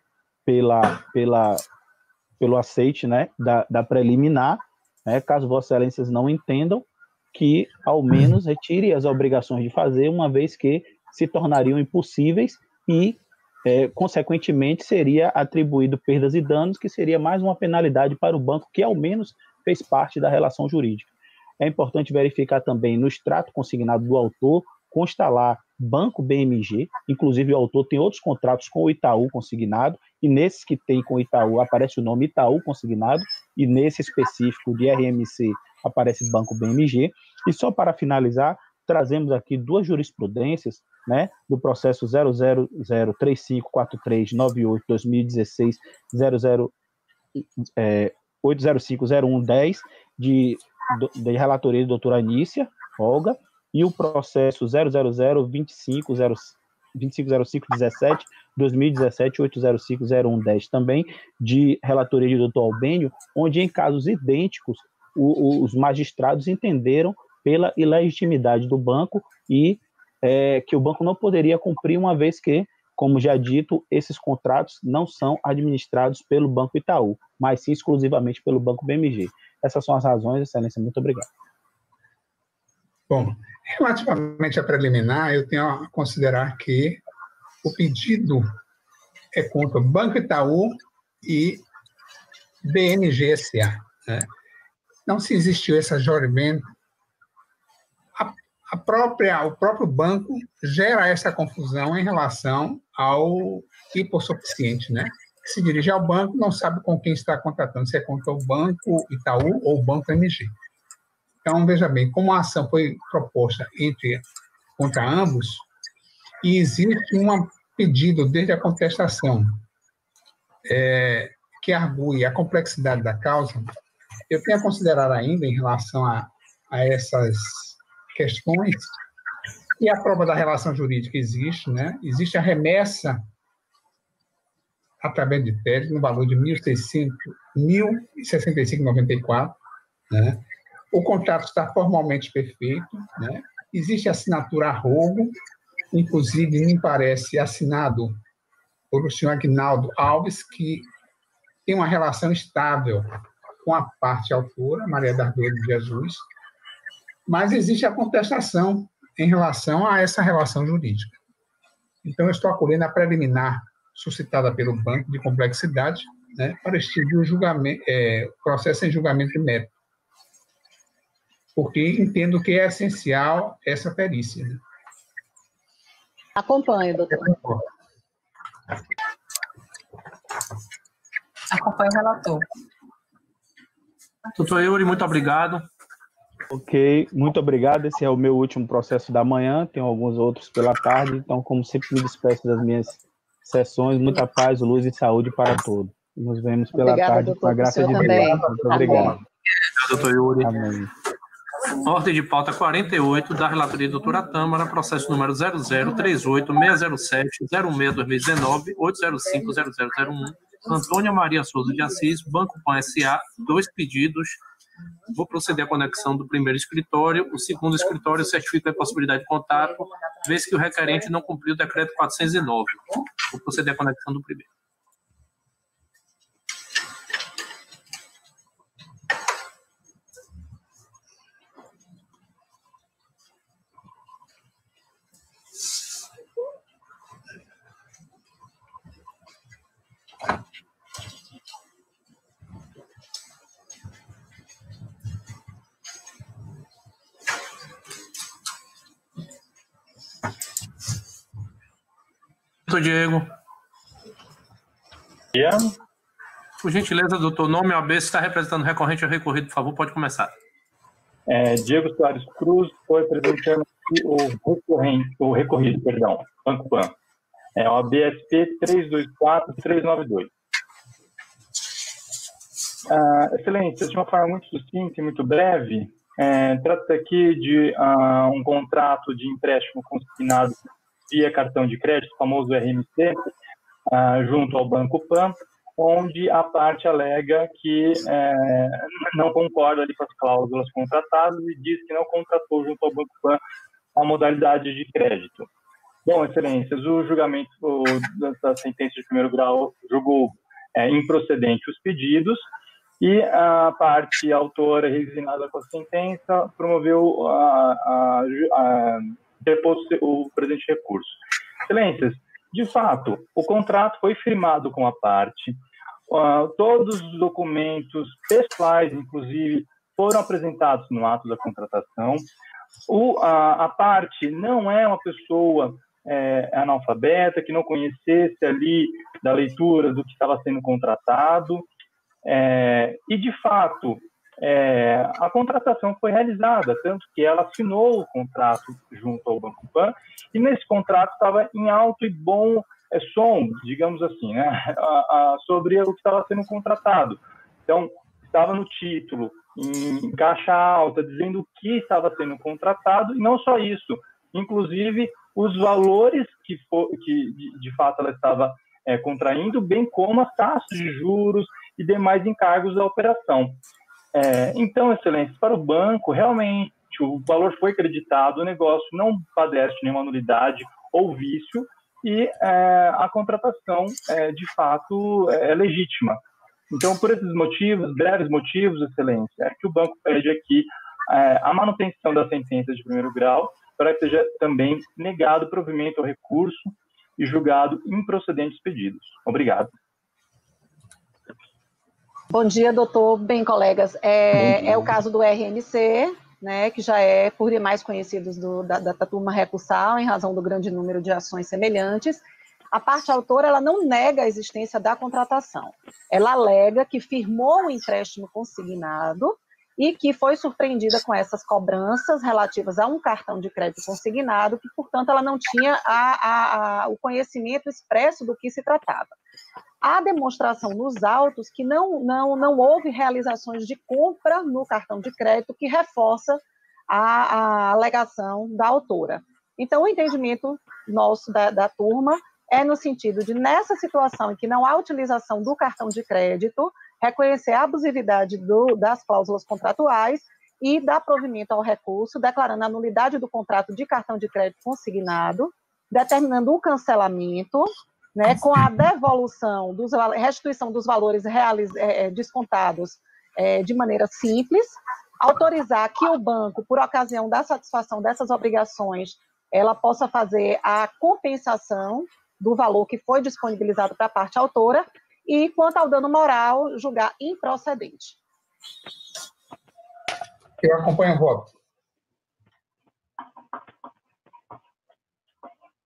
H: pelo aceite, né, da preliminar, caso Vossas Excelências não entendam, que ao menos retire as obrigações de fazer, uma vez que se tornariam impossíveis e, consequentemente, seria atribuído perdas e danos, que seria mais uma penalidade para o banco, que ao menos fez parte da relação jurídica. É importante verificar também no extrato consignado do autor, consta lá Banco BMG, inclusive o autor tem outros contratos com o Itaú consignado, e nesses que tem com o Itaú aparece o nome Itaú consignado, e nesse específico de RMC aparece Banco BMG. E só para finalizar, trazemos aqui duas jurisprudências, né, do processo 000354398-2016, 8050110, de relatoria de doutora Anícia Olga, e o processo 000250517, 2017, 8050110, também de relatoria de doutor Albênio, onde em casos idênticos os magistrados entenderam pela ilegitimidade do banco e que o banco não poderia cumprir, uma vez que, como já dito, esses contratos não são administrados pelo Banco Itaú, mas sim exclusivamente pelo Banco BMG. Essas são as razões, Excelência. Muito obrigado.
F: Bom, relativamente à preliminar, eu tenho a considerar que o pedido é contra o Banco Itaú e BMG S.A. Né? Não se existiu essa jorimento, o próprio banco gera essa confusão em relação ao hipossuficiente, né? Que se dirige ao banco, não sabe com quem está contratando, se é contra o Banco Itaú ou o Banco MG. Então, veja bem, como a ação foi proposta contra ambos, e existe um pedido desde a contestação que argue a complexidade da causa, eu tenho a considerar ainda, em relação a essas questões, e a prova da relação jurídica existe, né? Existe a remessa através de tese no valor de R$ 1.065,94, né? O contrato está formalmente perfeito, né? Existe assinatura a rogo, inclusive, me parece, assinado por o senhor Aguinaldo Alves, que tem uma relação estável com a parte autora, Maria das Dores de Jesus, mas existe a contestação em relação a essa relação jurídica. Então, eu estou acolhendo a preliminar suscitada pelo banco de complexidade, né, para extinguir o julgamento, processo em julgamento de mérito, porque entendo que é essencial essa perícia. Né?
I: Acompanho, doutor.
B: Acompanho o relator.
C: Doutor Yuri, muito obrigado.
H: Ok, muito obrigado. Esse é o meu último processo da manhã, tenho alguns outros pela tarde, então, como sempre, me despeço das minhas sessões. Muita paz, luz e saúde para todos. Nos vemos pela
I: Obrigada,
H: tarde,
I: doutor,
H: com a graça de
I: também.
H: Deus. Muito obrigado.
C: Doutor Yuri.
H: Amém.
C: Ordem de pauta 48 da relatoria doutora Tâmara, processo número 0038607-06-2019, 8050001, Antônia Maria Souza de Assis, Banco Pan S.A., 2 pedidos. Vou proceder à conexão do primeiro escritório. O segundo escritório certifica a possibilidade de contato, vez que o requerente não cumpriu o decreto 409. Vou proceder à conexão do primeiro. Doutor Diego. Por gentileza, doutor, nome OAB, se está representando recorrente ou recorrido, por favor, pode começar.
U: Diego Soares Cruz, estou representando o recorrido, Banco Pan. OAB SP 324392. Excelência, de uma forma muito sucinta e muito breve, trata-se aqui de um contrato de empréstimo consignado via cartão de crédito, famoso RMC, junto ao Banco Pan, onde a parte alega que não concorda ali com as cláusulas contratadas e diz que não contratou junto ao Banco Pan a modalidade de crédito. Bom, excelências, o julgamento da sentença de primeiro grau julgou improcedente os pedidos e a parte autora resignada com a sentença promoveu depôs o presente recurso. Excelências, de fato, o contrato foi firmado com a parte, todos os documentos pessoais, inclusive, foram apresentados no ato da contratação. A parte não é uma pessoa analfabeta, que não conhecesse ali da leitura do que estava sendo contratado, e, de fato, a contratação foi realizada, tanto que ela assinou o contrato junto ao Banco Pan, e nesse contrato estava em alto e bom som, digamos assim, né, sobre o que estava sendo contratado. Então, estava no título, em caixa alta, dizendo o que estava sendo contratado, e não só isso, inclusive os valores que de fato ela estava contraindo, bem como as taxas de juros e demais encargos da operação. Então, excelência, para o banco, realmente o valor foi creditado, o negócio não padece nenhuma nulidade ou vício e a contratação, de fato, é legítima. Então, por esses motivos, breves motivos, excelência, é que o banco pede aqui a manutenção da sentença de primeiro grau para que seja também negado o provimento ao recurso e julgado improcedente os pedidos. Obrigado.
I: Bom dia, doutor. Bem, colegas, é o caso do RMC, né, que já é por demais conhecidos da turma recursal, em razão do grande número de ações semelhantes. A parte autora, ela não nega a existência da contratação. Ela alega que firmou o empréstimo consignado e que foi surpreendida com essas cobranças relativas a um cartão de crédito consignado, que, portanto, ela não tinha o conhecimento expresso do que se tratava. Há demonstração nos autos que não houve realizações de compra no cartão de crédito, que reforça a alegação da autora. Então, o entendimento nosso da turma é no sentido de, nessa situação em que não há utilização do cartão de crédito, reconhecer a abusividade das cláusulas contratuais e dar provimento ao recurso, declarando a nulidade do contrato de cartão de crédito consignado, determinando o cancelamento, né, com a devolução, restituição dos valores descontados de maneira simples, autorizar que o banco, por ocasião da satisfação dessas obrigações, ela possa fazer a compensação do valor que foi disponibilizado para a parte autora, e, quanto ao dano moral, julgar improcedente.
F: Eu acompanho o voto.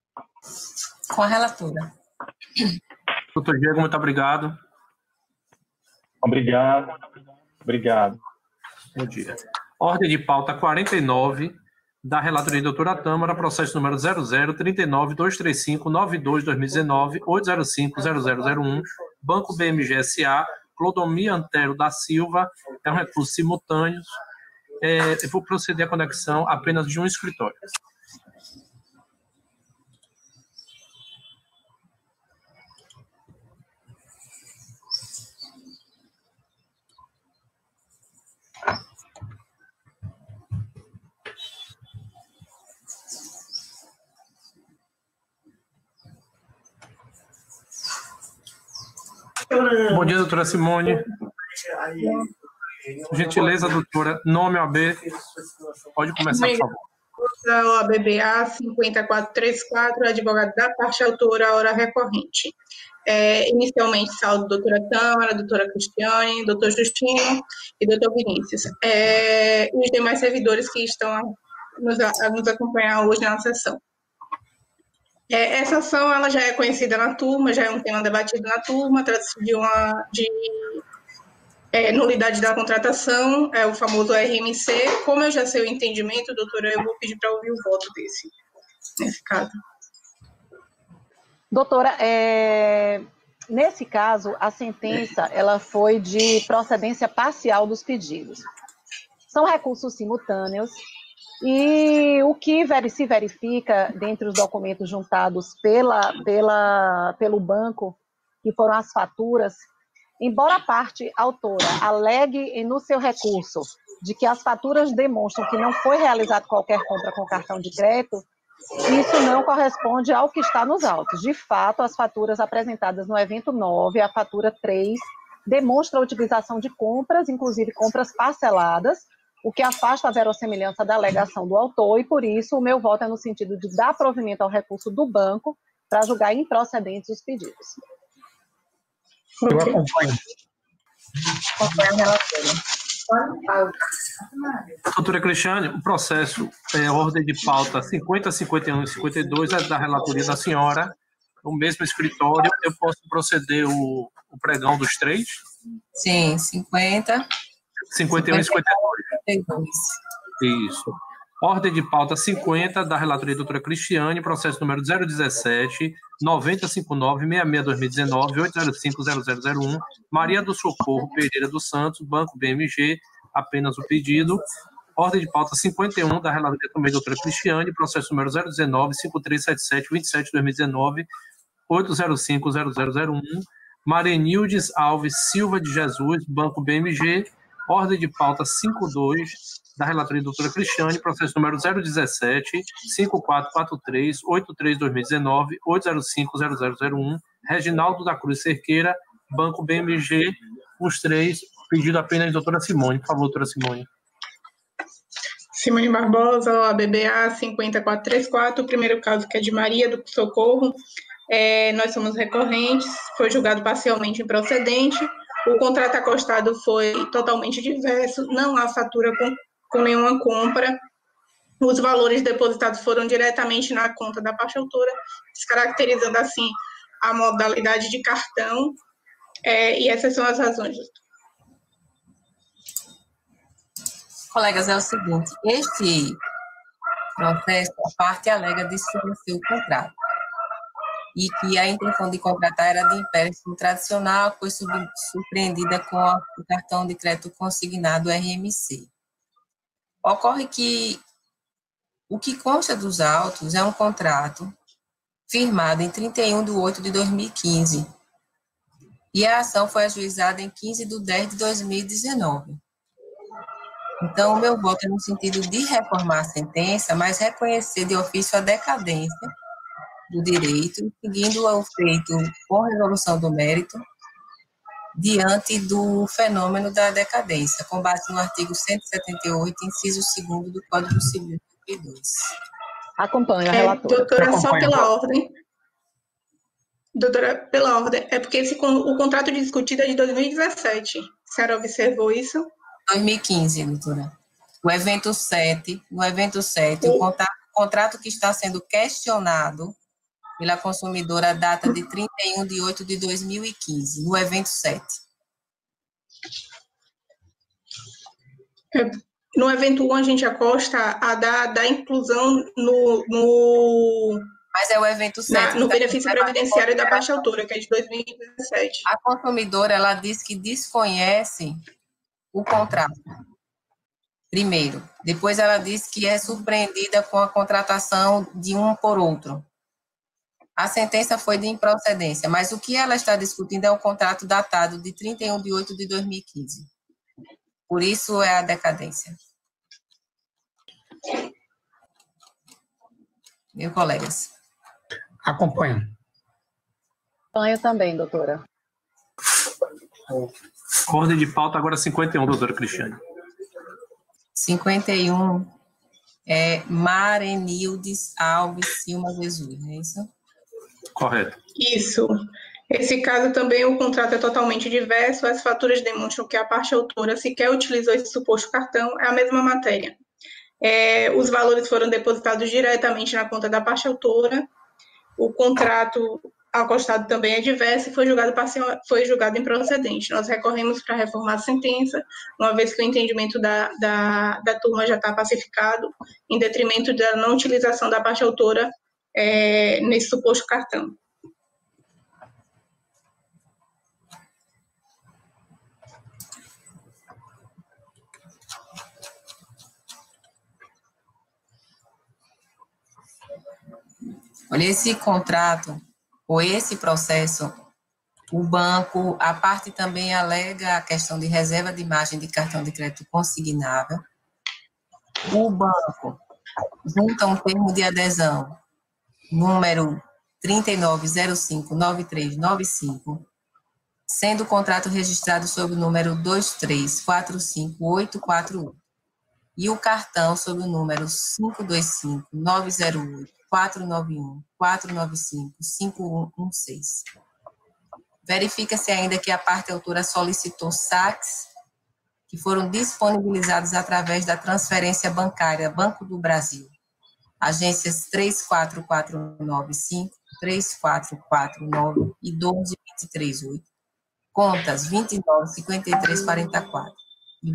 B: Com a relatora.
C: Doutor Diego, muito obrigado.
U: Obrigado. Obrigado.
C: Bom dia. Ordem de pauta 49, da relatoria doutora Tâmara, processo número 0039-235-92-2019, 805-0001, Banco BMG S.A., Clodomir Antero da Silva, é um recurso simultâneo. Eu vou proceder à conexão apenas de um escritório. Bom dia, doutora Simone. Gentileza, doutora. Nome OAB. Pode começar, por favor.
D: OABBA 5434, advogado da parte autora, hora recorrente. Inicialmente, saúdo doutora Tâmara, doutora Cristiane, doutor Justino e doutor Vinícius. E os demais servidores que estão a nos acompanhar hoje na sessão. Essa ação ela já é conhecida na turma, já é um tema debatido na turma, trata-se de nulidade da contratação, é o famoso RMC. Como eu já sei o entendimento, doutora, eu vou pedir para ouvir o voto nesse caso.
I: Doutora, nesse caso, a sentença ela foi de procedência parcial dos pedidos. São recursos simultâneos. E o que se verifica dentre os documentos juntados pelo banco, que foram as faturas, embora a parte autora alegue no seu recurso de que as faturas demonstram que não foi realizada qualquer compra com cartão de crédito, isso não corresponde ao que está nos autos. De fato, as faturas apresentadas no evento 9, a fatura 3, demonstra a utilização de compras, inclusive compras parceladas, o que afasta a verossimilhança da alegação do autor, e por isso o meu voto é no sentido de dar provimento ao recurso do banco para julgar improcedentes os pedidos.
C: Eu acompanho.
D: Acompanho a relatora.
C: Doutora Cristiane, o processo, ordem de pauta 50, 51 e 52 é da relatoria da senhora, o mesmo escritório. Eu posso proceder o pregão dos três?
B: Sim, 50.
C: 51 e 52. Isso. Ordem de pauta 50, da relatoria doutora Cristiane, processo número 017, 9059-66-2019, 805-0001, Maria do Socorro Pereira dos Santos, Banco BMG, apenas o pedido. Ordem de pauta 51, da relatoria também doutora Cristiane, processo número 019-5377-27-2019, 805-0001, Marenildes Alves Silva de Jesus, Banco BMG. Ordem de pauta 52, da relatoria doutora Cristiane, processo número 017, 5443, 83-2019, 805-0001, Reginaldo da Cruz Cerqueira, Banco BMG, os três, pedido apenas doutora Simone. Por favor, doutora Simone.
D: Simone Barbosa, OABBA 5434, o primeiro caso que é de Maria do Socorro, nós somos recorrentes, foi julgado parcialmente improcedente. O contrato acostado foi totalmente diverso, não há fatura com nenhuma compra. Os valores depositados foram diretamente na conta da parte autora, descaracterizando assim a modalidade de cartão, e essas são as razões.
B: Colegas, é o seguinte, este processo, a parte alega desfavorecer o contrato, e que a intenção de contratar era de empréstimo tradicional, foi surpreendida com o cartão de crédito consignado RMC. Ocorre que o que consta dos autos é um contrato firmado em 31/8/2015, e a ação foi ajuizada em 15/10/2019. Então, o meu voto é no sentido de reformar a sentença, mas reconhecer de ofício a decadência do direito, seguindo o feito com resolução do mérito, diante do fenômeno da decadência, com base no artigo 178, inciso 2º do Código Civil de 2002.
I: Acompanho a relatora.
D: Doutora, só pela ordem. Doutora, pela ordem, é porque o contrato discutido é de 2017. A senhora observou isso?
B: 2015, doutora. No evento 7, o contrato que está sendo questionado pela consumidora data de 31/8/2015, no evento 7.
D: No evento 1, a gente acosta a da inclusão no
B: Mas é o evento 7.
D: no benefício previdenciário da baixa altura, que é de 2017.
B: A consumidora, ela diz que desconhece o contrato, primeiro. Depois ela diz que é surpreendida com a contratação de um por outro. A sentença foi de improcedência, mas o que ela está discutindo é o contrato datado de 31 de 8 de 2015. Por isso é a decadência. Meus colegas.
F: Acompanho.
I: Acompanho também, doutora.
C: Ordem de pauta agora 51, doutora Cristiane.
B: 51 é Marenildes Alves Silva Jesus, não é isso?
C: Correto.
D: Isso. Esse caso também, o contrato é totalmente diverso, as faturas demonstram que a parte autora sequer utilizou esse suposto cartão, é a mesma matéria. Os valores foram depositados diretamente na conta da parte autora, o contrato acostado também é diverso e foi julgado improcedente. Nós recorremos para reformar a sentença, uma vez que o entendimento da turma já está pacificado, em detrimento da não utilização da parte autora nesse suposto cartão.
B: Olha, esse contrato, ou esse processo, o banco, a parte também alega a questão de reserva de margem de cartão de crédito consignável. O banco junta um termo de adesão, número 39059395, sendo o contrato registrado sob o número 2345841, e o cartão sob o número 525908-491-495-5116. Verifica-se ainda que a parte autora solicitou saques que foram disponibilizados através da transferência bancária Banco do Brasil, agências 34495, 3449 e 12238, contas 295344 e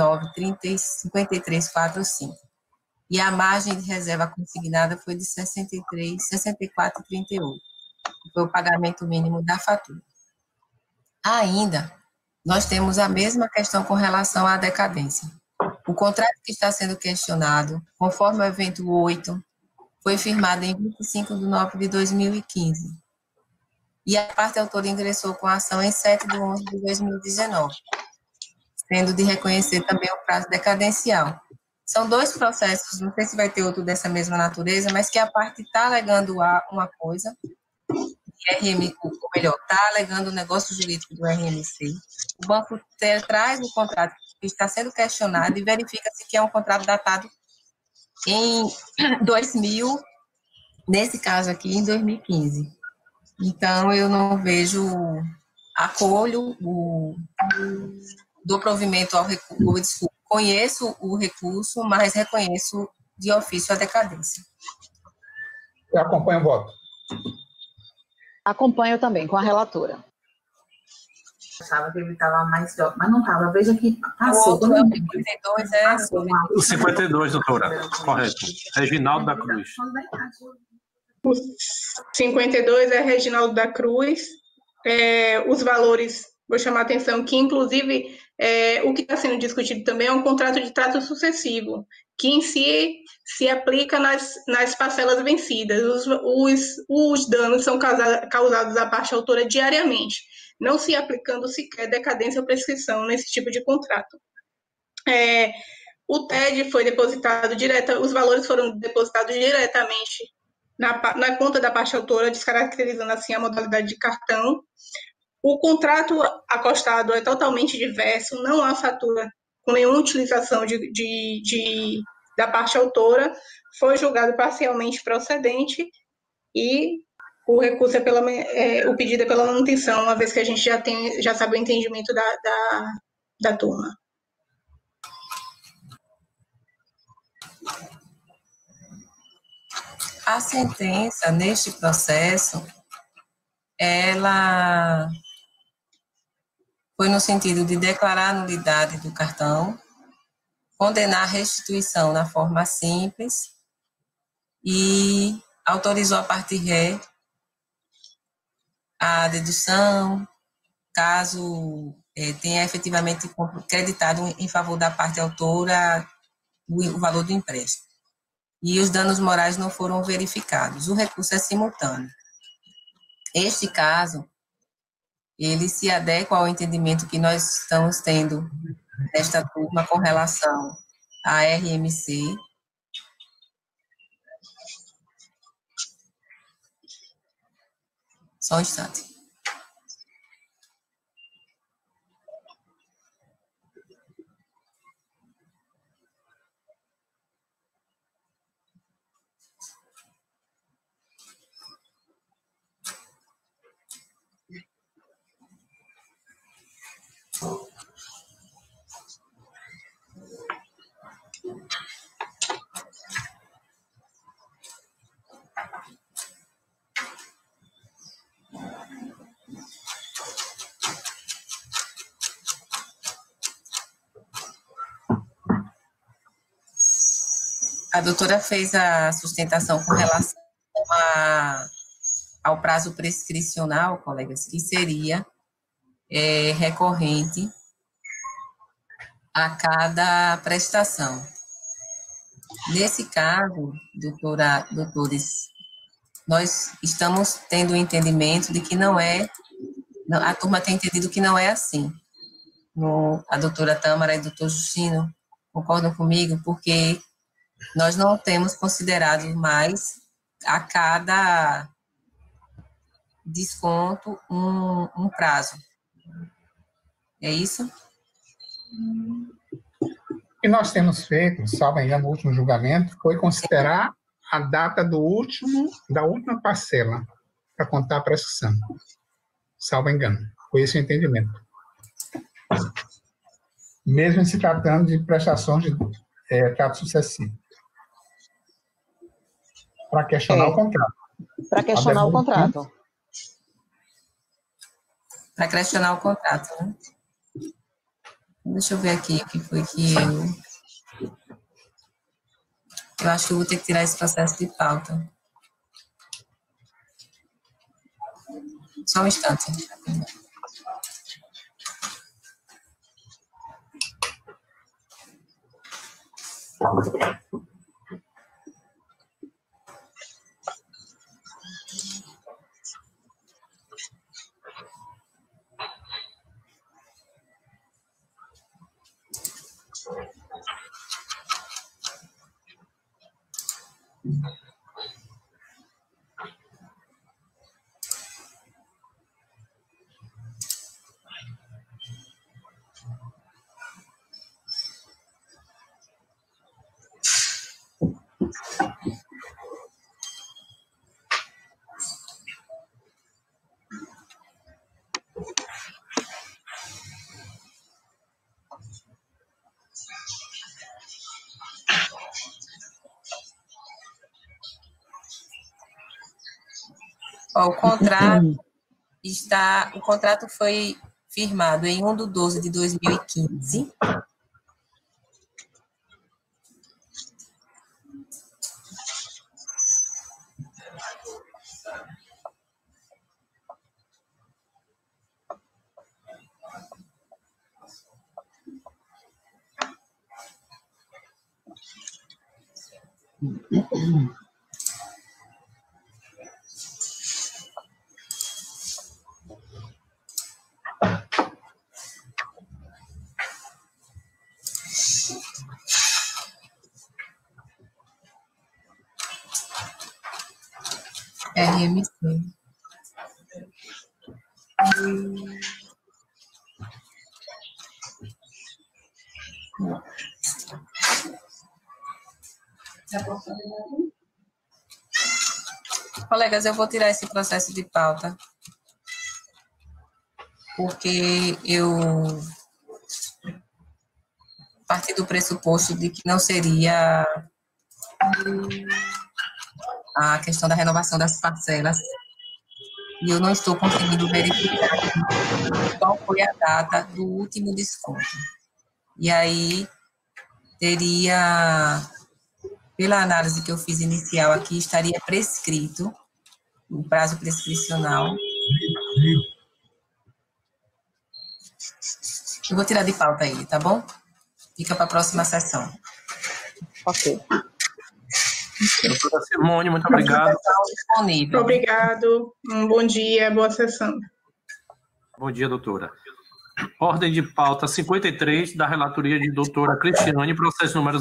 B: 295345. E a margem de reserva consignada foi de 64,38. Foi o pagamento mínimo da fatura. Ainda, nós temos a mesma questão com relação à decadência. O contrato que está sendo questionado, conforme o evento 8, foi firmado em 25 de 9 de 2015. E a parte autora ingressou com a ação em 7 de 11 de 2019, sendo de reconhecer também o prazo decadencial. São dois processos, não sei se vai ter outro dessa mesma natureza, mas que a parte está alegando uma coisa, ou melhor, está alegando o negócio jurídico do RMC. O banco traz o contrato que está sendo questionado e verifica-se que é um contrato datado em 2000, nesse caso aqui, em 2015. Então, eu não vejo, acolho, dou provimento ao recurso, conheço o recurso, mas reconheço de ofício a decadência.
F: Eu acompanho o voto.
I: Acompanho também, com a relatora.
A: Achava que ele estava mais jovem, mas não estava. Veja que passou.
B: O outro é o 52,
C: O 52, doutora. Correto. Reginaldo da Cruz.
D: O 52 é Reginaldo da Cruz. Os valores, vou chamar a atenção que, inclusive, o que está sendo discutido também é um contrato de trato sucessivo, que em si se aplica nas parcelas vencidas. Os danos são causados à parte autora diariamente, não se aplicando sequer decadência ou prescrição nesse tipo de contrato. O TED foi depositado os valores foram depositados diretamente na conta da parte autora, descaracterizando assim a modalidade de cartão. O contrato acostado é totalmente diverso, não há fatura com nenhuma utilização da parte autora, foi julgado parcialmente procedente e o recurso o pedido é pela manutenção, uma vez que a gente já sabe o entendimento da turma.
B: A sentença, neste processo, ela foi no sentido de declarar a nulidade do cartão, condenar a restituição na forma simples e autorizou a parte ré a dedução, caso tenha efetivamente creditado em favor da parte autora o valor do empréstimo. E os danos morais não foram verificados. O recurso é simultâneo. Este caso, ele se adequa ao entendimento que nós estamos tendo nesta turma com relação à RMC. Só um instante. A doutora fez a sustentação com relação ao prazo prescricional, colegas, que seria recorrente a cada prestação. Nesse caso, doutores, nós estamos tendo o entendimento de que não é, a turma tem entendido que não é assim. A doutora Tâmara e o doutor Justino concordam comigo, porque nós não temos considerado mais a cada desconto um prazo. É isso?
F: O que nós temos feito, salvo engano, no último julgamento, foi considerar a data da última parcela para contar a prescrição. Salvo engano. Foi esse o entendimento. Mesmo se tratando de prestações de trato sucessivo. Para questionar o contrato.
I: Para questionar o contrato.
B: Para questionar o contrato, né? Deixa eu ver aqui o que foi que eu acho que eu vou ter que tirar esse processo de pauta. Só um instante. O contrato foi firmado em 1/12/2015. RMC. Colegas, eu vou tirar esse processo de pauta, porque eu parti do pressuposto de que não seria a questão da renovação das parcelas, e eu não estou conseguindo verificar qual foi a data do último desconto. E aí teria, pela análise que eu fiz inicial aqui, estaria prescrito, o prazo prescricional. Eu vou tirar de pauta ele, tá bom? Fica para a próxima sessão.
I: Ok.
C: Doutora Simone, muito obrigado.
B: Disponível.
D: Obrigado. Um bom dia, boa sessão.
C: Bom dia, doutora. Ordem de pauta 53 da relatoria de doutora Cristiane, processo número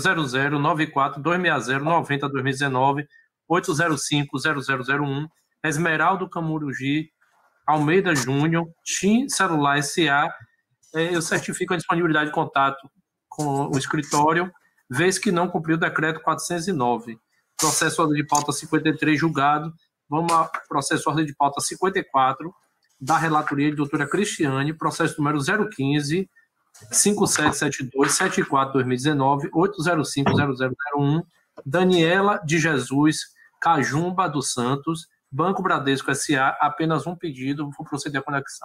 C: 0094-260-90-2019, 805-0001, Esmeraldo Camurugi, Almeida Júnior, TIM Celular S.A. Eu certifico a disponibilidade de contato com o escritório, vez que não cumpriu o decreto 409. Processo ordem de pauta 53, julgado. Vamos ao processo ordem de pauta 54, da relatoria de doutora Cristiane, processo número 015, 5772-74-2019, 805-0001, Daniela de Jesus, Cajumba dos Santos, Banco Bradesco S.A., apenas um pedido, vou proceder à conexão.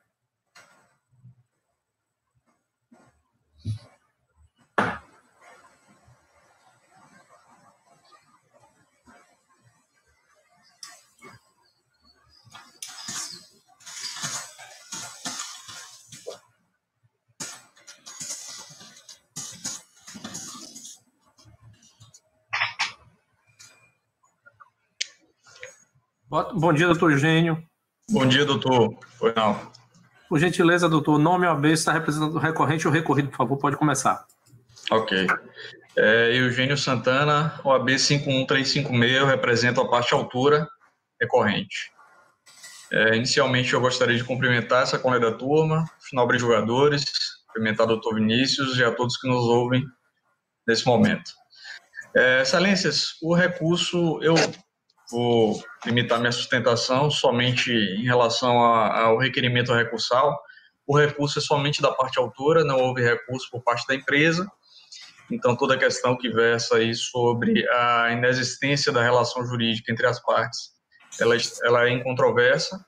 C: Bom dia, doutor Eugênio.
G: Bom dia, doutor. Foi não.
C: Por gentileza, doutor, nome OAB, está representando o recorrente ou recorrido, por favor, pode começar.
G: Ok. Eugênio Santana, OAB 51356, eu represento a parte altura recorrente. Inicialmente, eu gostaria de cumprimentar essa colega da turma, nobre jogadores, cumprimentar o doutor Vinícius e a todos que nos ouvem nesse momento. Excelências, o recurso, eu vou limitar minha sustentação somente em relação ao requerimento recursal. O recurso é somente da parte autora, não houve recurso por parte da empresa. Então, toda a questão que versa aí sobre a inexistência da relação jurídica entre as partes, ela é incontroversa.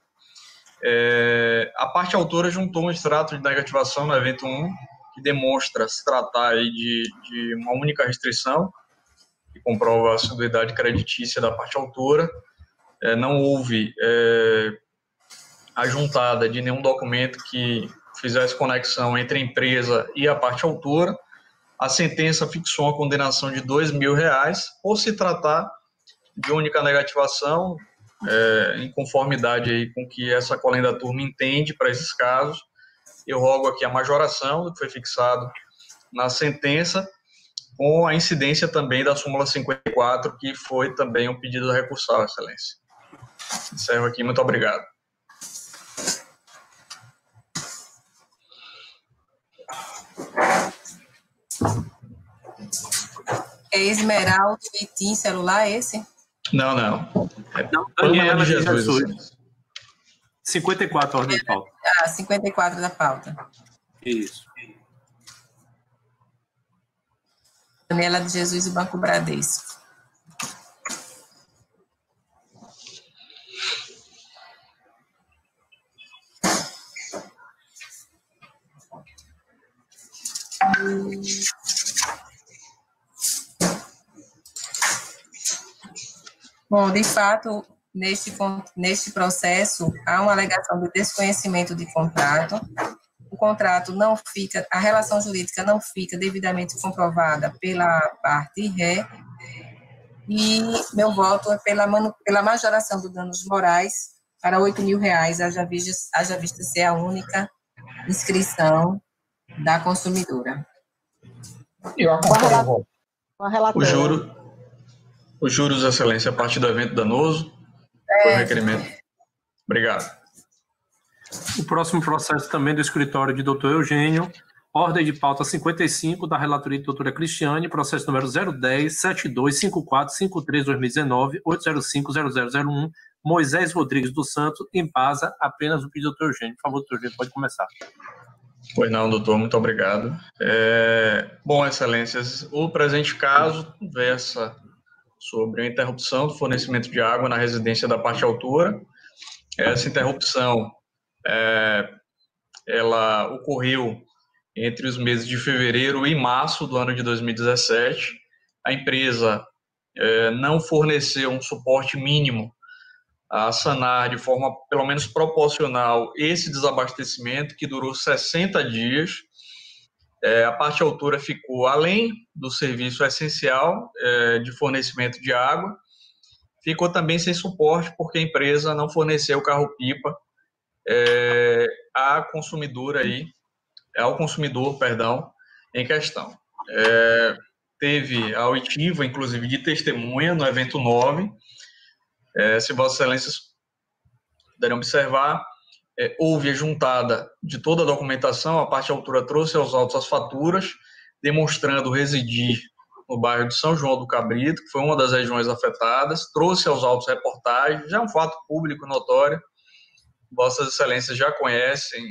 G: A parte autora juntou um extrato de negativação no evento 1, que demonstra se tratar aí de uma única restrição, que comprova a assiduidade creditícia da parte autora. Não houve ajuntada de nenhum documento que fizesse conexão entre a empresa e a parte autora. A sentença fixou uma condenação de R$2.000, por se tratar de única negativação, em conformidade aí com o que essa colega da turma entende para esses casos. Eu rogo aqui a majoração do que foi fixado na sentença, com a incidência também da súmula 54, que foi também um pedido recursal, excelência. Encerro aqui, muito obrigado.
B: É Esmeralda e TIM Celular esse?
G: Não.
C: Daniela de Jesus. 54, ordem de pauta.
B: 54 da pauta.
C: Isso.
B: Daniela de Jesus e Banco Bradesco. Bom, de fato, neste processo, há uma alegação de desconhecimento de contrato. O contrato não fica, a relação jurídica não fica devidamente comprovada pela parte ré, e meu voto é pela majoração dos danos morais para R$8.000, haja vista ser a única inscrição da consumidora.
F: Eu acompanho
G: os juros, excelência, a partir do evento danoso, foi o requerimento. Obrigado.
C: O próximo processo também do escritório de doutor Eugênio, ordem de pauta 55 da relatoria de doutora Cristiane, processo número 010-7254-53-2019, 805-0001, Moisés Rodrigues dos Santos, Embasa, apenas o pedido do doutor Eugênio. Por favor, doutor Eugênio, pode começar.
G: Pois não, doutor, muito obrigado. Bom, excelências, o presente caso versa sobre a interrupção do fornecimento de água na residência da parte autora. Essa interrupção ela ocorreu entre os meses de fevereiro e março do ano de 2017. A empresa não forneceu um suporte mínimo a sanar de forma pelo menos proporcional esse desabastecimento, que durou 60 dias. A parte autora ficou além do serviço essencial de fornecimento de água, ficou também sem suporte porque a empresa não forneceu carro-pipa ao consumidor em questão. Teve a oitiva, inclusive, de testemunha no evento 9. Se Vossas Excelências puderem observar, houve a juntada de toda a documentação, a parte autora trouxe aos autos as faturas, demonstrando residir no bairro de São João do Cabrito, que foi uma das regiões afetadas, trouxe aos autos reportagens, já é um fato público notório, Vossas Excelências já conhecem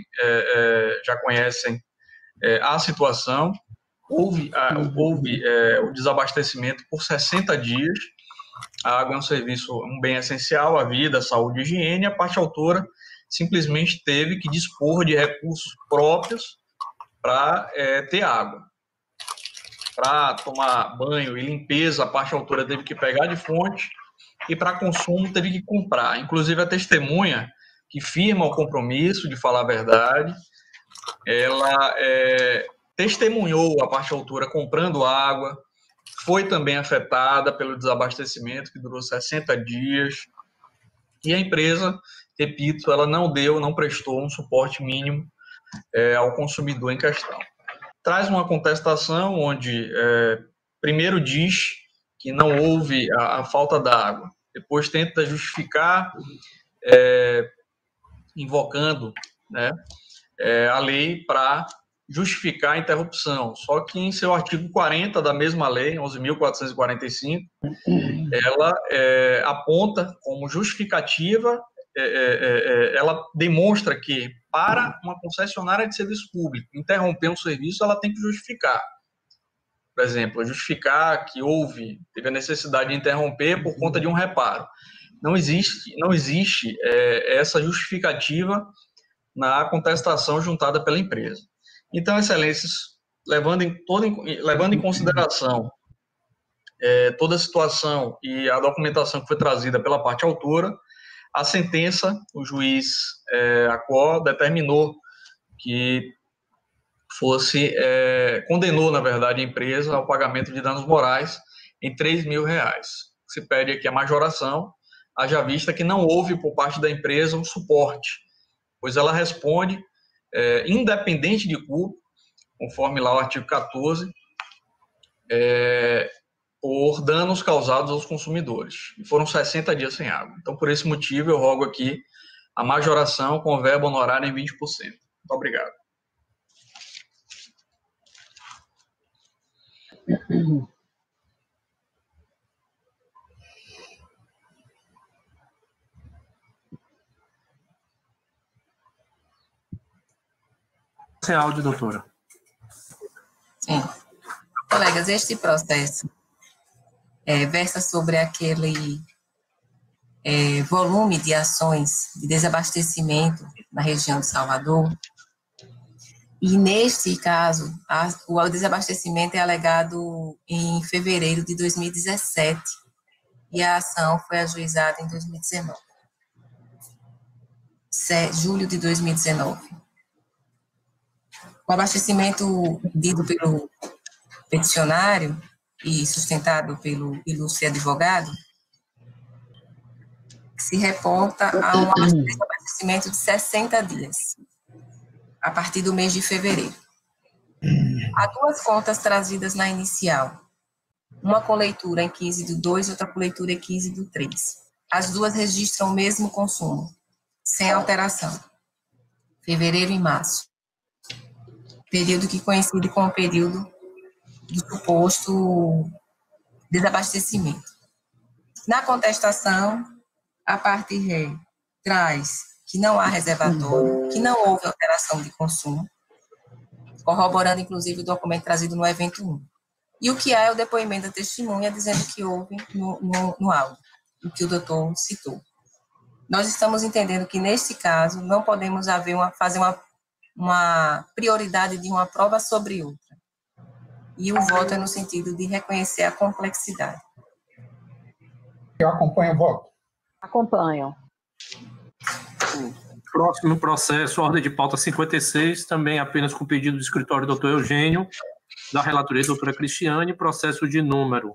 G: a situação. Houve o desabastecimento por 60 dias. A água é um serviço, um bem essencial à vida, à saúde e higiene. A parte autora simplesmente teve que dispor de recursos próprios para ter água. Para tomar banho e limpeza, a parte autora teve que pegar de fonte, e para consumo teve que comprar. Inclusive, a testemunha que firma o compromisso de falar a verdade, ela testemunhou a parte autora comprando água, foi também afetada pelo desabastecimento, que durou 60 dias, e a empresa, repito, ela não prestou um suporte mínimo ao consumidor em questão. Traz uma contestação onde, primeiro diz que não houve a falta d'água, depois tenta justificar, invocando, né, a lei para justificar a interrupção. Só que em seu artigo 40 da mesma lei, 11.445, ela aponta como justificativa, ela demonstra que para uma concessionária de serviço público interromper um serviço, ela tem que justificar. Por exemplo, justificar que teve a necessidade de interromper por conta de um reparo. Não existe essa justificativa na contestação juntada pela empresa. Então, Excelências, levando em consideração toda a situação e a documentação que foi trazida pela parte autora, a sentença, o juiz Acó determinou que condenou, na verdade, a empresa ao pagamento de danos morais em R$3.000. Se pede aqui a majoração, haja vista que não houve por parte da empresa um suporte, pois ela responde independente de culpa, conforme lá o artigo 14, por danos causados aos consumidores. E foram 60 dias sem água. Então, por esse motivo, eu rogo aqui a majoração com verba honorária em 20%. Muito obrigado.
C: Sem áudio, doutora.
B: Sim. Colegas, este processo versa sobre aquele volume de ações de desabastecimento na região de Salvador. E, neste caso, o desabastecimento é alegado em fevereiro de 2017 e a ação foi ajuizada em 2019. Julho de 2019. O abastecimento dito pelo peticionário e sustentado pelo ilustre advogado se reporta a um abastecimento de 60 dias, a partir do mês de fevereiro. Há duas contas trazidas na inicial, uma com leitura em 15/2 e outra com leitura em 15/3. As duas registram o mesmo consumo, sem alteração, fevereiro e março, período que coincide com o período do suposto desabastecimento. Na contestação, a parte ré traz que não há reservatório, que não houve alteração de consumo, corroborando, inclusive, o documento trazido no evento 1. E o que há é o depoimento da testemunha dizendo que houve no áudio, o que o doutor citou. Nós estamos entendendo que, neste caso, não podemos fazer uma uma prioridade de uma prova sobre outra. E o voto é no sentido de reconhecer a complexidade.
F: Eu acompanho o voto.
I: Acompanho.
C: Próximo processo, ordem de pauta 56, também apenas com pedido do escritório do Dr. Eugênio, da relatoria doutora Cristiane, processo de número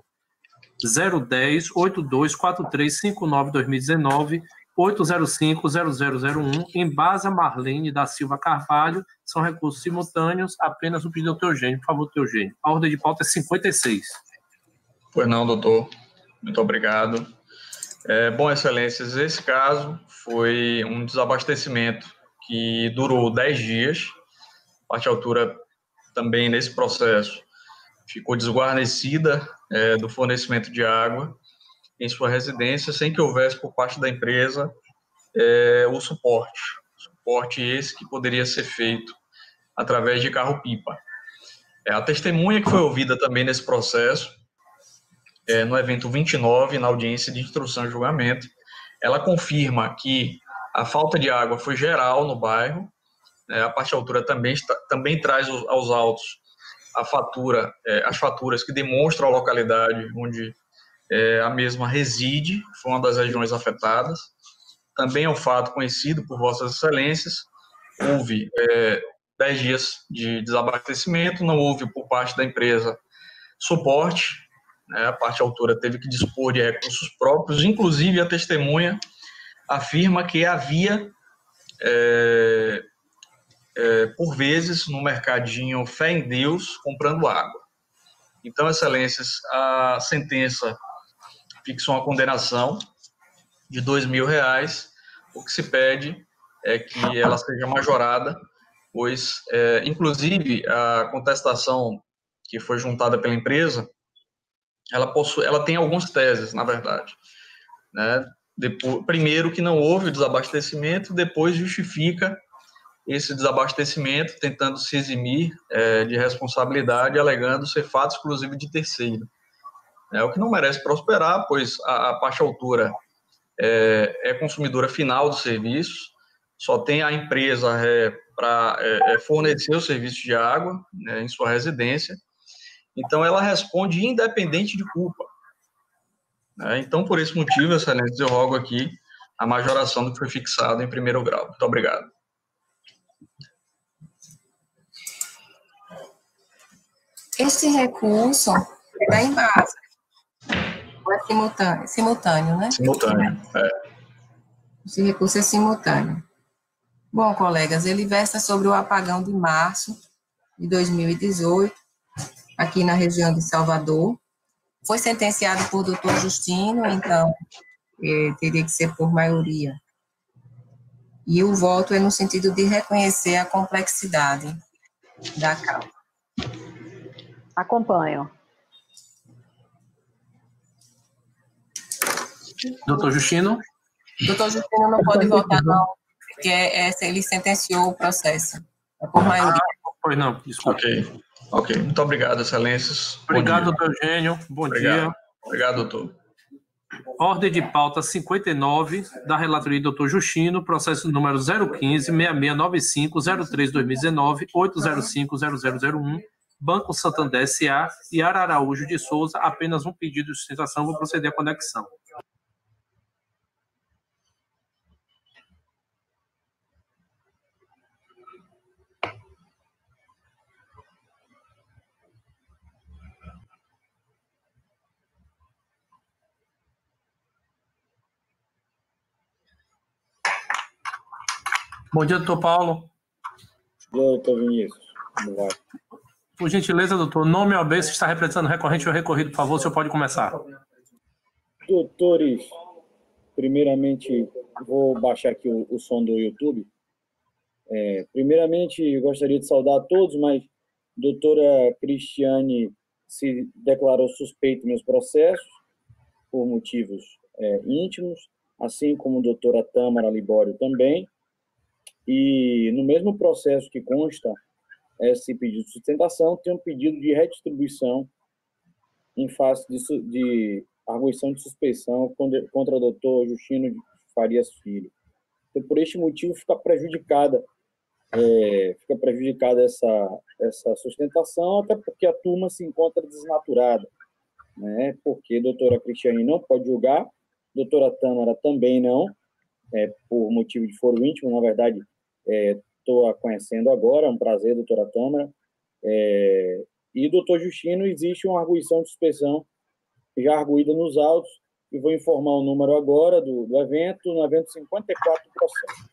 C: 010-824359-2019, 805-0001, Embasa Marlene da Silva Carvalho, são recursos simultâneos, apenas o pedido do Dr. Eugênio. Por favor, Dr. Eugênio. A ordem de pauta é 56.
G: Pois não, doutor. Muito obrigado. Bom, excelências, esse caso foi um desabastecimento que durou 10 dias. A parte altura também nesse processo ficou desguarnecida do fornecimento de água em sua residência, sem que houvesse por parte da empresa o suporte esse que poderia ser feito através de carro-pipa. A testemunha que foi ouvida também nesse processo, no evento 29, na audiência de instrução e julgamento, ela confirma que a falta de água foi geral no bairro. A parte altura também traz aos autos as faturas que demonstram a localidade onde a mesma reside, foi uma das regiões afetadas. Também é um fato conhecido por Vossas Excelências, houve 10 dias de desabastecimento, não houve por parte da empresa suporte, a parte altura teve que dispor de recursos próprios, inclusive a testemunha afirma que havia, por vezes, no mercadinho Fé em Deus, comprando água. Então, excelências, a sentença fixou uma condenação de R$2.000, o que se pede é que ela seja majorada, pois, inclusive, a contestação que foi juntada pela empresa, ela tem algumas teses, na verdade. Primeiro, que não houve o desabastecimento, depois justifica esse desabastecimento, tentando se eximir de responsabilidade, alegando ser fato exclusivo de terceiro. O que não merece prosperar, pois a parte altura é consumidora final do serviço, só tem a empresa para fornecer o serviço de água em sua residência, então ela responde independente de culpa. Então, por esse motivo, excelência, eu rogo aqui a majoração do que foi fixado em primeiro grau. Muito obrigado.
B: Este recurso está em base. Ou é simultâneo? Simultâneo, né?
G: Simultâneo,
B: Esse recurso é simultâneo. Bom, colegas, ele versa sobre o apagão de março de 2018, aqui na região de Salvador. Foi sentenciado por doutor Justino, então teria que ser por maioria. E o voto é no sentido de reconhecer a complexidade da causa.
I: Acompanho.
C: Doutor Justino?
B: Doutor Justino não pode votar, não, porque ele sentenciou o processo. É por maioria.
C: Pois não, desculpa.
G: Ok. Muito obrigado, excelências.
C: Obrigado, doutor Eugênio. Bom dia.
G: Obrigado, doutor.
C: Ordem de pauta 59, da relatoria do doutor Justino, processo número 015-6695-03-2019, 805-0001, Banco Santander S.A. e Araújo de Souza, apenas um pedido de sustentação, vou proceder à conexão. Bom dia, doutor Paulo.
E: Bom dia, doutor Vinícius. Como vai?
C: Por gentileza, doutor, nome OAB, se está representando o recorrente ou recorrido, por favor, o senhor pode começar.
E: Doutores, primeiramente, vou baixar aqui o som do YouTube. Primeiramente, eu gostaria de saudar a todos, mas a doutora Cristiane se declarou suspeita nos processos, por motivos íntimos, assim como a doutora Tâmara Libório também. E no mesmo processo que consta esse pedido de sustentação, tem um pedido de redistribuição em face de arguição de suspeição contra o doutor Justino Farias Filho. Então, por este motivo, fica prejudicada fica prejudicada essa sustentação, até porque a turma se encontra desnaturada, né? Porque a doutora Cristiane não pode julgar, a doutora Tâmara também não, por motivo de foro íntimo. Na verdade, estou a conhecendo agora, é um prazer, doutora Tâmara. E doutor Justino, existe uma arguição de suspeição já arguída nos autos, e vou informar o número agora do evento, no evento 54 do processo.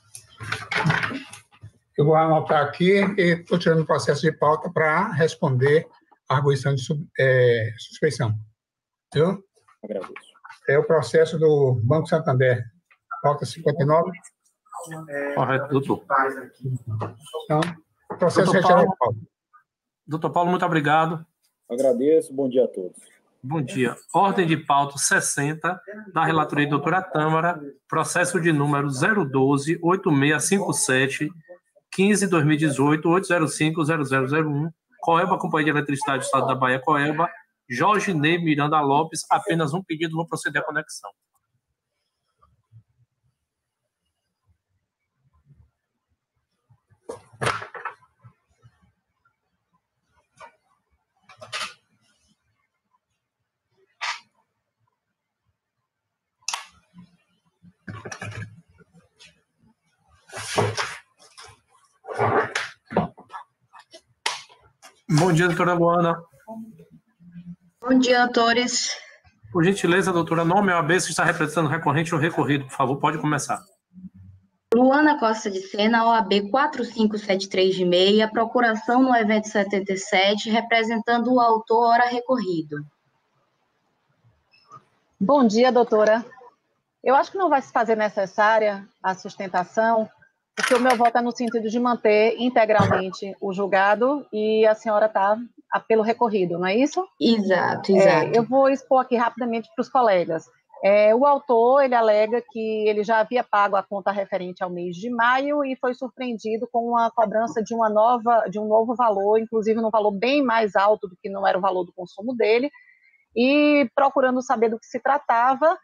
F: Eu vou anotar aqui e estou tirando o processo de pauta para responder a arguição de suspeição. Viu?
E: Agradeço.
F: É o processo do Banco Santander, pauta 59.
C: Correto, doutor.
F: Então, o processo retirado de pauta.
C: Doutor Paulo, muito obrigado.
E: Agradeço, bom dia a todos.
C: Bom dia. Ordem de pauta 60, da relatoria da doutora Tâmara, processo de número 012-8657-15-2018-805-0001, Coelba, Companhia de Eletricidade do Estado da Bahia, Coelba, Jorge Ney Miranda Lopes, apenas um pedido, vou proceder à conexão. Bom dia, doutora Luana.
J: Bom dia, doutores.
C: Por gentileza, doutora, nome e OAB, se está representando o recorrente ou recorrido, por favor, pode começar.
J: Luana Costa de Sena, OAB 4573 de meia, procuração no evento 77, representando o autor, ora recorrido.
I: Bom dia, doutora. Eu acho que não vai se fazer necessária a sustentação, porque o meu voto é no sentido de manter integralmente o julgado e a senhora está pelo recorrido, não é isso?
J: Exato.
I: Eu vou expor aqui rapidamente para os colegas. O autor, ele alega que ele já havia pago a conta referente ao mês de maio e foi surpreendido com a cobrança de um novo valor, inclusive num valor bem mais alto do que não era o valor do consumo dele, e procurando saber do que se tratava,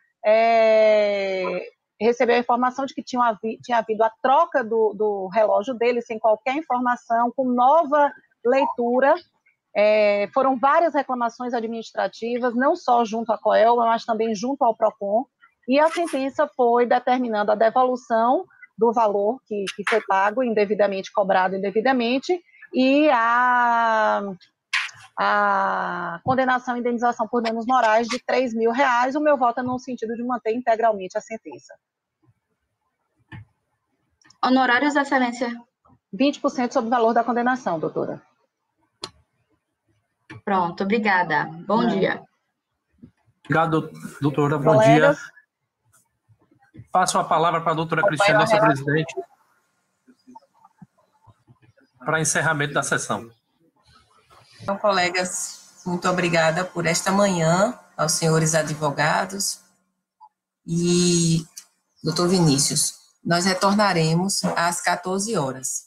I: recebeu a informação de que tinha havido a troca do relógio dele sem qualquer informação, com nova leitura. Foram várias reclamações administrativas, não só junto à Coelba, mas também junto ao PROCON, e a sentença foi determinando a devolução do valor que foi pago indevidamente, cobrado indevidamente, e a condenação e indenização por danos morais de R$3.000. O meu voto é no sentido de manter integralmente a sentença.
J: Honorários, Excelência?
I: 20% sobre o valor da condenação, doutora.
J: Pronto, obrigada. Bom dia.
C: Obrigado, doutora. Bom dia. Passo a palavra para a doutora Cristiane, nossa presidente, para encerramento da sessão.
B: Então, colegas, muito obrigada por esta manhã, aos senhores advogados e doutor Vinícius. Nós retornaremos às 14 horas.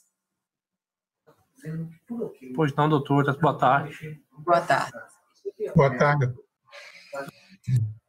C: Pois não, doutora. Boa tarde.
B: Boa tarde.
F: Boa tarde.